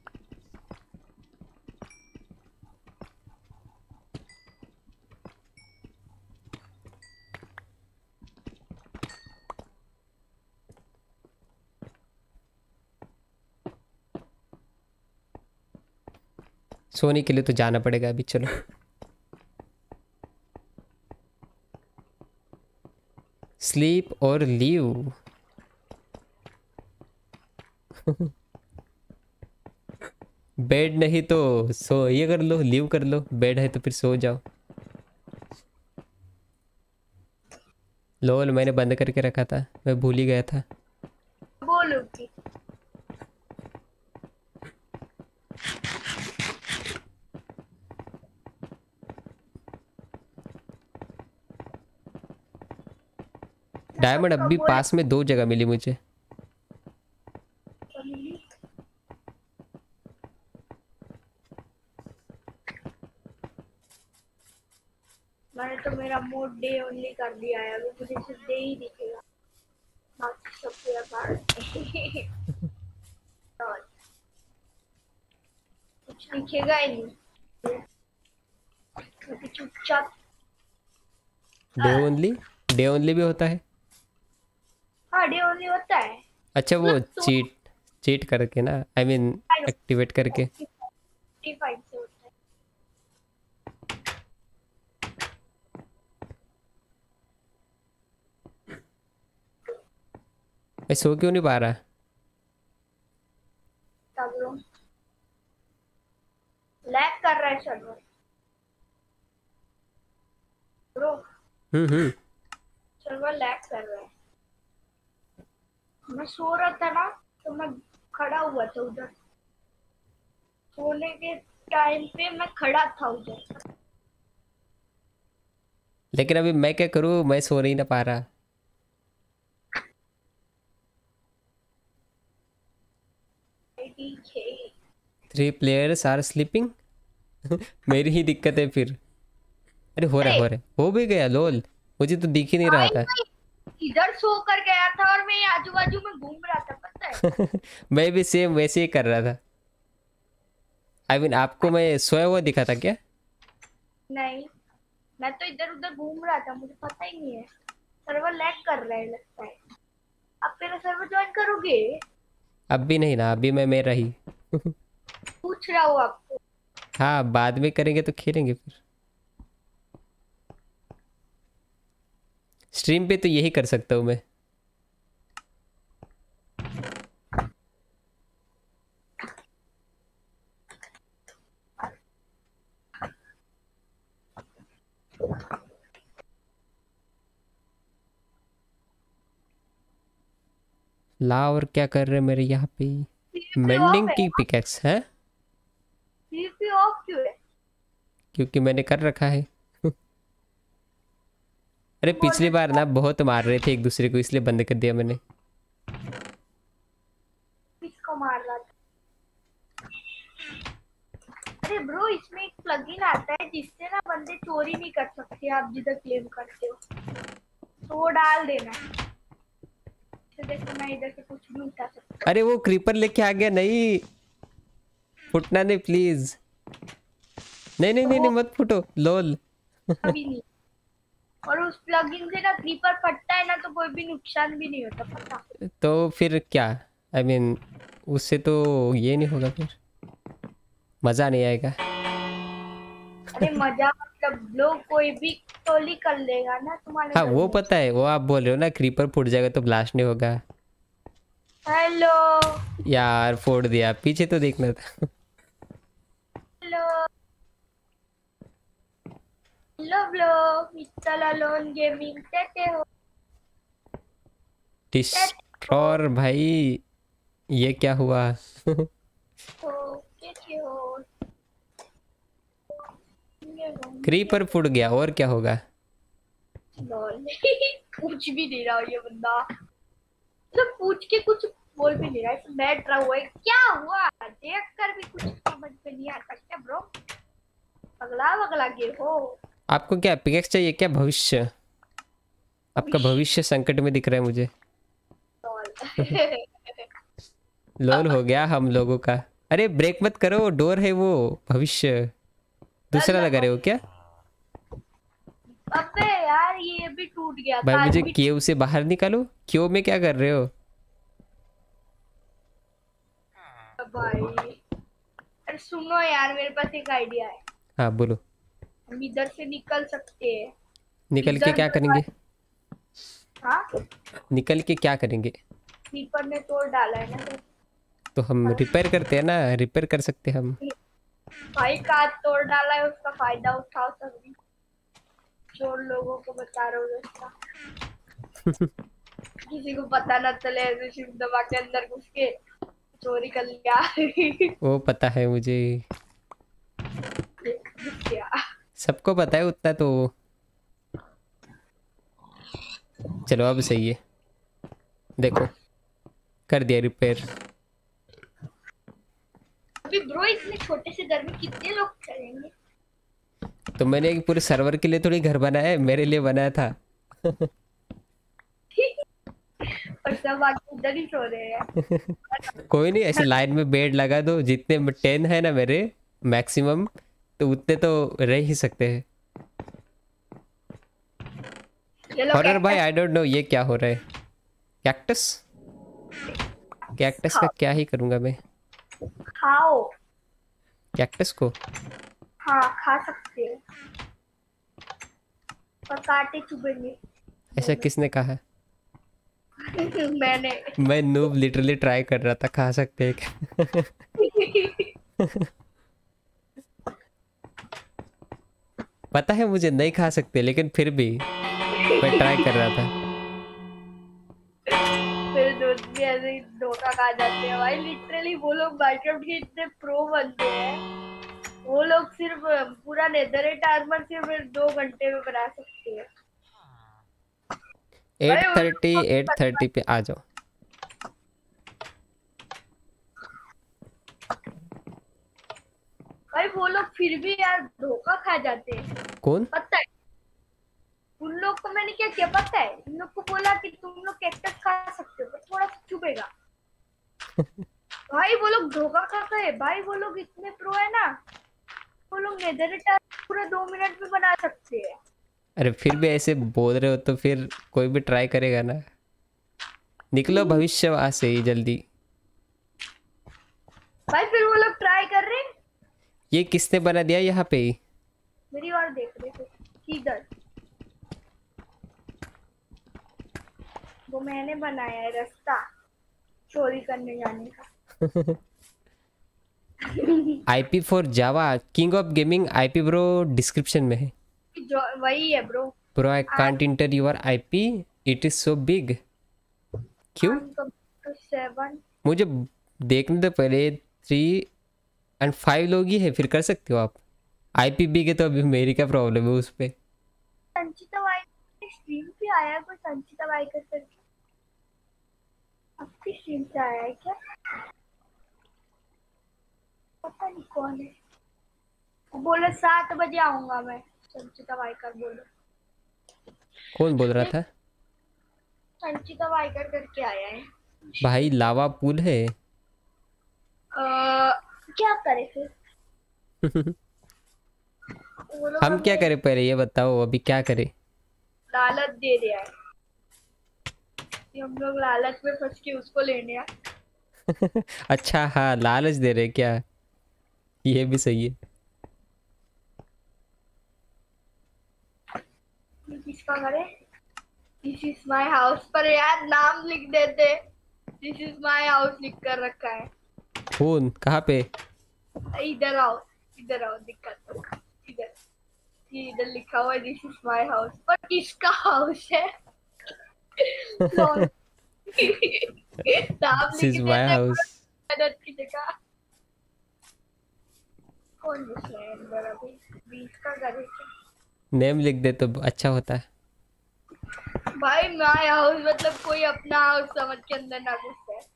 सोने के लिए तो जाना पड़ेगा अभी, चलो। स्लीप और लीव। बेड नहीं तो सो, ये कर लो, लीव कर लो। बेड है तो फिर सो जाओ। लोल मैंने बंद करके रखा था, मैं भूल ही गया था। बोलूंगी। डायमंड अब भी बोले पास में दो जगह मिली मुझे। मैंने तो मेरा मोड डे ओनली कर दिया है, अभी मुझे सिर्फ डे ही दिखेगा, बाकी सब पूरा पार। और कुछ दिखेगा ही नहीं, क्योंकि चुपचाप। डे ओनली भी होता है। हाँ डे ओनली होता है। अच्छा वो मतलब तो चीट चीट करके ना, आई मीन एक्टिवेट करके। 55 से होता है। मैं सो क्यों नहीं पा रहा? तब लोग लैग कर रहा है server bro, hmm. Server lag कर रहा है। मैं सो रहा था ना, तो मैं खड़ा हुआ था उधर, सोने के टाइम पे मैं खड़ा था उधर। लेकिन अभी मैं क्या करूँ, मैं सो नहीं ना पा रहा। ठीक है। 3 players आर स्लीपिंग। मेरी ही दिक्कत है फिर। अरे हो रहा अरे है, हो भी गया लोल, मुझे तो दिख ही नहीं रहा भाई था। मैं इधर सो कर गया था और मैं आजू बाजू में घूम रहा था, पता है। मैं भी सेम वैसे ही कर रहा था। आई मीन आपको मैं सोया हुआ दिखा था क्या? नहीं, मैं तो इधर उधर घूम रहा था, मुझे पता ही नहीं है। सर्वर लैग कर रहा है लगता है। आप मेरा सर्वर ज्वाइन करोगे? अब भी नहीं ना, अभी मैं मेरा ही। पूछ रहा हूँ आपको। हाँ बाद में करेंगे तो खेलेंगे फिर। स्ट्रीम पे तो यही कर सकता हूँ मैं। ला और क्या कर रहे हैं मेरे यहाँ पे? PvP मेंडिंग ऑफ है। की पिकेक्स है PvP ऑफ क्यों है? क्योंकि मैंने कर रखा है। अरे बोल पिछली रहे बार ना बहुत मार रहे थे एक दूसरे को, इसलिए बंद कर दिया मैंने। किसको मार रहा था? अरे ब्रो, इसमें एक प्लगइन आता है जिससे ना बंदे चोरी नहीं कर सकते आप जिधर क्लेम करते हो, तो वो डाल देना। तो देखो मैं इधर से कुछ भी उठा सकता अरे वो क्रीपर लेके आ गया। नहीं फुटना नहीं प्लीज। नहीं नहीं नहीं, नहीं मत फुटो लोल। हूँ, अभी नहीं। और उस प्लगइन से ना क्रीपर फटता है ना तो कोई भी नुकसान भी नहीं होता, पता? तो फिर क्या आई मीन उससे तो ये नहीं होगा, फिर मजा नहीं आएगा। अरे मजा मतलब लोग कोई भी टोली कर लेगा ना तुम्हारे हाँ घर वो में। पता है, वो आप बोल रहे हो ना क्रीपर फूट जाएगा तो ब्लास्ट नहीं होगा। हेलो यार फोड़ दिया, पीछे तो देखना था। Hello hello bro, mister alone gaming कहते हो? डिस्ट्रॉयर भाई ये क्या हुआ? तो कैसे हो? क्रीपर फूट गया और क्या होगा? लॉल पूछ भी नहीं रहा ये बंदा, मतलब पूछ के कुछ बोल भी नहीं रहा है, बैठ रहा हुआ है। क्या हुआ देख कर भी कुछ समझ में नहीं आता क्या ब्रो? पगला पगला के हो? आपको क्या पिकेक्स चाहिए क्या? भविष्य, आपका भविष्य संकट में दिख रहा है मुझे। लॉल लोल हो गया हम लोगों का। अरे ब्रेक मत करो, डोर है वो। भविष्य दूसरा लगा रहे हो क्या? अबे यार ये भी टूट गया भाई कान मुझे भी। केव से बाहर निकालो। क्यों में क्या कर रहे हो? भाई अरे सुनो यार, मेरे पास एक आइडिया है। हाँ बोलो। हम इधर से निकल सकते हैं। निकल के इधर क्या करेंगे? हाँ, निकल के क्या करेंगे? क्रीपर ने तोड़ डाला है ना। तो हम रिपेयर करते हैं ना, रिपेयर कर सकते हैं हम। भाई कांच तोड़ डाला है, उसका फायदा उठाओ सभी। चोर लोगों को बता रहा हूँ दोस्ता। किसी को पता ना चले, ऐसे शिव दबा के अंदर घुस के चोरी कर लिया। वो पता है मुझे, घुस गया। सबको पता है उतना तो। चलो अब सही है, देखो कर दिया रिपेयर। अभी ब्रो इतने छोटे से घर में कितने लोग करेंगे? तो मैंने एक पूरे सर्वर के लिए थोड़ी घर बनाया है, मेरे लिए बनाया था। और सब आके उधर ही सो रहे हैं। कोई नहीं, ऐसे लाइन में बेड लगा दो, जितने 10 है ना मेरे मैक्सिमम, तो उतने तो रह ही सकते हैं। ये लोग हॉरर भाई कैक्टस आई डोंट नो ये क्या हो रहा है। कैक्टस, कैक्टस का क्या ही करूंगा मैं। खाओ। कैक्टस को हाँ खा सकते हो, पर कांटे चुभेंगे। ऐसा किसने कहा है? मैंने मैं नूब लिटरली ट्राई कर रहा था, खा सकते हैं क्या? पता है मुझे नहीं खा सकते, लेकिन फिर भी मैं ट्राई कर रहा था। फिर दोस्त भी ऐसे ही धोखा खा जाते हैं भाई। लिटरली वो लोग माइनक्राफ्ट के इतने प्रो बनते हैं, वो लोग सिर्फ पूरा नेदरराइट आर्मर सिर्फ 2 घंटे में बना सकते हैं। 8:30 पे आ जाओ। भाई वो लोग फिर भी यार धोखा खा जाते हैं, कौन? पता है? उन लोग को मैंने क्या किया पता है? उन लोग को बोला कि तुम लोग कैक्टस खा सकते हो, पर थोड़ा सा चुभेगा। भाई वो लोग धोखा खा गए भाई। वो लोग इतने प्रो है ना, वो लोग नेदरराइट आर्मर पूरा 2 मिनट में बना सकते हैं। अरे फिर भी ऐसे बोल रहे हो तो फिर कोई भी ट्राई करेगा ना। निकलो भविष्य वहां से ही जल्दी। भाई फिर वो लोग ट्राई कर रहे हैं। ये किसने बना दिया यहाँ पे ही? मेरी ओर देख रहे थे किधर? वो मैंने बनाया है रास्ता चोरी करने जाने का। IP for Java king of gaming IP bro description में है। जो वही है bro. Bro I can't enter your IP, it is so big. क्यों? कंप्यूटर 7 मुझे देखने तो पहले 3 और 5 लोग ही है, फिर कर सकते हो आप। IPB के तो अभी मेरी क्या प्रॉब्लम है उस पे। संचिता वाइकर स्ट्रीम पे आया कोई, संचिता वाइकर करके आपकी स्ट्रीम पे आया है क्या? पता नहीं कौन है। वो बोले 7 बजे आऊंगा मैं, संचिता वाइकर बोले। कौन बोल रहा था? संचिता वाइकर करके आया है। भाई लावा पूल है। क्या करे फिर? वो लोग हम क्या हमें करें पहले ये बताओ, अभी क्या करें? लालच दे दिया है कि हम लोग लालच में फंस के उसको लेने आए। अच्छा हाँ, लालच दे रहे क्या? ये भी सही है। किसका करे? दिस इज माय हाउस पर यार नाम लिख देते। दिस इज माय हाउस लिख कर रखा है। कौन कहाँ पे? इधर आओ, इधर आओ, दिक्कत इधर। ये इधर लिखा हुआ है दिस इज माय हाउस, पर किसका हाउस है? लॉल। नाम दिस लिख इज माय देते हाउस। मदद की जगह। कौन घुस रहा है अंदर अभी? 20 का घर है क्या? नेम लिख दे तो अच्छा होता है। भाई माय हाउस मतलब कोई अपना हाउस समझ के अंदर ना घुस जाए।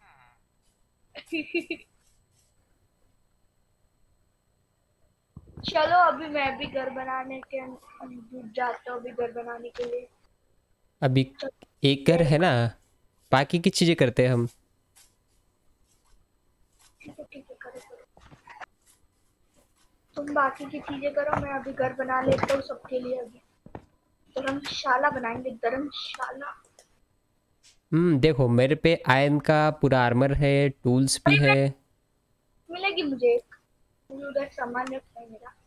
चलो अभी मैं भी घर बनाने के जुट जाता हूँ, अभी घर बनाने के लिए। अभी एक घर है ना, बाकी की चीजें करते हैं हम। ठीक है, करो करो। तुम बाकी की चीजें करो, मैं अभी घर बना लेता हूँ सबके लिए। अभी धर्मशाला बनाएंगे, धर्मशाला। देखो मेरे पे आयरन का पूरा आर्मर है, टूल्स भी अरे है। मिलेगी मुझे एक, मुझे उधर सामान रखना है मेरा।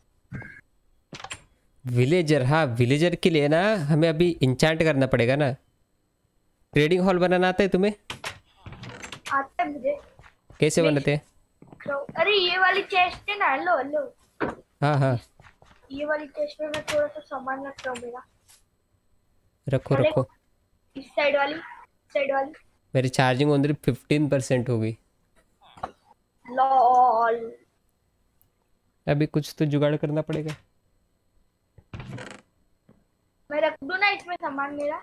विलेजर, हाँ विलेजर के लिए ना हमें अभी इंचांट करना पड़ेगा ना। ट्रेडिंग हॉल बनाना आता है तुम्हें? आता है मुझे। कैसे मैं बनाते हैं? अरे ये वाली चेस्ट है ना, हेलो हेलो। हाँ हाँ, ये वाली चेस्ट में मैं थोड़ा सा सामान रख रहा हूँ मेरा। रखो चलेगा? रखो। इस साइड वाली, साइड वाली। मेरी चार्जिंग ऑन 15% हो गई। लॉल। अभी कुछ तो जुगाड़ करना पड़ेगा। मैं रख दूं ना इसमें सामान मेरा?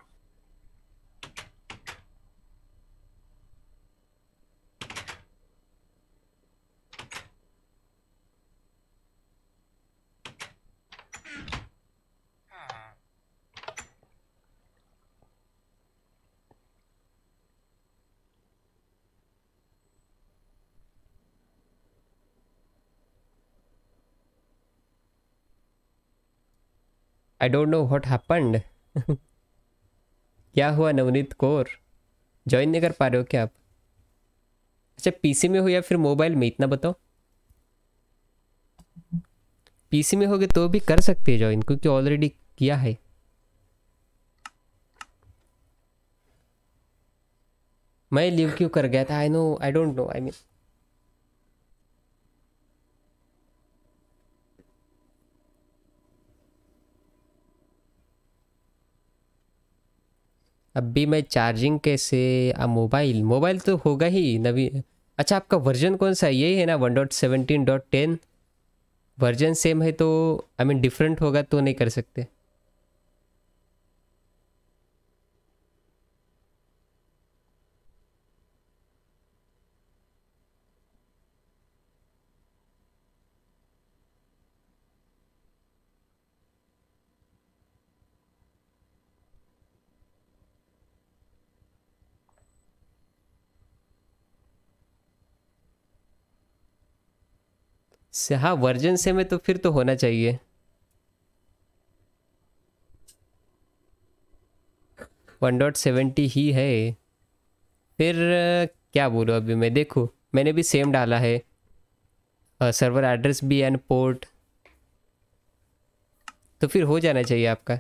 I don't know what happened. क्या हुआ नवनीत कौर? ज्वाइन नहीं कर पा रहे हो क्या आप? अच्छा पीसी में हो या फिर मोबाइल में, इतना बताओ। पीसी में होगे तो भी कर सकते हैं ज्वाइन, क्योंकि ऑलरेडी किया है। मैं लीव क्यों कर गया था? I know, I don't know, I mean अभी मैं चार्जिंग कैसे? मोबाइल मोबाइल तो होगा ही नवी। अच्छा आपका वर्जन कौन सा है? यही है ना 1.17.10? वर्जन सेम है तो आई मीन डिफरेंट होगा तो नहीं कर सकते। से हाँ वर्जन सेम है तो फिर तो होना चाहिए। 1.70 ही है। फिर क्या बोलूँ अभी मैं, देखूँ मैंने भी सेम डाला है, सर्वर एड्रेस भी एंड पोर्ट, तो फिर हो जाना चाहिए आपका।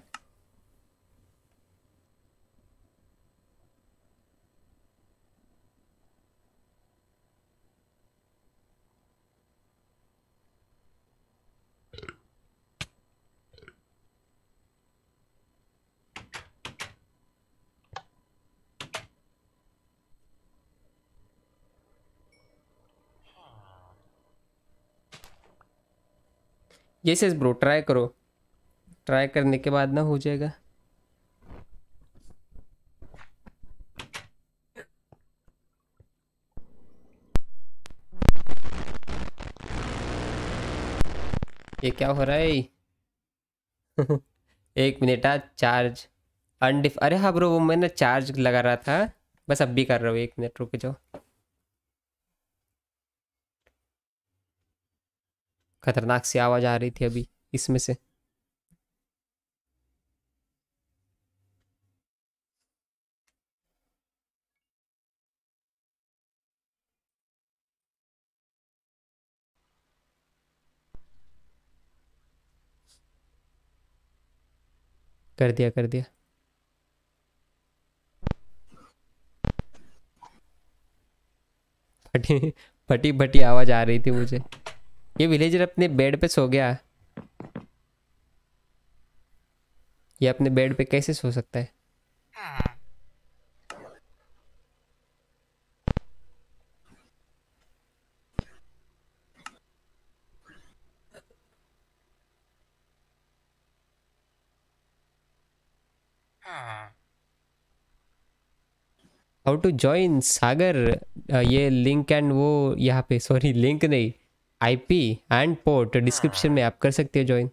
यस ब्रो, ट्राई करो, ट्राई करने के बाद ना हो जाएगा। ये क्या हो रहा है? 1 मिनट चार्ज अनडिफ, अरे हाँ ब्रो, वो मैंने चार्ज लगा रहा था, बस अब भी कर रहा हूँ। 1 मिनट रुक जाओ। खतरनाक सी आवाज़ आ रही थी अभी इसमें से। कर दिया कर दिया। फटी फटी फटी आवाज़ आ रही थी मुझे। ये विलेजर अपने बेड पे सो गया। ये अपने बेड पे कैसे सो सकता है? How to join Sagar? ये लिंक एंड वो यहाँ पे, सॉरी लिंक नहीं, आईपी एंड पोर्ट डिस्क्रिप्शन में आप कर सकते हो ज्वाइन।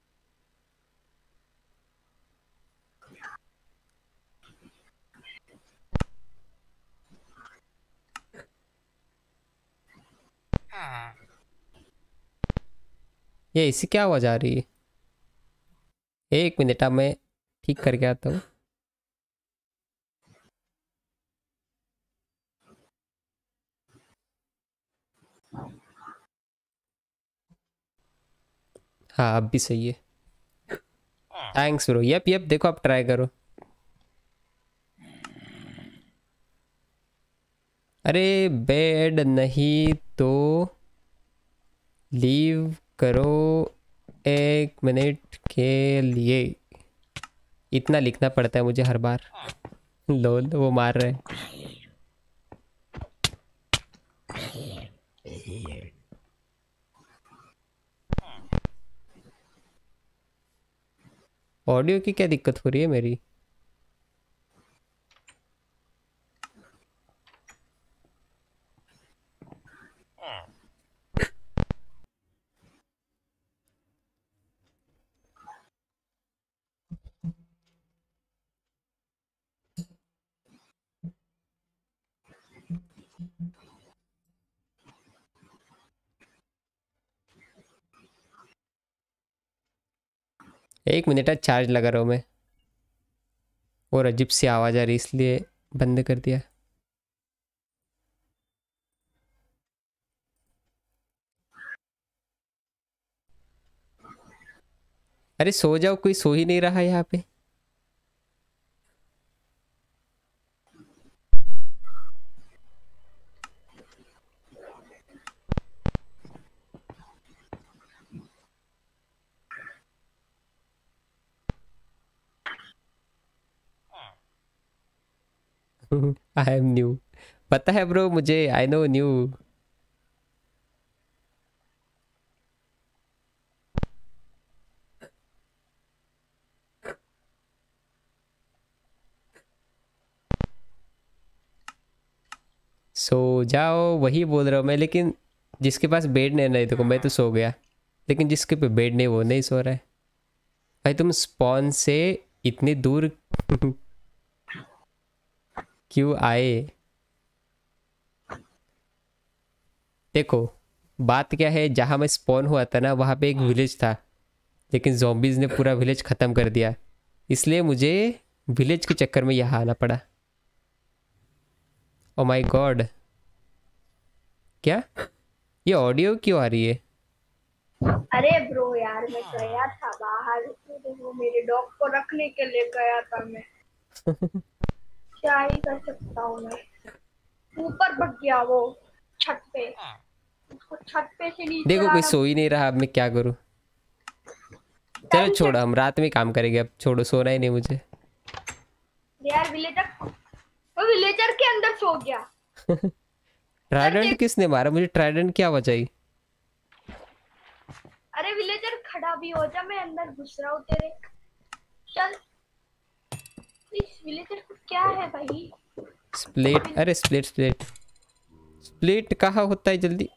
ये इसी क्या आवाज़ आ रही है? 1 मिनट, अब मैं ठीक करके आता हूँ। हाँ अब भी सही है। Thanks bro. यप यप, देखो आप ट्राई करो। अरे बेड नहीं तो लीव करो 1 मिनट के लिए। इतना लिखना पड़ता है मुझे हर बार। लोल वो मार रहे हैं। ऑडियो की क्या दिक्कत हो रही है मेरी? एक मिनट है, चार्ज लगा रहा हूँ मैं। और अजीब सी आवाज़ आ रही इसलिए बंद कर दिया। अरे सो जाओ, कोई सो ही नहीं रहा यहाँ पे। आई एम न्यू, पता है ब्रो मुझे, आई नो न्यू। सो जाओ, वही बोल रहा हूँ मैं, लेकिन जिसके पास बेड नहीं, नहीं देखो मैं तो सो गया, लेकिन जिसके पे बेड नहीं वो नहीं सो रहा है। भाई तुम स्पॉन से इतनी दूर क्यों आए? देखो बात क्या है, जहाँ मैं स्पॉन हुआ था ना वहाँ पे एक विलेज था, लेकिन zombies ने पूरा विलेज ख़त्म कर दिया, इसलिए मुझे विलेज के चक्कर में यहाँ आना पड़ा। ओ माय गॉड, क्या ये ऑडियो क्यों आ रही है? अरे ब्रो यार, मैं गया था बाहर, तो वो मेरे डॉग को रखने के लिए गया था मैं। क्या ही कर सकता हूँ मैं। ऊपर भाग गया वो, छत पे। उसको छत पे से नीचे देखो कोई लाना। सो ही नहीं रहा, अब मैं क्या करूँ? चलो छोड़ो, हम रात में काम करेंगे, अब छोड़ो, सोना ही नहीं मुझे। यार विलेजर, वो विलेजर के अंदर सो गया। ट्राइडेंट किसने मारा मुझे? ट्राइडेंट क्या बचाई? अरे विलेजर खड़ा भी हो जा, मैं अंदर घुस रहा हूँ तेरे। चल, इस विलेजर को क्या है भाई? स्प्लिट, अरे स्प्लिट स्प्लिट स्प्लिट कहाँ होता है जल्दी?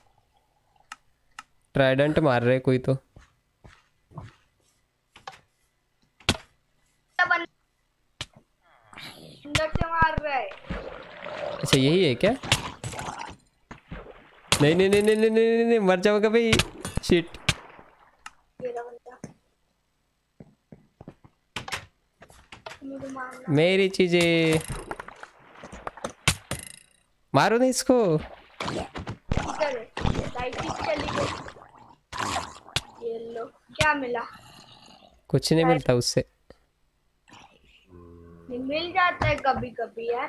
ट्राइडेंट मार रहे कोई तो। सब अंदर से मार रहा है। अच्छा यही है क्या? नहीं नहीं नहीं नहीं नहीं नहीं, नहीं, नहीं मर जाओगे भाई। शिट। मेरा बंदा मुझे मारना। मेरी चीजें मारो ना इसको। इधर लाइट चली गई। ये लो, क्या मिला? कुछ नहीं मिलता उससे। मिल जाता है कभी कभी यार।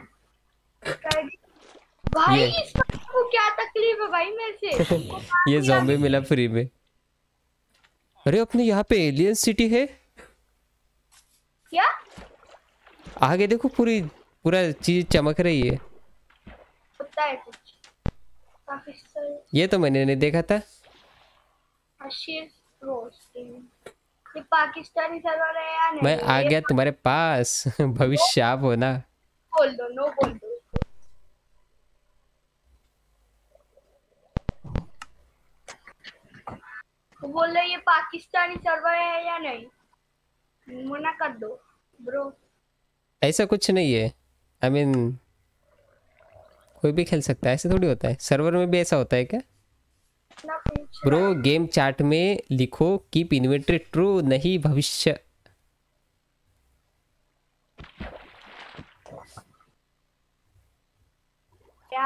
भाई ये इसको क्या तकलीफ है भाई मेरे से? इसको मार ये दिया। ज़ॉम्बी मिला फ्री में। अरे अपने यहाँ पे एलियन सिटी है। क्या? आगे देखो पूरी पूरा चीज चमक रही है। होता है कुछ पाकिस्तान। ये तो मैंने नहीं देखा था। आशीष रोस्टिंग। ये पाकिस्तानी सर्वर है या नहीं? मैं आ ये गया तुम्हारे पास। भविष्य आप हो ना। बोल दो, नो बोल दो। वो बोल रहे ये पाकिस्तानी सर्वर है या नहीं, मना कर दो ब्रो। ऐसा कुछ नहीं है। आई मीन कोई भी खेल सकता है, ऐसा थोड़ी होता है। सर्वर में भी ऐसा होता है क्या? ना पूछ ब्रो रहा है। गेम चैट में लिखो कीप इन्वेंटरी ट्रू, नहीं भविष्य। क्या?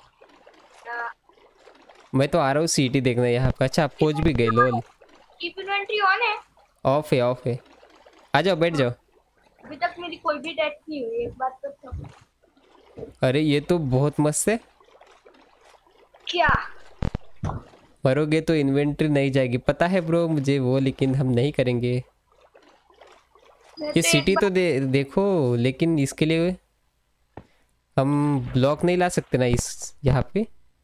मैं तो आ रहा हूँ सीटी देखना यहाँ का। अच्छा आप पहुंच भी गए लोल। कीप इन्वेंटरी ऑन है। ऑफ है ऑफ है। आ जाओ बैठ जाओ। अभी तक मेरी कोई भी डेथ नहीं हुई, एक बात तो अरे ये तो बहुत मस्त है। क्या? मरोगे तो इन्वेंटरी नहीं जाएगी, पता है ब्रो मुझे वो, लेकिन हम नहीं करेंगे। मैं ये तो एक सिटी तो देखो, लेकिन इसके लिए हम ब्लॉक नहीं ला सकते ना इस यहाँ पे।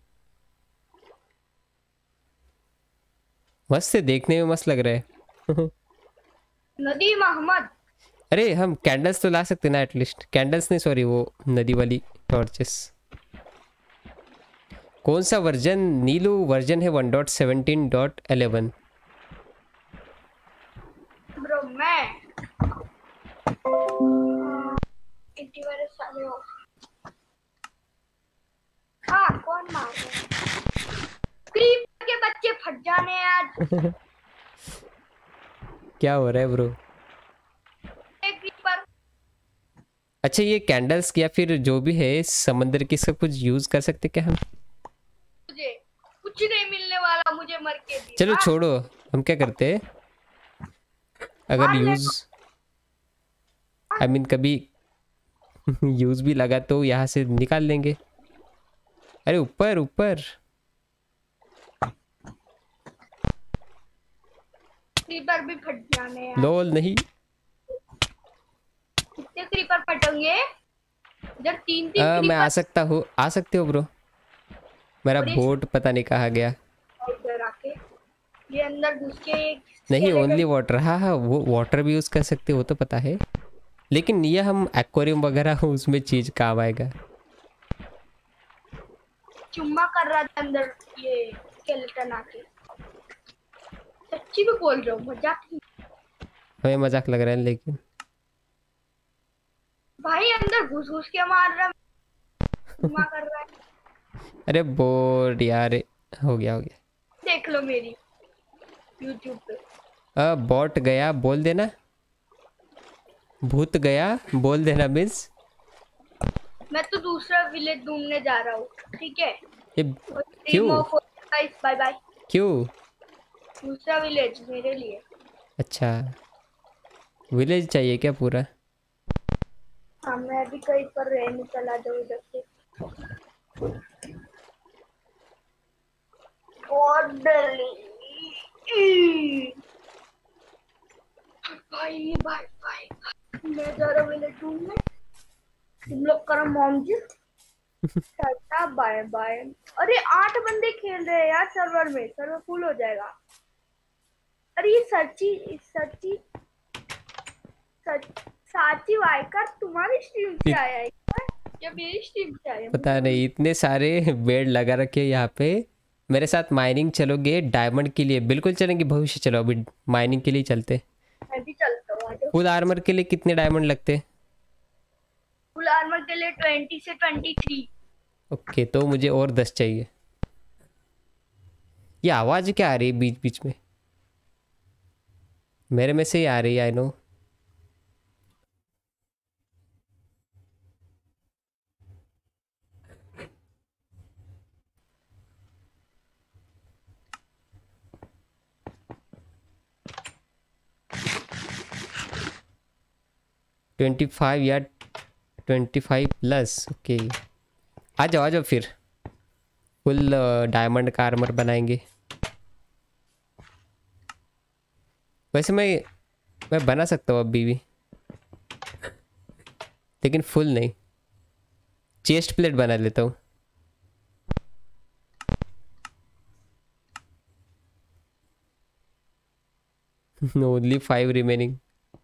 मस्त है, देखने में मस्त लग रहा है। नदी मोहम्मद। अरे हम कैंडल्स तो ला सकते ना एटलीस्ट। कैंडल्स नहीं सॉरी, वो नदी वाली टॉर्चेस। कौन सा वर्जन? नीलू वर्जन है 1.17.11। ब्रो मैं इंटीवायरस सारे हो। हाँ, कौन मार रहा है? क्रीपर के बच्चे फट जाने आज। क्या हो रहा है ब्रो? एक क्रीपर। अच्छा ये कैंडल्स या फिर जो भी है समंदर की, सब कुछ यूज कर सकते क्या हम? मुझे कुछ नहीं मिलने वाला, मुझे मर के भी। चलो छोड़ो, हम क्या करते हैं अगर मार ले। यूज आई मीन कभी यूज भी लगा तो यहाँ से निकाल लेंगे। अरे ऊपर ऊपर। क्रीपर भी फट जाने यार। लोल नहीं। कितने क्रीपर फटेंगे? जब तीन तीन मैं आ क्रीपर सकता हूँ, आ सकते हो ब्रो। मेरा और ये बोट पता नहीं कहाँ गया। इधर आके ये अंदर घुस के एक नहीं skeleton- ओनली वाटर। हाँ हाँ वो वाटर भी यूज कर सकते हो, वो तो पता है। लेकिन ये हम एक्वेरियम वगैरह उसमें चीज काम आएगा। चुम्मा कर रहा था अंदर ये स्केलेटन आके। सच्ची में बोल रहा हूँ, मजाक नहीं। हमें मजाक लग रहा है लेकिन। भाई अंदर घुस घुस के मार रहा है, चुम्मा कर रहा है। अरे बोर्ड यार। हो गया हो गया। देख लो मेरी YouTube पे। बॉट गया बोल देना। भूत गया बोल देना मिस। मैं तो दूसरा विलेज ढूंढने जा रहा हूँ, ठीक है? ये क्यों? Bye bye. क्यों? दूसरा विलेज मेरे लिए। अच्छा विलेज चाहिए क्या पूरा? हाँ, मैं भी कहीं पर रहने चला जाऊँ इधर से। और भाई भाई भाई मैं जा रहा हूँ विलेज ढूंढने। तुम लोग करो mom ji. Tata bye bye. अरे 8 बंदे खेल रहे हैं यार सर्वर में, सर्वर फुल हो जाएगा। अरे ये सच्ची सच्ची साची वाइकर तुम्हारी स्ट्रीम से आया है क्या? या मेरी स्ट्रीम से आया है? पता नहीं, इतने सारे बेड लगा रखे हैं यहाँ पे। मेरे साथ माइनिंग चलोगे डायमंड के लिए? बिल्कुल चलेंगे भविष्य, चलो अभी माइनिंग के लिए चलते। मैं भी चलता हूँ, आ जाओ। फुल आर्मर के लिए कितने डायमंड लगते? फुल आर्मर के लिए 20 से 23। ओके, तो मुझे और 10 चाहिए। ये आवाज़ क्या आ रही है बीच बीच में? मेरे में से ही आ रही है, आई नो। ट्वेंटी फाइव या 25+, ओके। आ जाओ फिर, फुल डायमंड का आर्मर बनाएंगे। वैसे मैं बना सकता हूँ अभी भी, लेकिन फुल नहीं। चेस्ट प्लेट बना लेता हूँ। Only 5 remaining.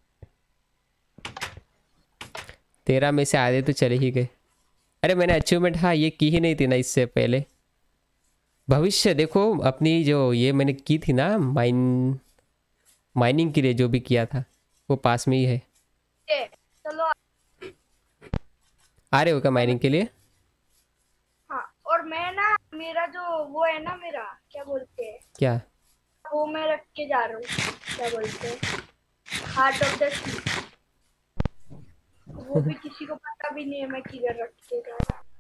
13 में से आधे तो चले ही गए। अरे मैंने अचीवमेंट, हाँ ये की ही नहीं थी ना इससे पहले। भविष्य देखो, अपनी जो ये मैंने की थी ना माइनिंग के लिए जो भी किया था वो पास में ही है। चलो। आ रहे हो क्या माइनिंग के लिए? हाँ, और मैं ना मेरा जो वो है ना, मेरा क्या बोलते हैं, क्या? वो मैं रख के जा रहा हूँ, क्या बोलते हैं, हार्ट ऑफ द सी। वो भी किसी को पता भी नहीं है मैं किधर रख के जा रहा हूँ।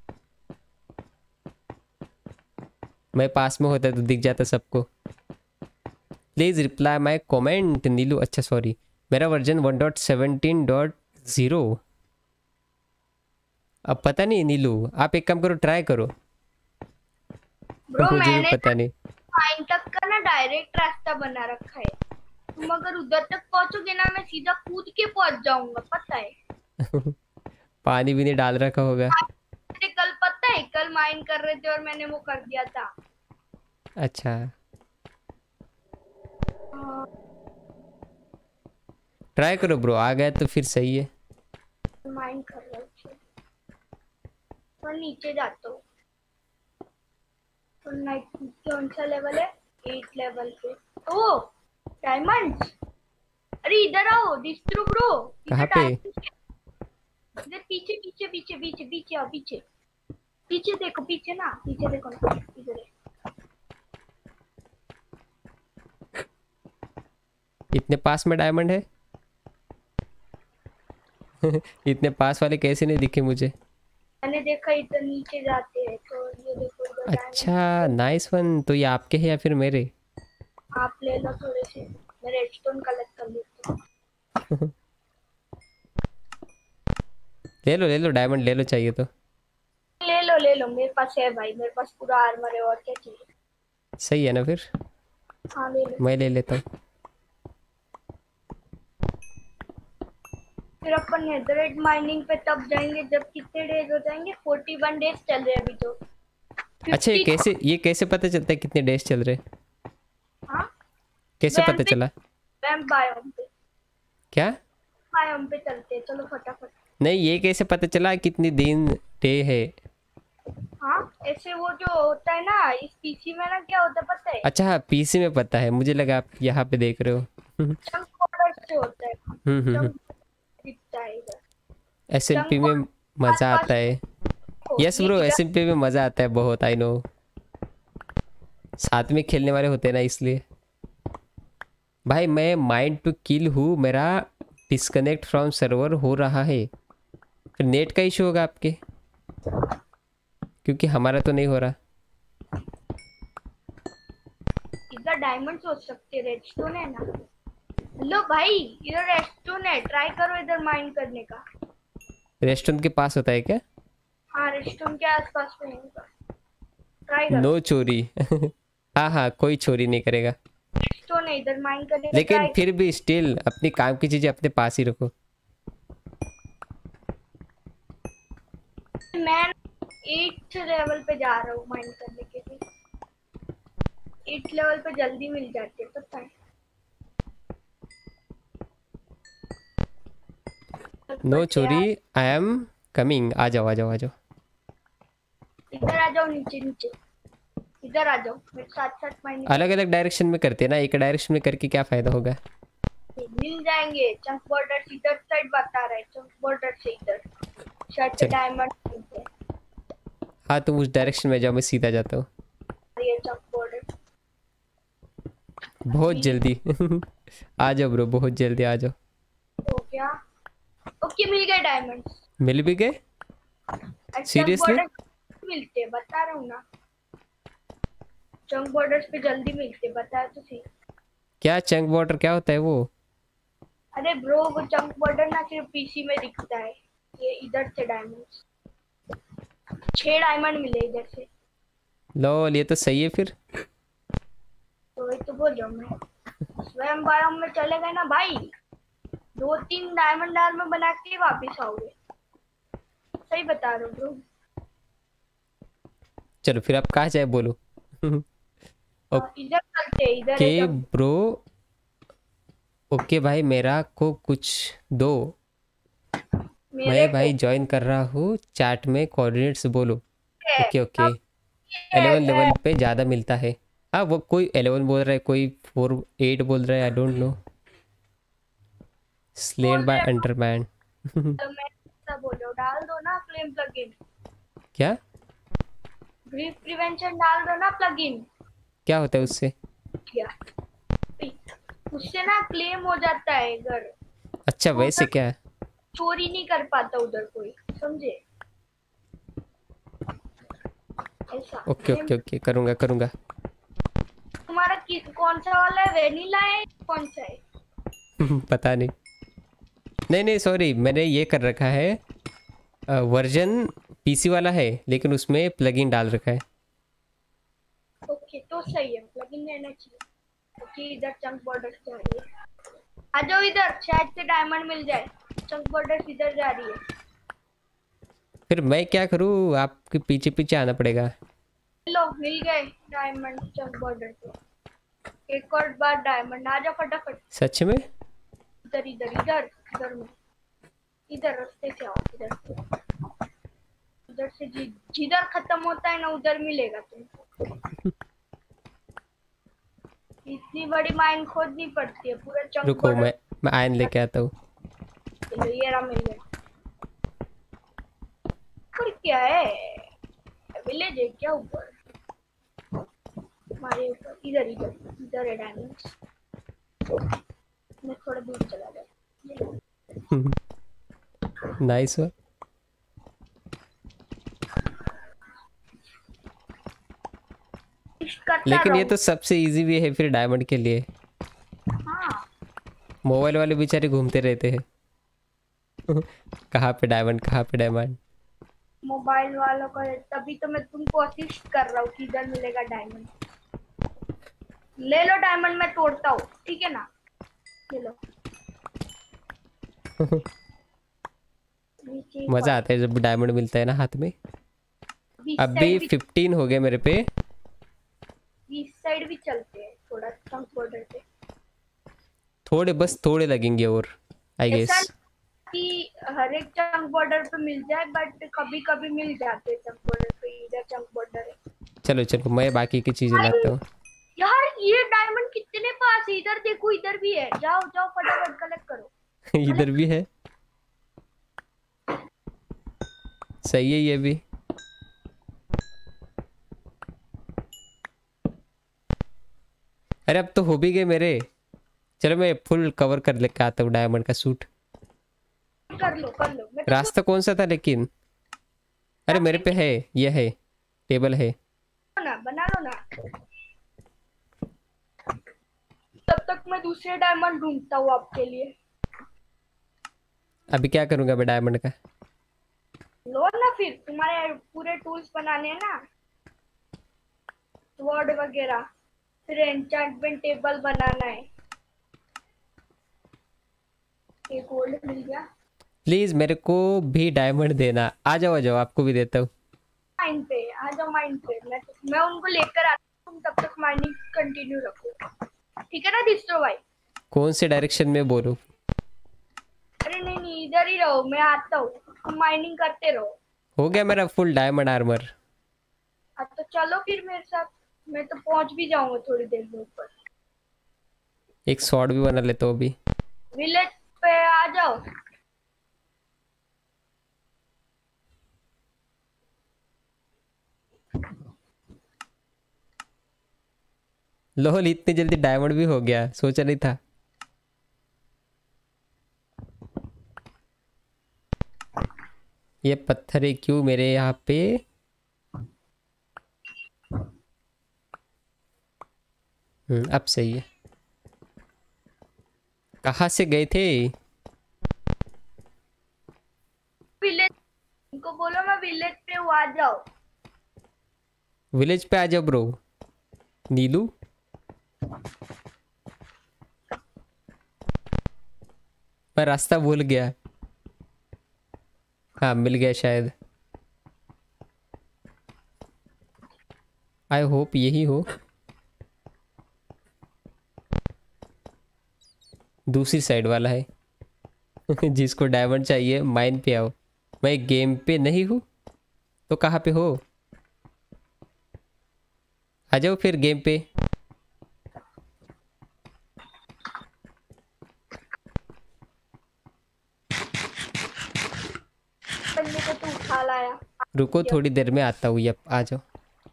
मैं पास में होता तो दिख जाता सबको। Please reply my comment Neelu. अच्छा सॉरी, मेरा वर्जन 1.17.0। अब पता नहीं नीलू, आप एक काम करो, ट्राई करो। ब्रो मुझे भी मैंने पता नहीं। फाइन तक का ना डायरेक्ट रास्ता बना रखा है। तुम अगर उधर तक पहुंचोगे ना, मैं सीधा कूद के पहुंच जाऊंगा, पता है। पानी भी नहीं डाल रखा होगा। मुझे कल पता है, कल माइन कर रहे थे और मैंने वो कर दिया था। अच्छा, ट्राई करो ब्रो, आ गया तो फिर सही है। माइन कर रहे थे और नीचे जाता हूँ। तो कौन सा लेवल है? 8 लेवल पे। Oh diamonds. अरे इधर आओ डिस्ट्रो ब्रो। कहाँ पे? इधर पीछे पीछे पीछे पीछे पीछे आओ, पीछे पीछे देखो, पीछे ना, पीछे देखो ना, इधर है। इतने पास में डायमंड है? इतने पास वाले कैसे नहीं दिखे मुझे? मैंने देखा इधर नीचे जाते हैं, तो ये देखो इधर अच्छा नाइस वन। तो ये आपके हैं या फिर मेरे? आप ले लो थोड़े से, मैं रेडस्टोन कलेक्ट कर लेता हूँ। ले लो डायमंड, ले लो चाहिए तो। ले लो, मेरे पास है भाई, मेरे पास पूरा आर्मर है, और क्या चाहिए। सही है ना फिर, हाँ ले लो। मैं ले लेता हूँ। फिर अपन नेदरराइट माइनिंग पे तब जाएंगे जब कितने डेज हो जाएंगे, 41 डेज चल रहे हैं अभी तो। अच्छा, 50 ये कैसे पता चलता है कितने डेज चल रहे? हाँ कैसे पता चला? वैम्प बायोम पे, क्या? बायोम पे चलते हैं, चलो फटाफट। नहीं, ये कैसे पता चला कितनी दिन डे है? हाँ ऐसे वो जो होता है ना इस पीसी में ना, क्या होता है पता है? अच्छा हाँ, पीसी में पता है, मुझे लगा आप यहाँ पे देख रहे हो। चंक ऑर्डर से होता है। चंक दिखता है इधर। एसएमपी में मज़ा आता है। यस ब्रो, एसएमपी में मज़ा आता है बहुत, आई नो। साथ में खेलने वाले होते हैं ना, इसलिए। भाई मैं माइंड टू किल हूँ, मेरा डिस्कनेक्ट फ्रॉम सर्वर हो रहा है। फिर नेट का इशू होगा आपके, क्योंकि हमारा तो नहीं हो रहा। इधर डायमंड्स हो सकते, रेडस्टोन है ना। लो भाई इधर रेडस्टोन है, ट्राई करो इधर माइन करने का। रेस्टोरेंट के पास होता है क्या? हाँ रेडस्टोन के आसपास में होगा, ट्राई करो। नो चोरी। हाँ हाँ, कोई चोरी नहीं करेगा। रेडस्टोन है इधर, माइन करने का लेकिन ट्राई। फिर भी स्टिल अपनी काम की चीजें अपने पास ही रखो। मैं 8th लेवल पे जा रहा हूँ माइन करने के लिए। 8th लेवल पे जल्दी मिल जाते हैं, पता है। नो बट चोरी, आई एम कमिंग। आ जाओ आ जाओ आ जाओ। इधर आ जाओ, नीचे नीचे इधर आ जाओ, मेरे साथ साथ माइनिंग अलग अलग डायरेक्शन में करते हैं ना, एक डायरेक्शन में करके क्या फायदा होगा? मिल जाएंगे। चंक बॉर्डर इधर साइड बता रहा है, चंक बॉर्डर से इधर शायद से चल, डायमंड मिलते हैं। हाँ तुम उस डायरेक्शन में जाओ, मैं सीधा जाता हूँ ये चंक बॉर्डर बहुत जल्दी। आ जाओ ब्रो, बहुत जल्दी आ जाओ। हो गया। ओके मिल गए डायमंड्स। मिल भी गए? Chunk seriously? बॉर्डर मिलते हैं, बता रहा हूँ ना। चंक बॉर्डर्स पे जल्दी मिलते हैं, बताया तो सही। क्या चंक बॉर्डर क्या होता है वो? अरे ब्रो वो चंक बॉर्डर ना सिर्फ पीसी में दिखता है। ये इधर से डायमंड्स 6 डायमंड मिले इधर से। लॉल, ये तो सही है फिर। तो वही तो बोल रहा हूँ मैं। स्वयं बायोम में चले गए ना भाई, 2-3 डायमंड आर्मर बना के वापिस आओगे। सही बता रहा हूँ ब्रो। चलो फिर आप कहाँ जाए बोलो। इधर चलते हैं, इधर ओके है जंप। ब्रो, ओके भाई, मेरा को कुछ दो। मेरे मैं भाई ज्वाइन कर रहा हूँ, चैट में कोऑर्डिनेट्स बोलो। को ओके ओके। अब 11 ये लेवल पे ज़्यादा मिलता है। हाँ वो कोई 11 बोल रहा है, कोई 4-8 बोल रहा है, आई डोंट नो। स्लेन बोल बाय रहे हैं, अंडरमैन। तो मैं ऐसा बोल रहा हूँ, डाल दो ना फ्लेम प्लगइन। क्या ग्रीफ प्रिवेंशन डाल दो ना प्लगइन। क्या होता है उससे? क्या उससे ना क्लेम हो जाता है घर, अच्छा तो वैसे उधर क्या है? चोरी नहीं कर पाता उधर कोई, समझे? ऐसा ओके ओके ओके, करूँगा करूँगा। तुम्हारा कौन सा वाला है, वेनिला है कौन सा है? पता नहीं। नहीं नहीं सॉरी, मैंने ये कर रखा है, वर्जन पीसी वाला है लेकिन उसमें प्लगइन डाल रखा है। ओके तो सही है, प्लगइन रहना चाहिए। क्योंकि इधर चंक बॉर्डर जा रही है, आ जाओ इधर, शायद से डायमंड मिल जाए। चंक बॉर्डर इधर जा रही है। फिर मैं क्या करूँ, आपके पीछे पीछे आना पड़ेगा। लो मिल गए डायमंड चंक बॉर्डर पे। एक और बार डायमंड, आ जाओ फटाफट। सच में? इधर इधर इधर इधर में, इधर रास्ते से आओ, इधर से। उधर से जिधर खत्म होता है ना उधर मिलेगा तुमको। इतनी बड़ी माइन खोदनी पड़ती है, पूरा चंक रुको, बॉर्डर। मैं आयन लेके आता हूँ। ये रहा, मिल गया। पर क्या है, विलेज है क्या ऊपर? हमारे ऊपर इधर इधर इधर है डायमंड्स। मैं थोड़ा दूर चला जाता। नाइस हो। लेकिन ये तो सबसे इजी भी है फिर डायमंड के लिए। हाँ मोबाइल वाले बेचारे घूमते रहते हैं। कहाँ पे डायमंड, कहाँ पे डायमंड। मोबाइल वालों का, तभी तो मैं तुमको असिस्ट कर रहा हूँ कि इधर मिलेगा डायमंड। ले लो डायमंड, मैं तोड़ता हूँ, ठीक है ना? ले लो। मजा आता है जब डायमंड मिलता है ना हाथ में। अभी 15 हो गए मेरे पे। इस साइड भी चलते हैं थोड़ा, चंक बॉर्डर पे। थोड़े, बस थोड़े लगेंगे और आई ऐसा गेस। कि हर एक चंक बॉर्डर पे मिल जाए, बट कभी कभी मिल जाते हैं चंक बॉर्डर पे। इधर चंक बॉर्डर है। चलो चलो, मैं बाकी की चीजें लाता हूँ। यार ये डायमंड कितने पास है, इधर देखो, इधर भी है। जाओ जाओ फटाफट कलेक्ट करो। इधर भी है, सही है ये भी। अरे अब तो हो भी गए मेरे। चलो मैं फुल कवर कर लेके आता हूँ डायमंड का सूट। कर लो कर लो। मैं तो रास्ता कौन सा था लेकिन? अरे मेरे पे है, ये है, टेबल है। बना लो ना। तब तक मैं दूसरे डायमंड ढूंढता हूँ आपके लिए। अभी क्या करूँगा मैं डायमंड का? लो ना, फिर तुम्हारे पूरे टूल्स बनाने हैं ना, स्वॉर्ड वगैरह, फिर एन्चेंटमेंट टेबल बनाना है। एक गोल्ड मिल गया। प्लीज मेरे को भी डायमंड देना। आ जाओ आ जाओ, आपको भी देता हूँ। माइन पे आ जाओ, माइन पे। मैं उनको लेकर आता हूँ, तुम तब तक माइनिंग कंटिन्यू रखो, ठीक है ना डिस्ट्रो भाई? कौन से डायरेक्शन में बोलूं? अरे नहीं नहीं, इधर कर ही रहो, मैं आता हूँ, तुम माइनिंग करते रहो। हो गया मेरा फुल डायमंड आर्मर। हाँ तो चलो फिर मेरे साथ, मैं तो पहुंच भी जाऊंगा थोड़ी देर में ऊपर। एक स्वॉर्ड भी बना लेता हूँ अभी। विलेज पे आ जाओ। लोल इतनी जल्दी डायमंड भी हो गया, सोचा नहीं था। ये पत्थर है क्यों मेरे यहाँ पे? अब सही है। कहाँ से गए थे? विलेज, उनको बोलो मैं विलेज पे हूँ, आ जाओ। विलेज पे आ जाओ ब्रो। नीलू मैं रास्ता भूल गया। हाँ मिल गया शायद। आई होप यही हो। दूसरी साइड वाला है। जिसको डायमंड चाहिए माइन पे आओ। मैं गेम पे नहीं हूँ तो कहाँ पे हो? आ जाओ फिर गेम पे। बंदे को तू उठा लाया। रुको थोड़ी देर में आता हूँ। यप आ जाओ।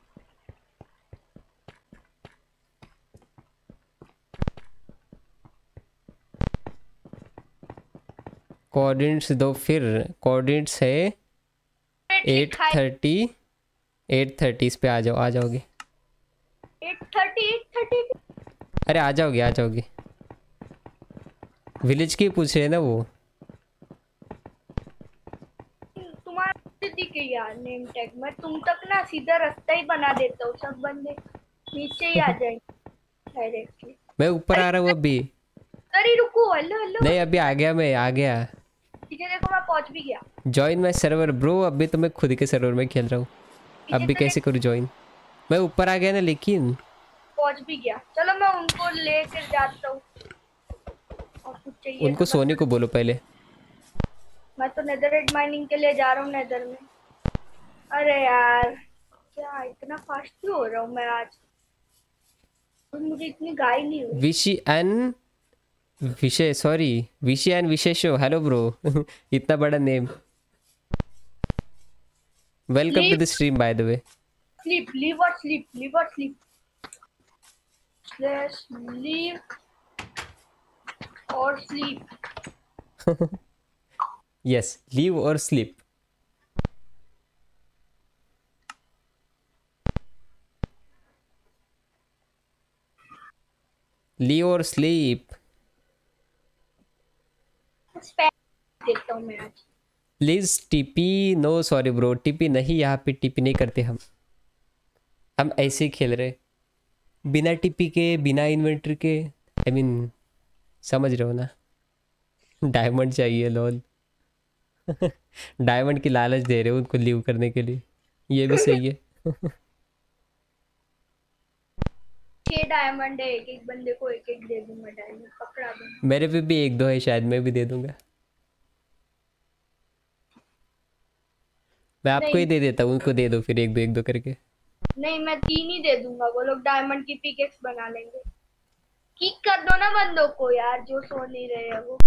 कोऑर्डिनेट्स दो फिर। कोऑर्डिनेट्स है 8:30। 8:30 इस पे आ जाओ, आ जाओगे। 8:30 अरे आ जाओगे आ जाओगे। विलेज की पूछ रहे हैं ना वो। तुम्हारा दिख यार नेम टैग, मैं तुम तक ना सीधा रास्ता ही बना देता हूँ, सब बंदे नीचे ही आ जाएंगे डायरेक्टली। मैं ऊपर आ रहा हूँ अभी। अरे रुको, हेलो हेलो। नहीं अभी आ गया, मैं आ गया। ठीक है देखो मैं पहुंच भी गया। Join my server bro. अभी तो मैं खुद के सर्वर में खेल रहा हूँ। अब भी कैसे करूँ ज्वाइन? मैं ऊपर आ गया ना लेकिन। पहुंच भी गया। चलो मैं उनको लेकर जाता हूँ। और कुछ चाहिए उनको तो सोने को बोलो पहले। मैं तो नेदरराइट माइनिंग के लिए जा रहा हूँ नेदर में। अरे यार क्या इतना फास्ट क्यों हो रहा हूँ मैं आज? और मुझे इतनी गाय नहीं हुई। विशी एन विशे सॉरी विशी एन विशेषो। Hello bro. इतना बड़ा name. Welcome to the stream by the way. Sleep, live or sleep, live or sleep. Let's live or sleep. Yes live और स्लीप। लीव और स्लीप। स्पैम देता हूँ मैं आज। Please TP. No sorry bro, TP नहीं, यहाँ पे टीपी नहीं करते हम। हम ऐसे ही खेल रहे बिना टीपी के, बिना इन्वेंटरी के। आई मीन समझ रहे हो ना। डायमंड चाहिए लोल। डायमंड की लालच दे रहे हो उनको लीव करने के लिए। ये भी सही है। 6 डायमंड है, एक एक बंदे को एक एक दे दूंगा डायमंड, पकड़ा दूंगा। मेरे पे भी 1-2 है शायद, मैं भी दे दूंगा। मैं आपको ही दे देता हूँ, उनको दे दो फिर 1-2 करके। नहीं मैं 3 ही दे दूंगा, वो लोग डायमंड की पिकेक्स बना लेंगे। किक कर दो ना बंदों को यार जो सो नहीं रहे हैं वो।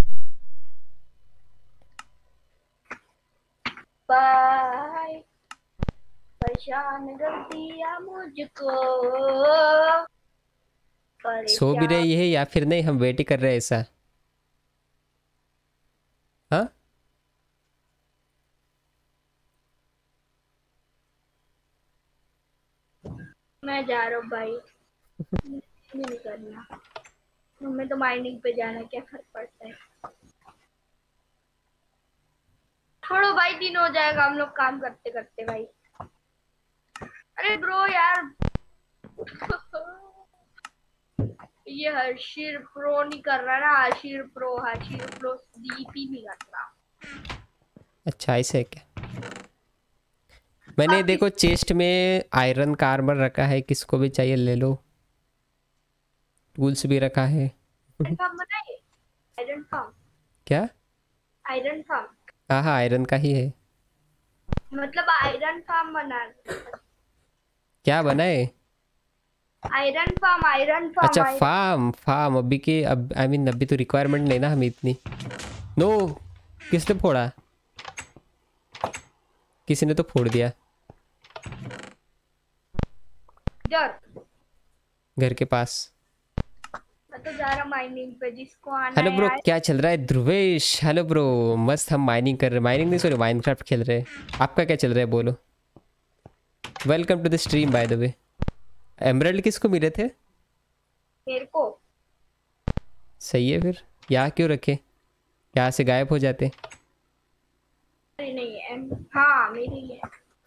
बाय। परेशान कर दिया मुझको, सो भी रही है या फिर नहीं, हम वेट ही कर रहे हैं ऐसा? हाँ मैं जा रहा हूँ भाई। नहीं करना, हमें तो माइनिंग पे जाना, क्या फर्क पड़ता है। छोड़ो भाई, दिन हो जाएगा हम लोग काम करते करते भाई। अरे ब्रो यार। ये हर्षिर प्रो नहीं कर रहा ना, हर्षिर प्रो डीपी नहीं कर रहा। अच्छा ऐसे है क्या? मैंने देखो चेस्ट में आयरन का आर्मर रखा है, किसको भी चाहिए ले लो। टूल्स भी रखा है। फार्म बनाइए, आयरन फार्म। क्या? आयरन फार्म, हाँ हाँ आयरन का ही है। मतलब आयरन फार्म बना, क्या बनाए? आयरन फार्म, आयरन अच्छा फार्म, आयरन। फार्म, फार्म अभी के, अब आई मीन अभी तो रिक्वायरमेंट नहीं ना हमें इतनी। नो, किसने फोड़ा? किसी ने तो फोड़ दिया इधर घर के पास। मैं तो जा रहा माइनिंग पे, जिसको आना हेलो है ब्रो, आए। क्या चल रहा है? ध्रुवेश हेलो ब्रो, मस्त। हम माइनिंग कर रहे, माइनिंग नहीं सॉरी माइनक्राफ्ट खेल रहे हैं। आपका क्या चल रहा है बोलो? Welcome to the stream by the way. Emerald किसको मिले थे? मेरे को सही है फिर, यहाँ क्यों रखे? यहाँ से गायब हो जाते। मेरी नहीं है। हाँ मेरी है,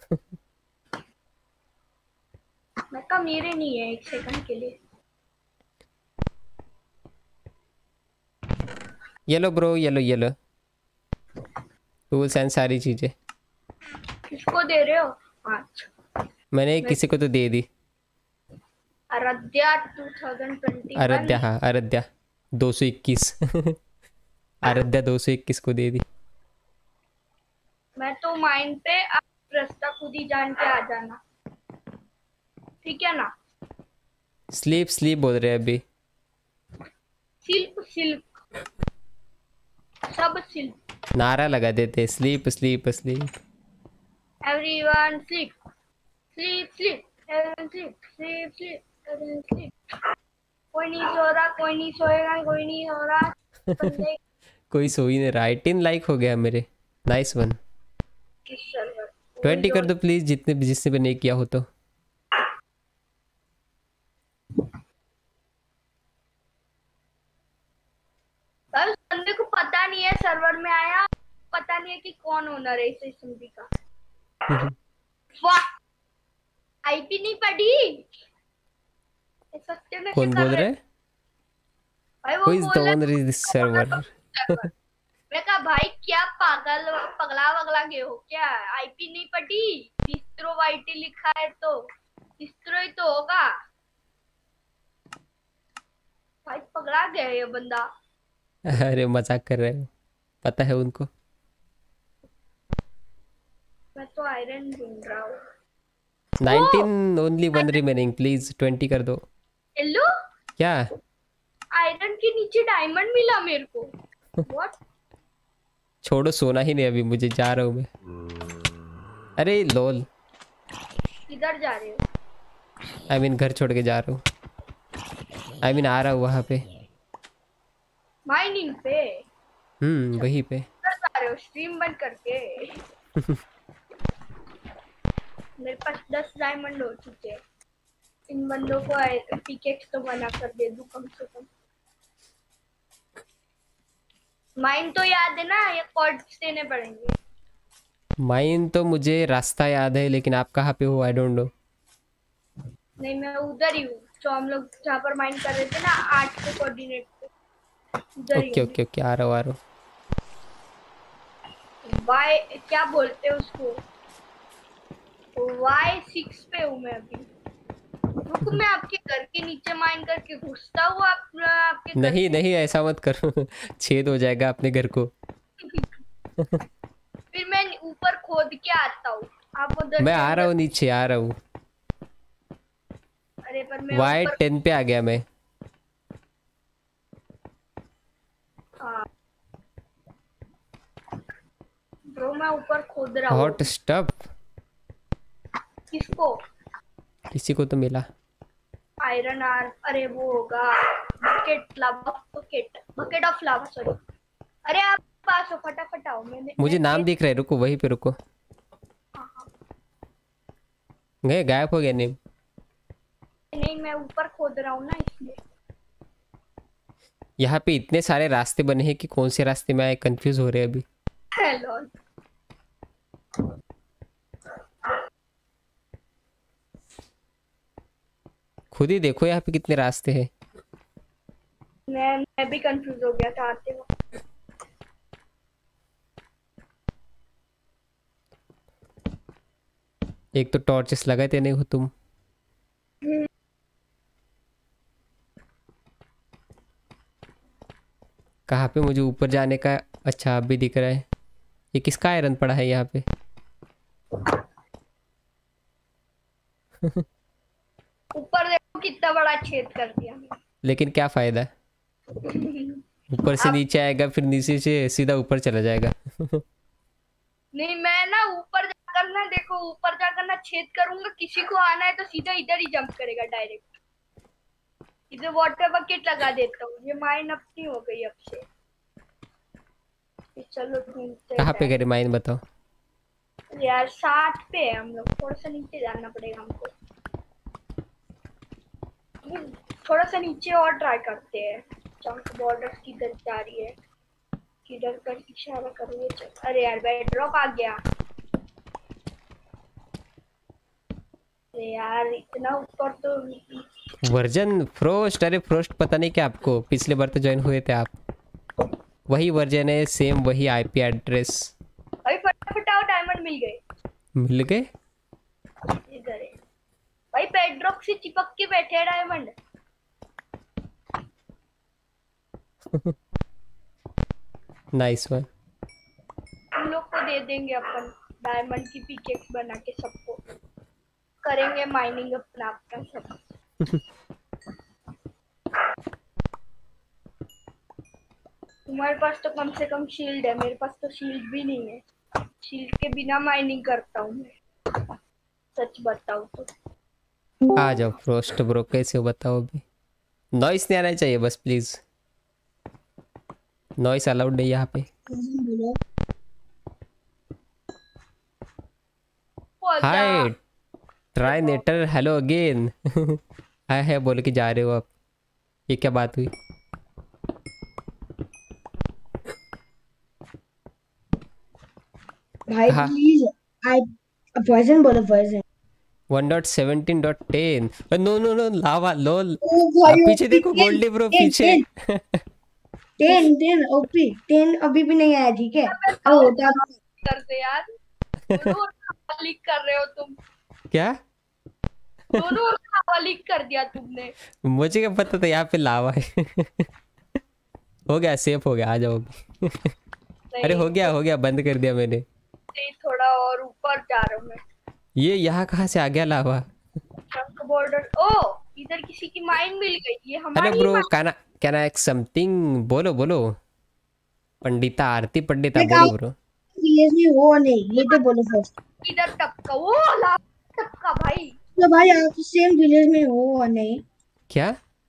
मैं कहा मेरे नहीं है एक सेकंड के लिए। Yellow bro, yellow yellow tools and सारी चीजें। किसको दे रहे हो? अच्छा, मैंने मैं किसी को तो दे दी। आराध्या 2021। आराध्या, हाँ आराध्या 221 आराध्या 221 को दे दी। मैं तो माइंड पे, आप रास्ता खुद ही जान के आ जाना, ठीक है ना? स्लीप स्लीप बोल रहे हैं अभी। सिल्क सिल्क, सब सिल्क। नारा लगा देते, sleep sleep sleep. Everyone sleep, sleep sleep, everyone sleep, sleep sleep, everyone sleep. कोई नहीं सो रहा, कोई नहीं सोएगा, कोई नहीं सो रहा। बंदे कोई सो ही नहीं रहा। 18 लाइक हो गया मेरे, नाइस वन। किस सर्वर? 20 कर दो प्लीज, जितने भी जिसने भी नहीं किया हो तो। बस बंदे को पता नहीं है, सर्वर में आया, पता नहीं है कि कौन ओनर है इस सिस्टम का। वाह, आईपी नहीं पढ़ी, सत्य में से कौन कर बोल रहे रहे? भाई। वो हु इज द बोल ओनर इज दिस सर्वर? रहे, मैं कहा भाई क्या पागल पगला वगला गए हो क्या? आईपी नहीं पढ़ी, डिस्ट्रो वाईटी लिखा है तो डिस्ट्रो ही तो होगा। भाई पगला गया ये बंदा। अरे मजाक कर रहे हो, पता है उनको। मैं तो आयरन ढूंढ रहा हूँ। 19 ओनली वन रिमेनिंग, प्लीज 20 कर दो। हेलो, क्या? आयरन के नीचे डायमंड मिला मेरे को। व्हाट? छोड़ो, सोना ही नहीं अभी मुझे, जा रहा हूँ मैं। अरे लोल, किधर जा रहे हो? आई मीन घर छोड़ के जा रहा हूँ। आई मीन आ रहा हूँ वहाँ पे। माइनिंग पे? वहीं पे। किधर जा रहे हो स्ट्रीम बंद करके? मेरे पास 10 डायमंड हो चुके हैं। इन बंदों को पिकेक्स तो बना कर दे दूं कम से कम। माइन तो याद है ना, ये कॉर्ड्स देने पड़ेंगे। माइन तो मुझे रास्ता याद है, लेकिन आप कहाँ पे हो आई डोंट नो। नहीं मैं उधर ही हूँ, जो हम लोग जहाँ पर माइन कर रहे थे ना 8 के कोऑर्डिनेट पे, उधर ही ओके हूँ। ओके ओके, आ रहा हूँ आ रहा हूँ। वाई क्या बोलते हैं उसको, Y6 पे हूँ मैं अभी। रुको मैं आपके घर के नीचे माइन करके घुसता हूँ, आप आपके घर नहीं के। नहीं ऐसा मत करो छेद हो जाएगा अपने घर को। फिर मैं ऊपर खोद के आता हूँ, आप उधर मैं से आ रहा उधर। हूँ, नीचे आ रहा हूँ। अरे पर मैं वाई ऊपर। 10 पे आ गया मैं। हाँ ब्रो, मैं ऊपर खोद रहा हूँ। हॉट स्टफ किसको? किसी को तो मिला। आयरन आर, अरे वो होगा bucket lava, bucket bucket of lava, sorry. अरे आप पास हो, फटाफट आओ। मुझे नाम दिख रहा है, रुको वहीं पे रुको। हाँ हाँ। गए, गायब हो गया नेम। नहीं मैं ऊपर खोद रहा हूँ ना इसलिए। यहाँ पे इतने सारे रास्ते बने हैं कि कौन से रास्ते में आए, कंफ्यूज हो रहे हैं अभी। हेलो, खुद ही देखो यहाँ पे कितने रास्ते हैं। मैं भी कंफ्यूज हो गया था आते वक्त। एक तो टॉर्चेस लगाते नहीं हो तुम। कहाँ पे मुझे ऊपर जाने का अच्छा, अभी दिख रहा है। ये किसका आयरन पड़ा है यहाँ पे? ऊपर देखो कितना बड़ा छेद कर दिया। लेकिन क्या फायदा? ऊपर से अब नीचे आएगा, फिर नीचे से सीधा ऊपर चला जाएगा। नहीं, मैं ना ऊपर जाकर ना, देखो ऊपर जाकर ना छेद करूंगा, किसी को आना है तो सीधा इधर ही जंप करेगा डायरेक्ट। इधर वाटर बकेट लगा देता हूँ। ये माइन अपनी हो गई अब से। चलो ढूंढते कहाँ पे हैं। करे माइन बताओ? यार 60 पे है हम लोग, थोड़ा सा नीचे जाना पड़ेगा हमको। थोड़ा सा नीचे और ट्राई करते हैं। चंक बॉर्डर किधर जा रही है, किधर पर इशारा करूँगी। अरे यार बेडरॉक आ गया। अरे यार इतना ऊपर तो। वर्जन फ्रोस्ट, अरे फ्रोस्ट पता नहीं क्या आपको, पिछले बार तो ज्वाइन हुए थे आप। वही वर्जन है, सेम वही आईपी एड्रेस। भाई फटाफट आओ, डायमंड मिल गए। मिल गए? इधर है भाई, बेडरॉक से चिपक के बैठे हैं डायमंड। Nice one. हम लोग को दे देंगे अपन डायमंड की पिकेक्स बना के, सबको करेंगे माइनिंग अपना अपना सब। तुम्हारे पास तो कम से कम शील्ड है, मेरे पास तो शील्ड भी नहीं है। शील्ड के बिना माइनिंग करता हूँ मैं, सच बताऊँ तो। आ जाओ फ्रोस्ट ब्रो, कैसे हो बताओ अभी? नॉइस नहीं आना चाहिए बस प्लीज। नॉइस अलाउड नहीं यहाँ पे। हाय ट्राई नेटर, हेलो अगेन। हाय है बोल के जा रहे हो आप, ये क्या बात हुई? भाई हाँ। प्लीज आई वर्जन बोलो, version 1.17.10। No no no, lava lol. Oh आप भाई पीछे देखो गोल्डी ब्रो, पीछे। 10 ओपी 10 अभी भी नहीं आया, ठीक है? अब होता करते यार, दोनों हवा लीक कर रहे हो तुम। क्या? दोनों हवा लीक कर दिया तुमने। मुझे क्या पता था यहाँ पे लावा है। हो गया, सेफ हो गया, आ जाओ अभी। अरे हो गया, बंद कर दिया मैंने। नहीं, थोड़ा और ऊपर जा रहा हूँ मैं। ये यहाँ कहाँ से आ गया लावा? ट्रंक बॉर्डर, ओ इधर किसी की माइन मिल गई, ये हेलो हमारी bro, mine. Can I something? बोलो बोलो पंडिता, आरती पंडिता, मैं बोलो ब्रो। विलेज में हो नहीं, ये तो बोलो फर्स्ट। इधर टपका, वो टपका भाई। तो भाई आप सेम विलेज में हो और नहीं? क्या?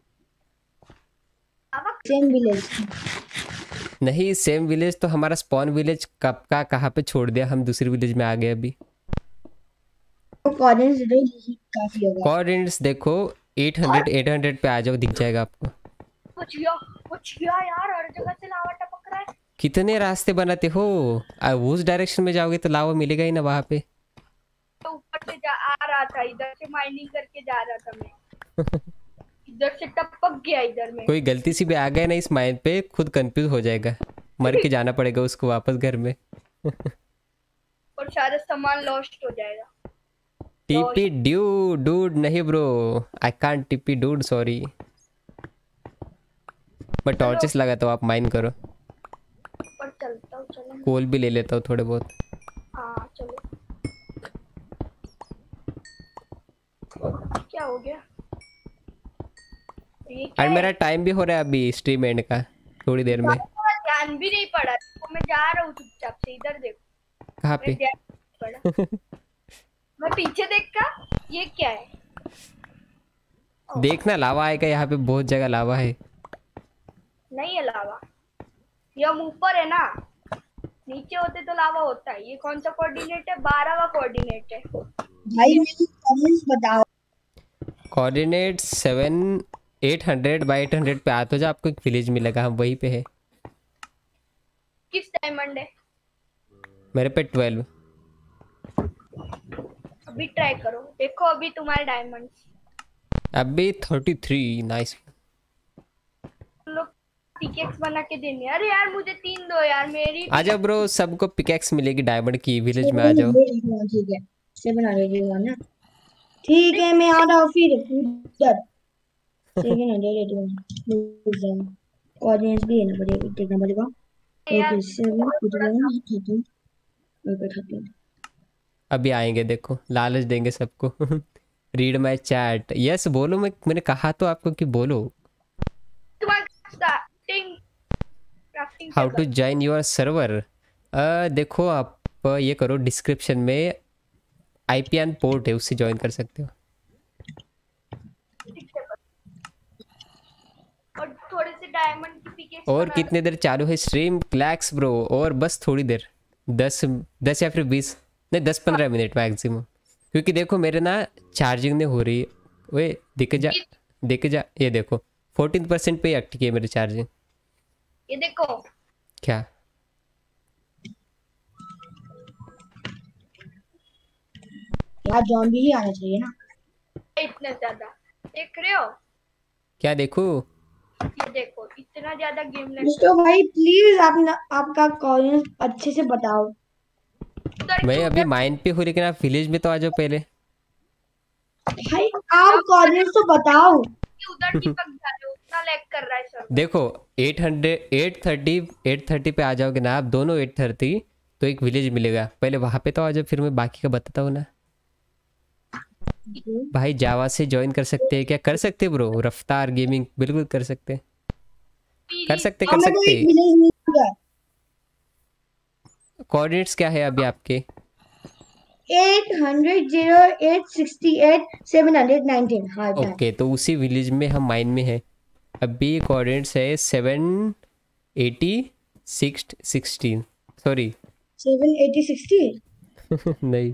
सेम विलेज नहीं, सेम विलेज तो हमारा स्पॉन विलेज कब का कहाँ पे छोड़ दिया, हम दूसरी विलेज में आ गए अभी। तो कोऑर्डिनेट्स दे दो, यही काफी होगा। कोऑर्डिनेट्स देखो 800 पे आ जाओ, दिख जाएगा आपको। कुछ यार, हर जगह से लावा टपक रहा है। कितने रास्ते बनाते हो? उस डायरेक्शन में जाओगे तो लावा मिलेगा ही ना वहाँ पे। तो ऊपर से आ रहा था, इधर से माइनिंग करके जा रहा था मैं। इधर से टपक गया इधर में। कोई गलती से भी आ गया ना इस माइन पे, खुद कंफ्यूज हो जाएगा, मर के जाना पड़ेगा उसको वापस घर में। और सारा सामान लॉस्ट हो जाएगा। टीपी डूड नहीं bro, I can't TP dude, sorry. मैं टॉर्चेस लगाता हूँ, आप माइन करो। ऊपर चलता हूँ, चलो। कोल भी ले लेता हूँ थोड़े बहुत। हाँ चलो। क्या हो गया? और मेरा टाइम भी हो रहा है अभी स्ट्रीम एंड का, थोड़ी देर में। ध्यान भी नहीं पड़ा तो मैं जा रहा हूँ चुपचाप से। इधर देखो, कहाँ पे? पड़ा। मैं पीछे देखा, ये क्या है? देखना लावा आएगा यहाँ पे, बहुत जगह लावा है। नहीं है लावा, ये हम ऊपर है ना, नीचे होते तो लावा होता है। ये कौन सा कोऑर्डिनेट है? 12वां कोऑर्डिनेट है। भाई मुझे कमेंट्स बताओ। कोऑर्डिनेट 800 पे आ तो जा, आपको एक विलेज मिलेगा, हम वहीं पे है। किस डायमंड है? मेरे पे 12। अभी ट्राई करो, देखो अभी तुम्हारे डायमंड्स। अभी 33। नाइस। लोग पिकेक्स बना के देने। अरे यार मुझे 3 दो यार, मेरी आ जाओ ब्रो, सबको पिकेक्स मिलेगी डायमंड की, विलेज में आ जाओ। ठीक है, 7 आ जाएगा ना? ठीक है, मैं आ रहा हूँ फिर उधर। 7 आ जाएगा, कोऑर्डिनेट्स भी है ना, देखना पड़ेगा। यार ओके 7 कुछ थोड़ा गया सा ना 13 ओके 13 अभी आएंगे, देखो लालच देंगे सबको। रीड माई चैट, यस बोलो, मैंने कहा तो आपको कि बोलो। तुम्हारा crafting crafting how to table join your server. देखो आप ये करो, डिस्क्रिप्शन में आईपीएन पोर्ट है, उससे ज्वाइन कर सकते हो। और थोड़े से डायमंड की पिकेक्स और बना कितने देर चालू है स्ट्रीम क्लैक्स ब्रो? और बस थोड़ी देर, 10 या फिर 20, नहीं 10-15 मिनट मैक्सिमम। क्योंकि देखो मेरे ना चार्जिंग नहीं हो रही। वे दिख जा, ये देखो 14% पे ही अटकी है मेरी चार्जिंग। ये देखो क्या? यार जॉम्बी ही आना चाहिए ना। इतना ज्यादा देख रहे हो, क्या देखो? ये देखो इतना ज्यादा गेम लैग दोस्तों भाई प्लीज आप ना आपका कॉलेज अच्छे से बताओ। उधर मैं की अभी उधर माइंड पे हूँ, लेकिन आप विलेज में तो आ जाओ पहले। भाई आप कॉलेज तो बताओ। की उधर की पक जा रहे हो, उतना लैग कर रहा है सर्वर। देखो 830 पे आ जाओगे ना आप दोनों 830, तो एक विलेज मिलेगा, पहले वहाँ पे तो आ जाओ, फिर मैं बाकी का बताता हूँ ना। भाई जावा से ज्वाइन कर सकते हैं क्या? कर सकते ब्रो, रफ्तार गेमिंग बिल्कुल कर सकते, कर सकते कर हमें तो सकते। एक विलेज नहीं मिला। कोऑर्डिनेट्स क्या है अभी आपके? 800 868 719 हाँ डन। ओके, तो उसी विलेज में हम माइन में है अभी। कोऑर्डिनेट्स है 780 16, सॉरी 780 60 नहीं,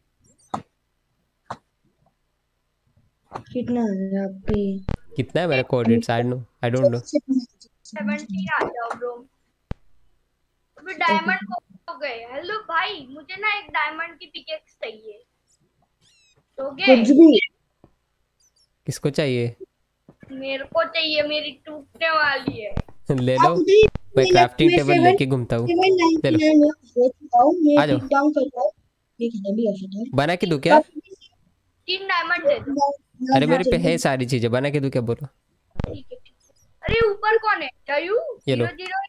कितना है आप पे? कितना है मेरा कोऑर्डिनेट्स? I don't know. 70 आ जाओ ब्रो। अभी डायमंड हो गए। हेलो भाई, मुझे ना एक डायमंड की पिकेक्स चाहिए। दोगे? कुछ भी किसको चाहिए? मेरे को चाहिए, मेरी टूटने वाली है। ले आप लो, उधर ही मैं मेरे लेफ्ट क्राफ्टिंग में टेबल लेके घूमता हूँ। ले लो, 799 हो जाओ मैं आ जाओ। पिक डाउन कर जाओ। ये खत्म भी हो सकता है। बना के दूँ तो क्या? आप 3 डायमंड दे दो। अरे मेरे पे है सारी चीजें, बना के दूँ क्या? बोलो। ठीक है ठीक है। अरे ऊपर कौन है? जयू ये लो। 0 0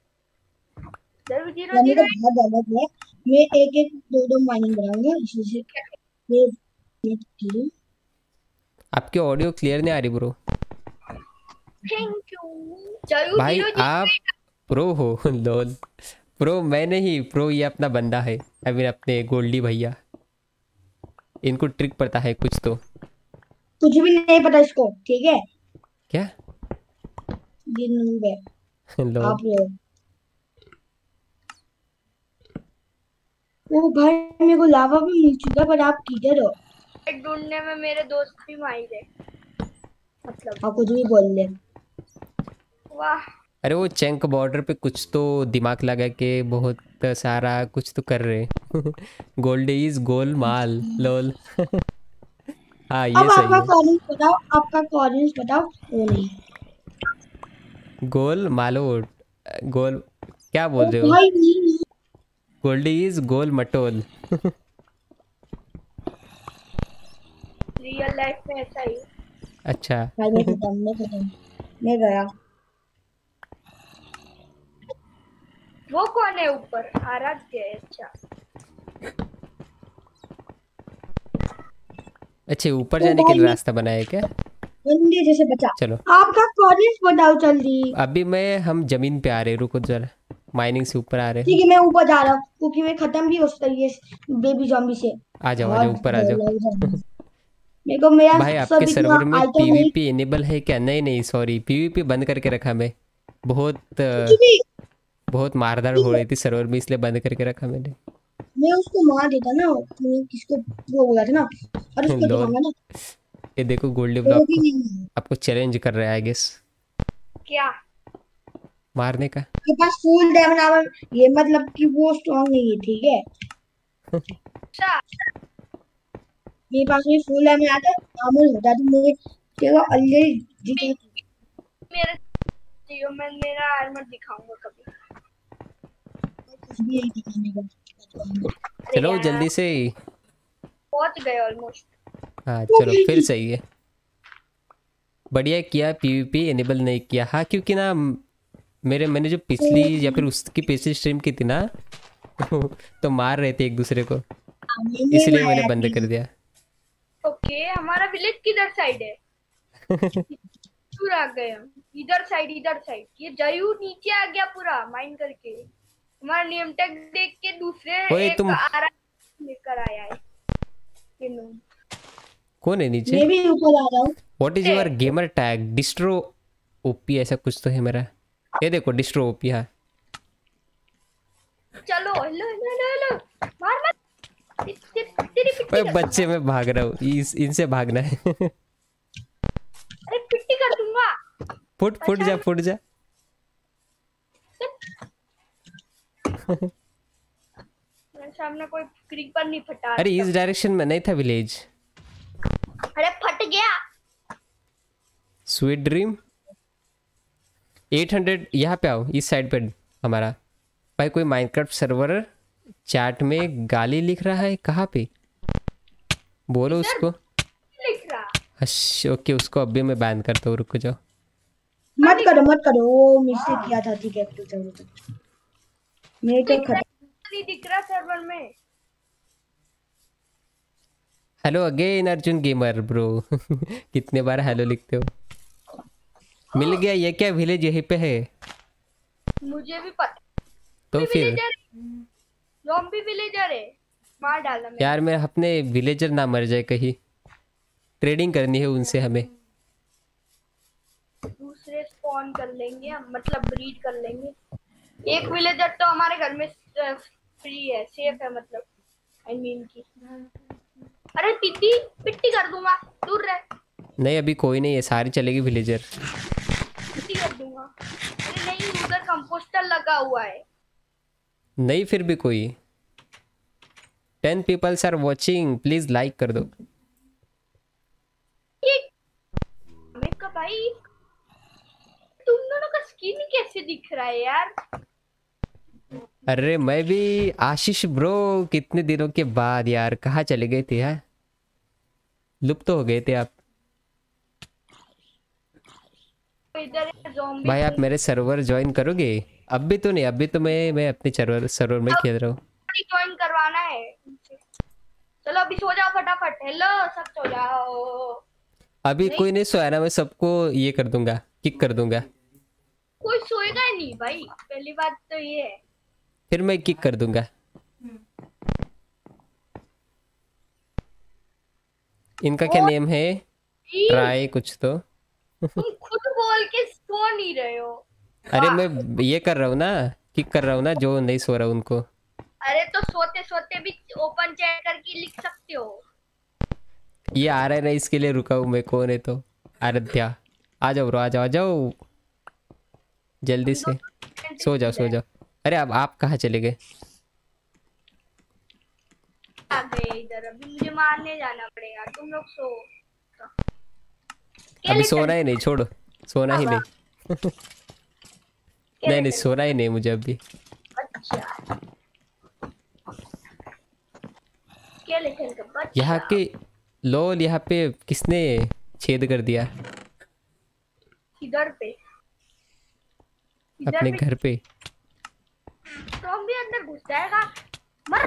0 0 मैंने तो 0 बहुत ज्यादा किया। मैं एक एक दो दो माइनिंग कराऊंगा इसी से। ये ठीक आपकी ऑडियो क्लियर नहीं आ रही ब्रो। Thank you. जयू भाई 0 आप 0 प्रो हो? लोल, प्रो मैं नहीं, प्रो ये अपना बंदा है, आई मीन अपने गोल्डी भैया, इनको ट्रिक पता है कुछ तो। कुछ भी नहीं पता इसको ठीक है। क्या? ये नूब है लोल, आप लोग। ओ भाई मेरे को लावा भी मिल चुका है, पर आप किधर हो? ढूंढने में मेरे दोस्त भी माहिर है। मतलब आप कुछ भी बोल ले। वाह। अरे वो चैंक बॉर्डर पे कुछ तो दिमाग लगा के बहुत सारा कुछ तो कर रहे। गोल्डी इज गोल माल, लोल। हाँ ये अब सही आपका है, कॉलेज बताओ, आपका कॉलेज बताओ। वो नहीं गोल मालो, गोल, क्या ओ बोल रहे हो? भाई नहीं गोल्डी इज गोल मटोल। रियल लाइफ में ऐसा ही है। अच्छा। भाई मैं खत्म मैं गया। वो कौन है ऊपर? आराध्य है। अच्छा अच्छा, ऊपर ओ जाने के भाई लिए मैं रास्ता बनाया है क्या? बंदे जैसे बचा। चलो आपका कॉलेज बताओ जल्दी। अभी हम जमीन पे आ रहे, रुको जरा, माइनिंग से ऊपर आ रहे हैं। ठीक है मैं ऊपर जा रहा हूँ क्योंकि मैं खत्म भी हो सकता है ये बेबी जॉम्बी से। आ जाओ बहुत ऊपर आ डर जाओ। लग रहा है। मेरे को मेरा भाई आपके सब इतना सर्वर में आइटम नहीं पीवीपी इनेबल है क्या? नहीं नहीं सॉरी, पीवीपी बंद करके रखा मैं। बहुत कुछ भी। बहुत मारदार हो रही थी सर्वर में, इसलिए बंद करके रखा मैंने। मैं उसको मार देता ना। मैं किसको वो बोला था ना। और उसको लोल, दिखाऊंगा ना। ये देखो गोल्डी वो ब्लॉक भी को नहीं। आपको चैलेंज कर रहा है आई गेस, क्या? मारने का। मेरे पास फुल डायमंड आर्मर। ये मतलब कि वो स्ट्रांग नहीं है ठीक है। अच्छा मेरे पास भी फुल डायमंड आता आर्मर होता तो मुझे तेरा ऑलरेडी जीत मेरे जियो में मेरा आर्मर दिखाऊंगा कभी। कुछ भी नहीं दिखाने का। अरे चलो यार जल्दी से। पहुंच गए ऑलमोस्ट। हाँ ओ चलो फिर भाई सही है, बढ़िया किया पीवीपी इनेबल नहीं किया। हाँ क्योंकि ना मैंने जो पिछली या फिर उसकी पिछली स्ट्रीम की थी ना तो मार रहे थे एक दूसरे को, इसलिए मैंने बंद कर दिया। ओके, हमारा विलेज किधर साइड है? दूर आ गए हम। इधर साइड ये जयू नीचे आ गया पूरा माइन करके। हमारा नेम टैग देख के दूसरे ओए एक तुम आरा लेकर आया है। कौन है नीचे? मैं भी ऊपर आ रहा हूँ। What is your gamer tag? Distro OP ऐसा कुछ तो है मेरा। ये देखो डिस्ट्रो ओपी है। चलो हेलो हेलो हेलो हेलो, मार मत। तेरी पिट्टी ओए कर बच्चे मैं भाग रहा हूँ, इनसे भागना है। अरे पिट्टी कर दूंगा। फुट जा फुट जा। मेरे सामने कोई क्रीपर नहीं फटा। अरे इस डायरेक्शन में नहीं था विलेज। अरे फट गया। स्वीट ड्रीम 800 यहाँ पे आओ, इस साइड पे हमारा। भाई कोई माइनक्राफ्ट सर्वर चैट में गाली लिख रहा है, कहाँ पे? बोलो उसको। लिख रहा। हश, ओके उसको अभी मैं बैन करता हूँ, रुको जाओ। मत करो, वो मुझसे किया था। ठीक है मेरे तो नहीं दिख रहा सर्वर में। Hello again Arjun gamer bro. कितने बार हेलो लिखते हो। मिल गया। ये क्या विलेज यहीं पे है? मुझे भी पता। तो फिर ज़ॉम्बी विलेजर है, मार डाला मैंने। यार मैं अपने विलेजर ना मर जाए कहीं। ट्रेडिंग करनी है उनसे हमें। दूसरे स्पॉन कर लेंगे हम, मतलब ब्रीड कर लेंगे। एक विलेजर तो हमारे घर में फ्री है, सेफ है, मतलब आई मीन की। अरे पिट्टी कर दूंगा, दूर रह। नहीं अभी कोई नहीं है, सारी चलेगी विलेजर। पिट्टी कर दूंगा। अरे नहीं, उधर कंपोस्टर लगा हुआ है। नहीं फिर भी कोई 10 peoples are watching, please like कर दो। भाई तुम दोनों का स्किन कैसे दिख रहा है यार? अरे मैं भी आशीष ब्रो, कितने दिनों के बाद यार, कहाँ चले गए थे यार? लुप्त तो हो गए थे आप। इधर ज़ॉम्बी भाई आप मेरे सर्वर ज्वाइन करोगे? अभी तो नहीं, अभी तो मैं अपने सर्वर में खेल रहा हूँ। ज्वाइन करवाना है। चलो अभी सो जाओ फटाफट। हेलो सब सो जाओ। अभी कोई नहीं सोया ना, मैं सबको ये कर दूंगा, किक कर दूंगा। कोई सोएगा ही नहीं भाई, पहली बात तो ये है। फिर मैं किक कर दूंगा। इनका क्या नेम है? ट्राई कुछ तो। तुम खुद बोल के सो नहीं रहे हो। अरे मैं ये कर रहा हूँ ना, किक कर रहा हूँ ना, जो नहीं सो रहा उनको। अरे तो सोते सोते भी ओपन चैट करके लिख सकते हो। ये आ रहा है ना, इसके लिए रुका हूँ मैं। कौन है तो? आराध्या आ जाओ ब्रो, आ जाओ जल्दी से। सो जाओ। अरे अब आप कहाँ चले गए? आ गए इधर। अभी मुझे मारने जाना पड़ेगा, तुम लोग सो। अभी सोना ही नहीं, छोड़ो, सोना ही नहीं। नहीं सोना ही नहीं मुझे अभी। अच्छा यहाँ के लोल, यहाँ पे किसने छेद कर दिया? इधर पे अपने घर पे। तो हम भी अंदर घुस जाएगा। मर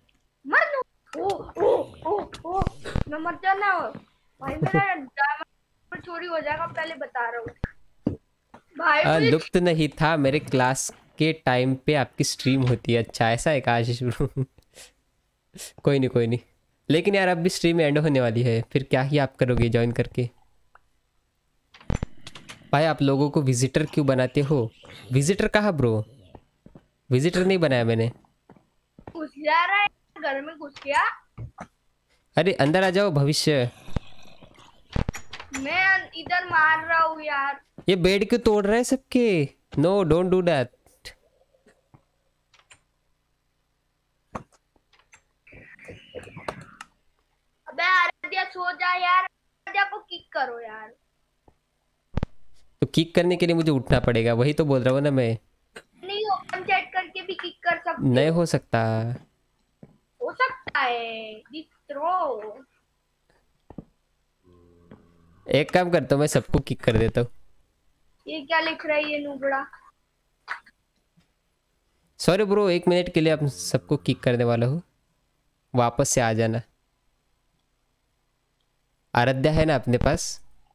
ओ मैं मर जाना भाई। मेरा डायमंड चोरी हो जाएगा, पहले बता रहा हूँ भाई। लुप्त नहीं था, मेरे क्लास के टाइम पे आपकी स्ट्रीम होती है। अच्छा ऐसा है आशीष ब्रो। कोई नहीं, लेकिन यार अब भी स्ट्रीम एंड होने वाली है, फिर क्या ही आप करोगे ज्वाइन करके? भाई आप लोगों को विजिटर क्यों बनाते हो? विजिटर कहाँ ब्रो? विजिटर नहीं बनाया मैंने। घुस जा रहा है घर में, घुस गया। अरे अंदर आ जाओ भविष्य। मैं इधर मार रहा हूँ यार। ये बेड क्यों तोड़ रहे हैं सबके? No don't do that. अबे आराध्या सो जा यार, आराध्या को किक करो यार। तो किक करने के लिए मुझे उठना पड़ेगा, वही तो बोल रहा हूँ ना मैं। नहीं, ओपन चैट करके भी किक कर सकते नहीं हो सकता। हो सकता है। थ्रो एक काम करता हूँ, मैं सबको किक कर देता हूँ। ये क्या लिख रहा है ये नूबड़ा? सॉरी ब्रो, 1 मिनट के लिए आप सबको किक करने वाला हूँ, वापस से आ जाना। आराध्या है ना अपने पास?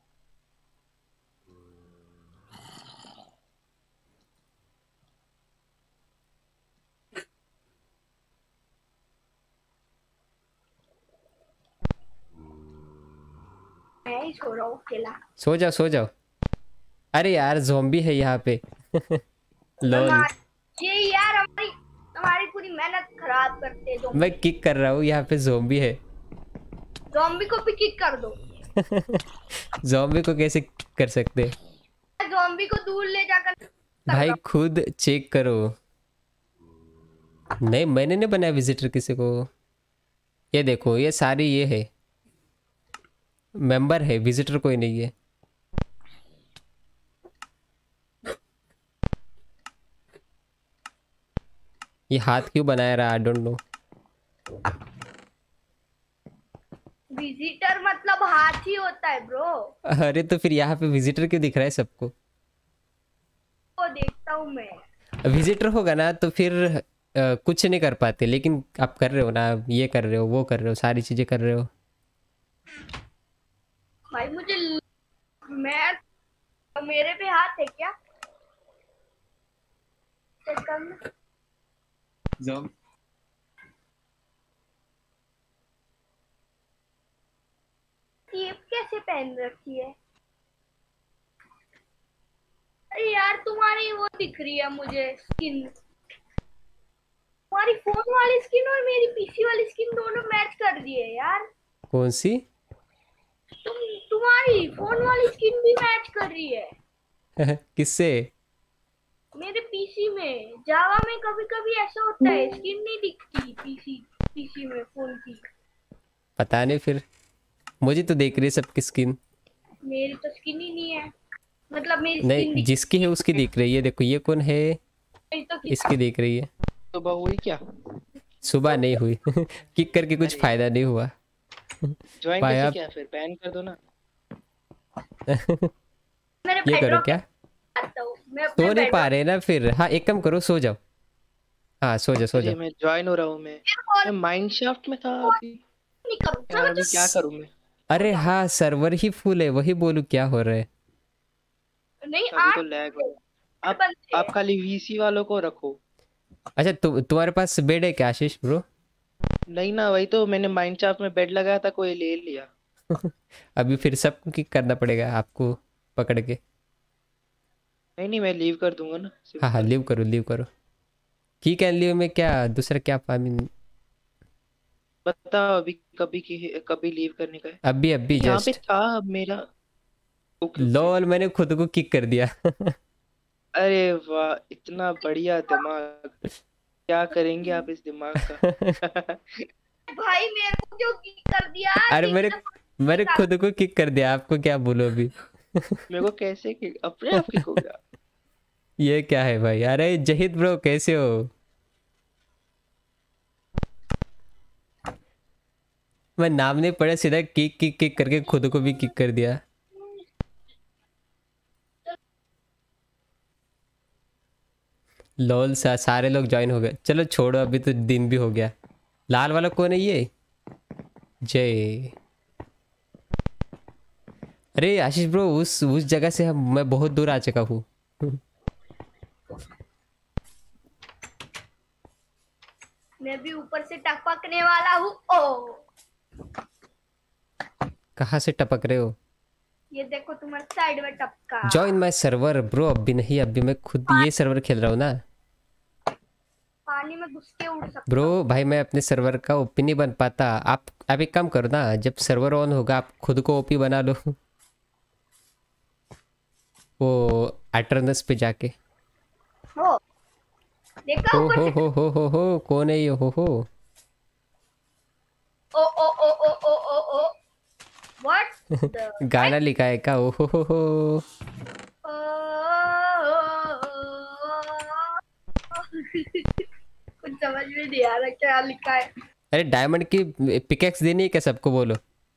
मैं ही सो रहा हूँ अकेला। सो जाओ सो जाओ। अरे यार ज़ॉम्बी है यहाँ पे। लॉल। ये यार हमारी हमारी पूरी मेहनत खराब करते हैं। मैं किक कर रहा हूँ, यहाँ पे ज़ॉम्बी है। ज़ॉम्बी को भी किक कर दो। ज़ॉम्बी को कैसे kick कर सकते? ज़ॉम्बी को दूर ले जाकर भाई खुद चेक करो। नहीं मैंने नहीं बनाया विजिटर किसी को। ये देखो ये सारी ये है, मेंबर है, विजिटर कोई नहीं है। ये हाथ क्यों बनाया रहा, आई डोंट नो। विजिटर मतलब हाथ ही होता है ब्रो। अरे तो फिर यहाँ पे विजिटर क्यों दिख रहा है सबको? वो देखता हूँ मैं। विजिटर होगा ना तो फिर कुछ नहीं कर पाते, लेकिन आप कर रहे हो ना, ये कर रहे हो, वो कर रहे हो, सारी चीजें कर रहे हो। भाई मैं मेरे पे हाथ है क्या? चेक करना। ये कैसे पहन रखी है? अरे यार तुम्हारी वो दिख रही है मुझे स्किन, तुम्हारी फोन वाली स्किन और मेरी पीसी वाली स्किन दोनों मैच कर दी है यार। कौन सी? तुम्हारी फोन वाली स्किन भी मैच कर रही है। किससे? मेरे पीसी में। जावा में कभी कभी ऐसा होता है, स्किन नहीं दिखती पीसी में फोन की। पता नहीं फिर, मुझे तो देख रही है सबकी स्किन। मेरी तो स्किन ही नहीं है, मतलब मेरी नहीं स्किन जिसकी है उसकी दिख रही है। देखो ये कौन है, तो इसकी दिख रही है। सुबह हुई क्या? सुबह नहीं हुई। किक करके कुछ फायदा नहीं हुआ। ज्वाइन भाई कैसे आप किया? फिर बैन कर दो ना। मेरे ये करो बेडरूम क्या? आता हूँ मैं अपने सो नहीं पा बेडरूम रहे ना फिर? हाँ एक काम करो, सो जाओ। हाँ सो जाओ सो अरे जाओ। मैं ज्वाइन हो रहा हूँ। मैं माइनक्राफ्ट में था अभी। नहीं करूँगा यार अभी क्या करूँ मैं? अरे हाँ सर्वर ही फुल है, वही बोलूँ क्या हो रहा है। नहीं अभी तो लैग हो रहा है। आप खाली वीसी वालों को रखो। अच्छा तुम्हारे पास बेड है क्या आशीष ब्रो? नहीं ना, वही तो मैंने माइनक्राफ्ट में बेड लगाया था, कोई ले लिया। अभी फिर सबको किक करना पड़ेगा आपको पकड़ के। नहीं नहीं, मैं लीव कर दूंगा ना हाँ हाँ लीव करो लीव करो। किक एंड लीव में क्या दूसरा क्या फार्मिंग? बताओ अभी कभी लीव करने का है? अभी अभी यहाँ पे जस्ट। था मेरा। Okay okay. लॉल मैंने खुद को किक कर दिया। अरे वाह, इतना बढ़िया दिमाग। क्या करेंगे आप इस दिमाग का? भाई मेरे को क्यों किक कर दिया? अरे मैंने खुद को किक कर दिया, आपको क्या बोलो अभी। मेरे को कैसे अपने आप किक हो गया? ये क्या है भाई? अरे जहीद ब्रो कैसे हो? मैं नाम नहीं पढ़ा, सीधा किक किक किक करके खुद को भी किक कर दिया। लॉल सारे लोग ज्वाइन हो गए। चलो छोड़ो, अभी तो दिन भी हो गया। लाल वाला कौन है ये? जय। अरे आशीष ब्रो उस जगह से मैं बहुत दूर आ चुका हूँ। मैं भी ऊपर से टपकने वाला हूँ। ओ कहाँ से टपक रहे हो? ये देखो तुम्हारे साइड में टपका। Join my server bro. अभी नहीं, अभी मैं खुद ये सर्वर खेल रहा हूँ ना। पानी में घुस के उड़ सकता ब्रो भाई मैं अपने सर्वर का ओपी नहीं बन पाता। आप एक काम करो ना, जब सर्वर ऑन होगा आप खुद को ओपी बना लो। वो एटर्नस पे जाके। हो। देखा हो ऊपर हो से? हो कौन है ये? हो ओ ओ ओ ओ ओ ओ ओ व्हाट गाना लिखा है क्या? ओ हो। कुछ समझ में नहीं आ रहा क्या लिखा है। अरे डायमंड की पिकेक्स देनी है क्या सबको? बोलो।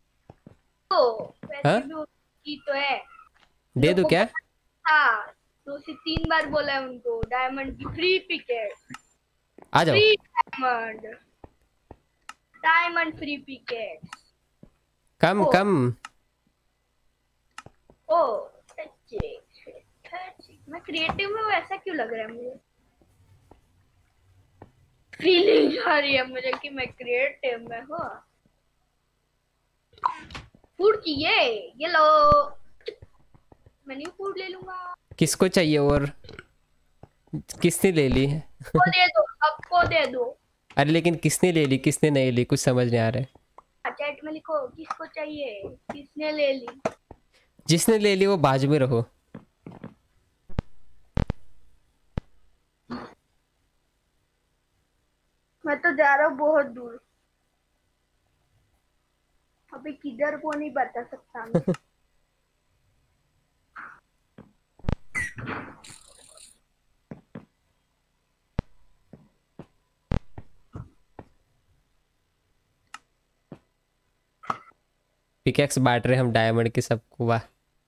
वैसे हाँ? भी उसकी तो है। दे दूं क्या? हाँ 2 से 3 बार बोला है उनको डायमंड की फ्री पिक है। आ जाओ। Free diamond, diamond free pickaxes. Come oh. Come. Oh मैं क्रिएटिव में हूँ, ऐसा क्यों लग रहा है मुझे? फीलिंग आ रही है मुझे कि मैं क्रिएटिव में हूँ। फूड चाहिए, ये लो। मैं न्यू फूड ले लूंगा। किसको चाहिए और किसने ले ली? सबको दे दो, सबको दे दो। अरे लेकिन किसने ले ली किसने नहीं ली कुछ समझ नहीं आ रहा है। चैट में लिखो किसको चाहिए, किसने ले ली। जिसने ले ली वो बाजू में रहो। मैं तो जा रहा हूँ बहुत दूर, अभी किधर को नहीं बता सकता मैं। पिकेक्स बांट रहे हम डायमंड के सबको, वाह।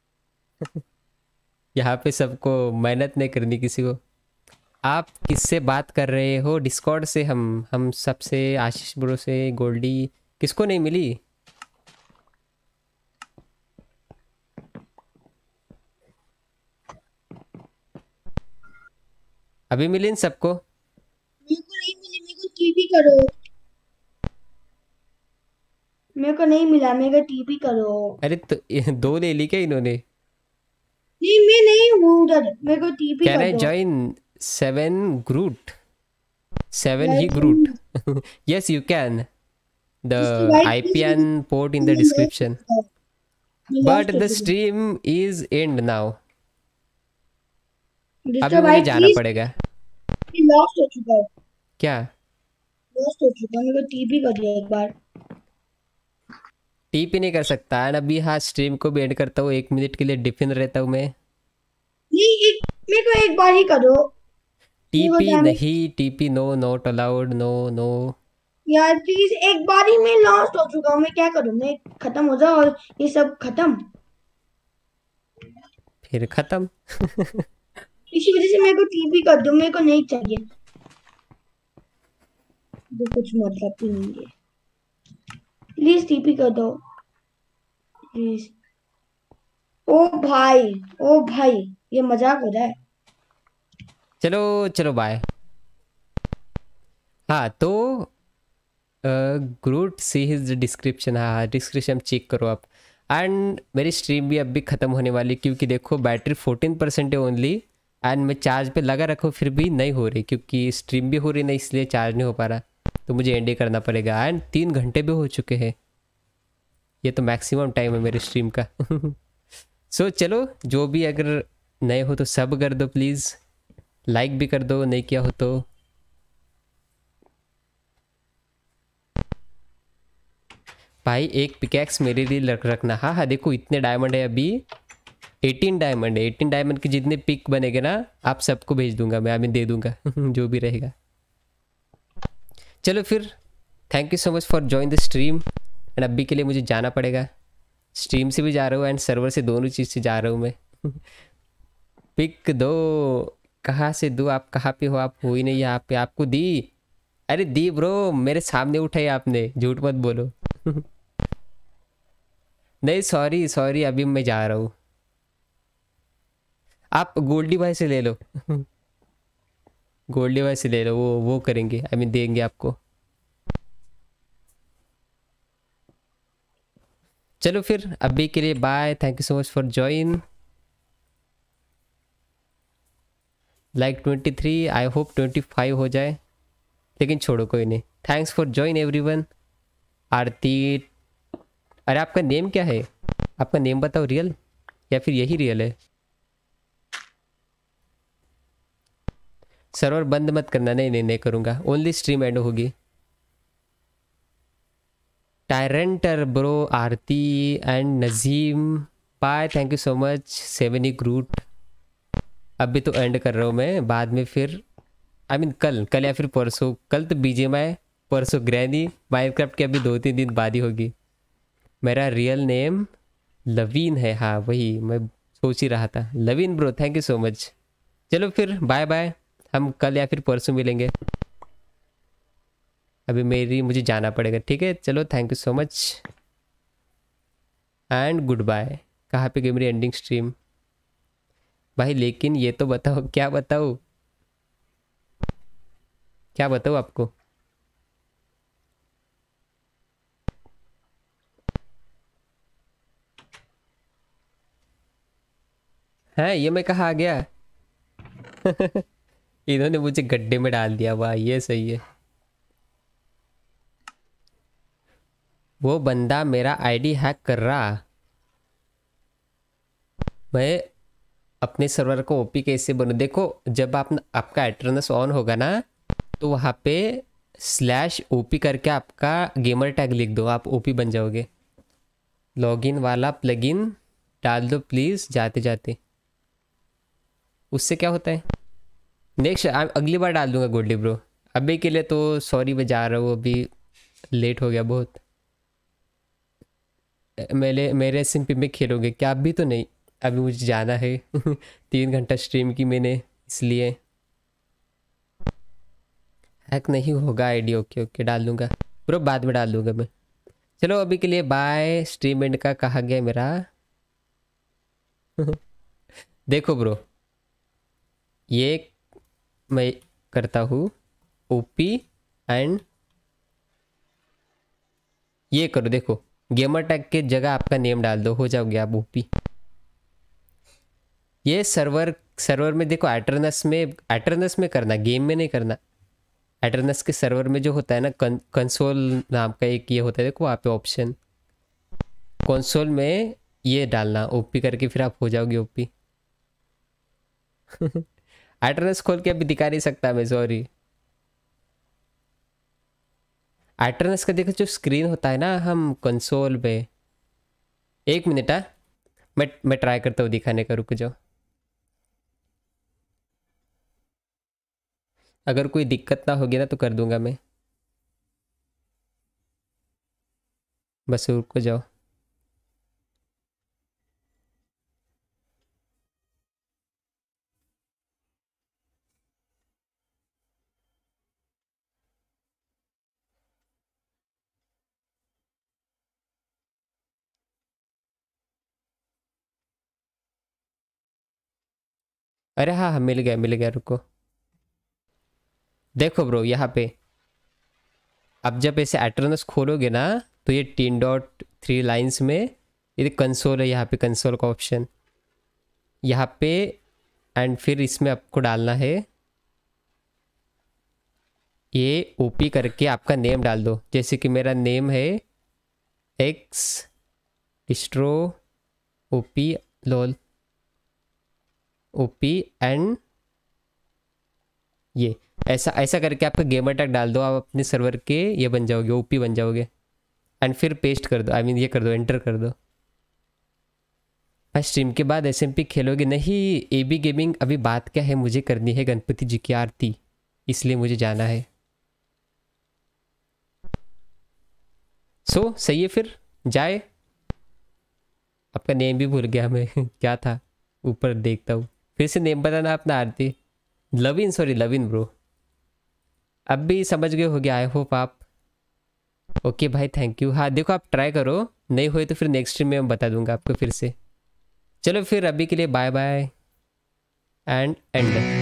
यहाँ पे सबको मेहनत नहीं करनी किसी को। आप किससे बात कर रहे हो? डिस्कॉर्ड से। हम सबसे, आशीष ब्रो से, गोल्डी। किसको नहीं मिली? अभी मिली इन सबको? मेरे को नहीं मिली, मेरे को टीपी करो। मेरे को नहीं मिला, मेरे को टीपी करो। अरे तो दो ले ली क्या इन्होंने? नहीं मैं नहीं हूँ उधर, मेरे को टीपी कैन कर आई दो। Join 7 Groot? 7 ही Like, Groot. Yes you can. The Mr. White, IPN port in the description. मैं But lost हो the चुका हूँ। stream is end now. अभी Mr. मुझे White, जाना please, पड़ेगा। मैं लॉस्ट हो चुका हूँ। क्या? लॉस्ट हो चुका हूँ, मेरे को टीपी कर दिया एक बार। टीपी नहीं कर सकता एंड अभी हाँ स्ट्रीम को भी एंड करता हूँ, 1 मिनट के लिए डिफिन रहता हूँ मैं। नहीं एक, मेरे को एक बार ही करो। मेरे को टीपी damage- नहीं, TP no, not allowed, no no. यार प्लीज, एक बार ही मैं लॉस्ट हो चुका हूँ, मैं क्या करूँ? मैं खत्म हो जाऊँ और ये सब खत्म। फिर खत्म। इसी वजह से मेरे को टीपी कर दो, मेरे को नहीं चाहिए। जो कुछ मतलब ही नहीं है। प्लीज टीपी कर दो प्लीज। ओ भाई ये मजाक हो रहा है। चलो चलो बाय। हाँ तो ग्रूट सी हिज डिस्क्रिप्शन। हाँ डिस्क्रिप्शन चेक करो आप। एंड मेरी स्ट्रीम भी अब भी ख़त्म होने वाली, क्योंकि देखो बैटरी 14% है ओनली। एंड मैं चार्ज पे लगा रखूँ फिर भी नहीं हो रही, क्योंकि स्ट्रीम भी हो रही नहीं, इसलिए चार्ज नहीं हो पा रहा। तो मुझे एंड ही करना पड़ेगा। एंड 3 घंटे भी हो चुके हैं, ये तो मैक्सिमम टाइम है मेरे स्ट्रीम का। सो चलो, जो भी अगर नए हो तो सब कर दो प्लीज़, लाइक भी कर दो नहीं किया हो तो। भाई एक पिकैक्स मेरे लिए रखना। हाँ हाँ देखो इतने डायमंड है अभी, 18 डायमंड है। 18 डायमंड के जितने पिक बनेंगे ना आप सबको भेज दूंगा मैं, दे दूंगा जो भी रहेगा। चलो फिर, thank you so much for join the stream. And अभी के लिए मुझे जाना पड़ेगा, स्ट्रीम से भी जा रहा हूँ एंड सर्वर से, दोनों चीज़ से जा रहा हूँ मैं। पिक दो, कहाँ से दूँ? आप कहाँ पे हो? आप हो ही नहीं यहाँ पे। आपको दी? अरे दी ब्रो, मेरे सामने उठाई आपने, झूठ मत बोलो। नहीं सॉरी सॉरी, अभी मैं जा रहा हूँ। आप गोल्डी भाई से ले लो। गोल्डी भाई से ले लो, वो करेंगे, आई मीन देंगे आपको। चलो फिर अभी के लिए bye, thank you so much for join. Like 23, I hope 25 हो जाए, लेकिन छोड़ो कोई नहीं। Thanks for join everyone. Aarti, अरे आपका नेम क्या है? आपका नेम बताओ, रियल या फिर यही रियल है? सर्वर बंद मत करना। नहीं नहीं नहीं करूँगा, ओनली स्ट्रीम एंड होगी। टायरेंटर bro, Aarti and Nazim, bye, thank you so much. 7 Groot. अभी तो एंड कर रहा हूँ मैं, बाद में फिर आई मीन कल या फिर परसों। कल तो BGMI, परसों ग्रैनी। माइनक्राफ्ट की अभी 2-3 दिन बाद ही होगी। मेरा रियल नेम लवीन है। हाँ वही मैं सोच ही रहा था, Laveen bro, thank you so much. चलो फिर बाय बाय, हम कल या फिर परसों मिलेंगे। अभी मुझे जाना पड़ेगा, ठीक है। चलो thank you so much and goodbye. कहाँ पे गई मेरी एंडिंग स्ट्रीम भाई? लेकिन ये तो बताओ, क्या बताऊँ आपको? है ये मैं कहाँ आ गया? इन्होंने मुझे गड्ढे में डाल दिया। वाह ये सही है। वो बंदा मेरा आईडी हैक कर रहा। मैं अपने सर्वर को ओपी कैसे बनूं? देखो जब आपका एटर्नस ऑन होगा ना, तो वहाँ पे /OP करके आपका गेमर टैग लिख दो, आप ओपी बन जाओगे। लॉगिन वाला प्लगइन डाल दो प्लीज़ जाते जाते। उससे क्या होता है? नेक्स्ट अगली बार डाल दूंगा गोल्डी ब्रो। अभी के लिए तो सॉरी मैं जा रहा हूँ, अभी लेट हो गया बहुत। मेरे SMP में खेलोगे क्या? अभी तो नहीं, अभी मुझे जाना है 3 घंटा स्ट्रीम की मैंने, इसलिए हैक नहीं होगा आईडी। ओके डाल दूंगा ब्रो, बाद में डाल दूंगा मैं। चलो अभी के लिए बाय। स्ट्रीम एंड का कहा गया मेरा। देखो ब्रो, ये मैं करता हूँ ओपी एंड ये करो। देखो गेमर टैग के जगह आपका नेम डाल दो, हो जाओगे आप ओपी। ये सर्वर में देखो एटर्नस में करना, गेम में नहीं करना। एटर्नस के सर्वर में जो होता है ना, कंसोल नाम का एक ये होता है, देखो वहाँ पे ऑप्शन, कंसोल में ये डालना ओपी करके, फिर आप हो जाओगे ओपी। एटर्नस खोल के अभी दिखा नहीं सकता मैं, सॉरी। एटर्नस का देखो जो स्क्रीन होता है ना, हम कंसोल पे, 1 मिनट मैं ट्राई करता हूँ दिखाने का, रुक जाओ। अगर कोई दिक्कत ना होगी ना तो कर दूंगा मैं, बस रुक जाओ। अरे हाँ मिल गया रुको। देखो ब्रो यहाँ पे अब जब ऐसे एटर्नस खोलोगे ना, तो ये 3.3 लाइंस में ये कंसोल है, यहाँ पे कंसोल का ऑप्शन यहाँ पे, एंड फिर इसमें आपको डालना है ये ओपी करके आपका नेम डाल दो। जैसे कि मेरा नेम है X distro OP lol OP and ये ऐसा करके आपका गेमर टैग डाल दो, आप अपने सर्वर के ये बन जाओगे, ओपी बन जाओगे। एंड फिर पेस्ट कर दो, ये कर दो, एंटर कर दो। स्ट्रीम के बाद SMP खेलोगे? नहीं AB गेमिंग, अभी बात क्या है, मुझे करनी है गणपति जी की आरती, इसलिए मुझे जाना है। सही है फिर जाए। आपका नेम भी भूल गया मैं क्या था, ऊपर देखता हूँ। फिर से नेम बताना अपना आरती। लविन ब्रो, अब भी समझ गए हो गया आई होप आप। ओके भाई थैंक यू। हाँ देखो आप ट्राई करो, नहीं हुए तो फिर नेक्स्ट स्ट्रीम में मैं बता दूंगा आपको फिर से। चलो फिर अभी के लिए bye bye and and.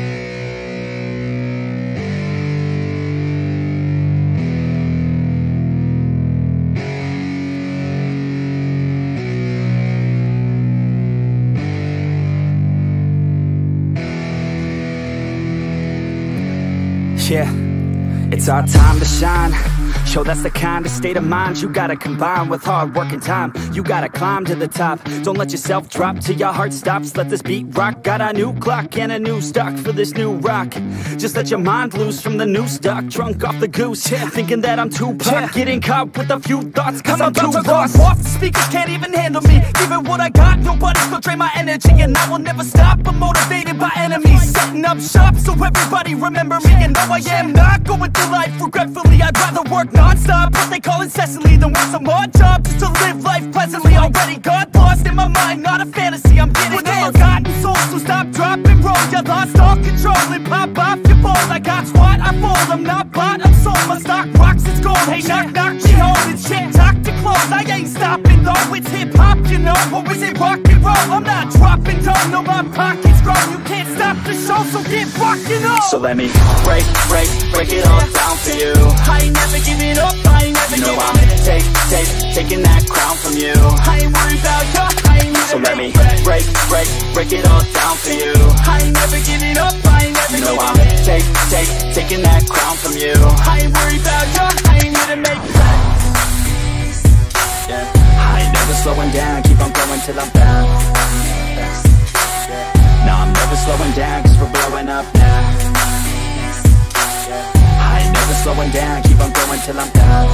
Yeah, it's our time to shine. Show that's the kind of state of mind you gotta combine with hard work and time. You gotta climb to the top. Don't let yourself drop till your heart stops. Let this beat rock. Got a new clock and a new stock for this new rock. Just let your mind loose from the new stock. Drunk off the goose, thinking that I'm too pop. Getting caught with a few thoughts cause I'm too lost. Off the speakers can't even handle me. Giving what I got, nobody's gonna drain my energy. And I will never stop, I'm motivated by enemies. Setting up shop so everybody remember me. And no I am not going through life regretfully. I'd rather work non-stop, what they call incessantly, than work some odd job just to live life pleasantly. Already got lost in my mind, not a fantasy, I'm getting with a forgotten soul, so stop, drop, and roll. You lost all control and pop off your balls. I got squat, I fold, I'm not bought, I'm sold. My stock rocks, it's Knock, knock, she holding shit, talk to close. I ain't stopping though, it's hip-hop, you know. Or is it rock and roll? I'm not dropping dough, no, my pocket's grown. You can't stop the show, so get rockin' on. So let me break it all down for you. I ain't never giving up, I ain't never You know giving I'm up. taking that crown from you. I ain't worried about you, I ain't So never let me break it all down for you. I ain't never giving up, I ain't never You know giving I'm up. taking that crown from you. I ain't worried about you, I ain't here to make Yeah. I ain't never slowing down, keep on going till I'm down. No, I'm never slowing down, cause we're blowing up now. I ain't never slowing down, keep on going till I'm down.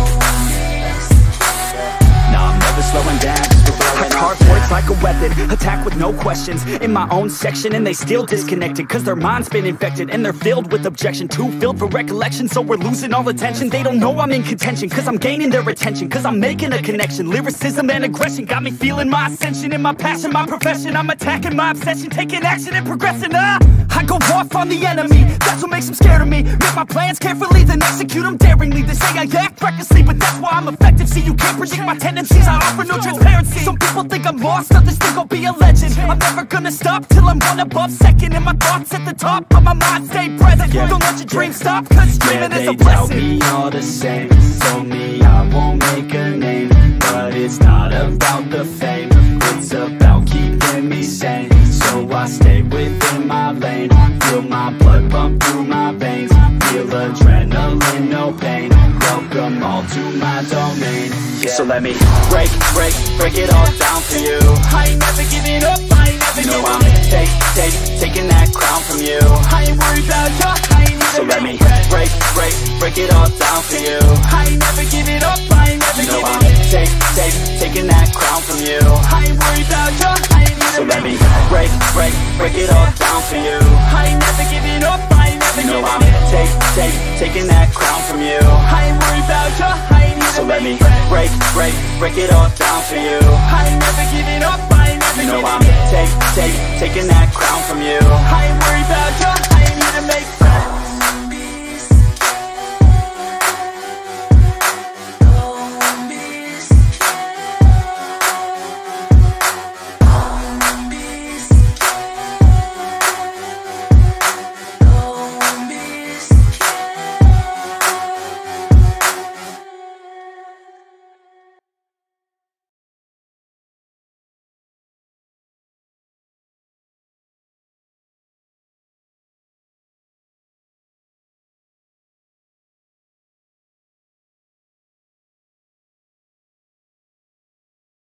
No, I'm never slowing down, cause we're blowing up. Hardpoint's like a weapon, attack with no questions. In my own section and they still disconnected, cause their mind's been infected and they're filled with objection. Too filled for recollection, so we're losing all attention. They don't know I'm in contention, cause I'm gaining their attention. Cause I'm making a connection, lyricism and aggression got me feeling my ascension. In my passion, my profession, I'm attacking my obsession, taking action and progressing. I go off on the enemy, that's what makes them scared of me. Make my plans carefully, then execute them daringly. They say I act recklessly, but that's why I'm effective. See, you can't predict my tendencies, I offer no transparency. Some people think I'm lost, others think I'll be a legend. I'm never gonna stop till I'm one above second. And my thoughts at the top, but my mind stay present. Don't let your dreams stop, cause dreaming is a They blessing. tell me all the same, told me I won't make a name. But it's not about the fame, it's about keeping me sane. So I stay within my lane, feel my blood pump through my veins. Feel adrenaline, no pain, welcome all to my domain. So let me break it all down for you. I ain't never giving up, I ain't never You know giving I'm up. taking that crown from you. I ain't worried about you, I ain't here So to let make me break it all down for you. I ain't never giving up, I ain't never You know giving I'm up. taking that crown from you. I ain't worried about you, I ain't here So to let make me break it all down for you. I ain't never giving up, I ain't never You know giving I'm up. taking that crown from you. I ain't worried about you, I ain't here So to let make me break it all down for you. I ain't never giving up, I ain't never You know giving I'm up. taking that crown from you. I ain't worried about you,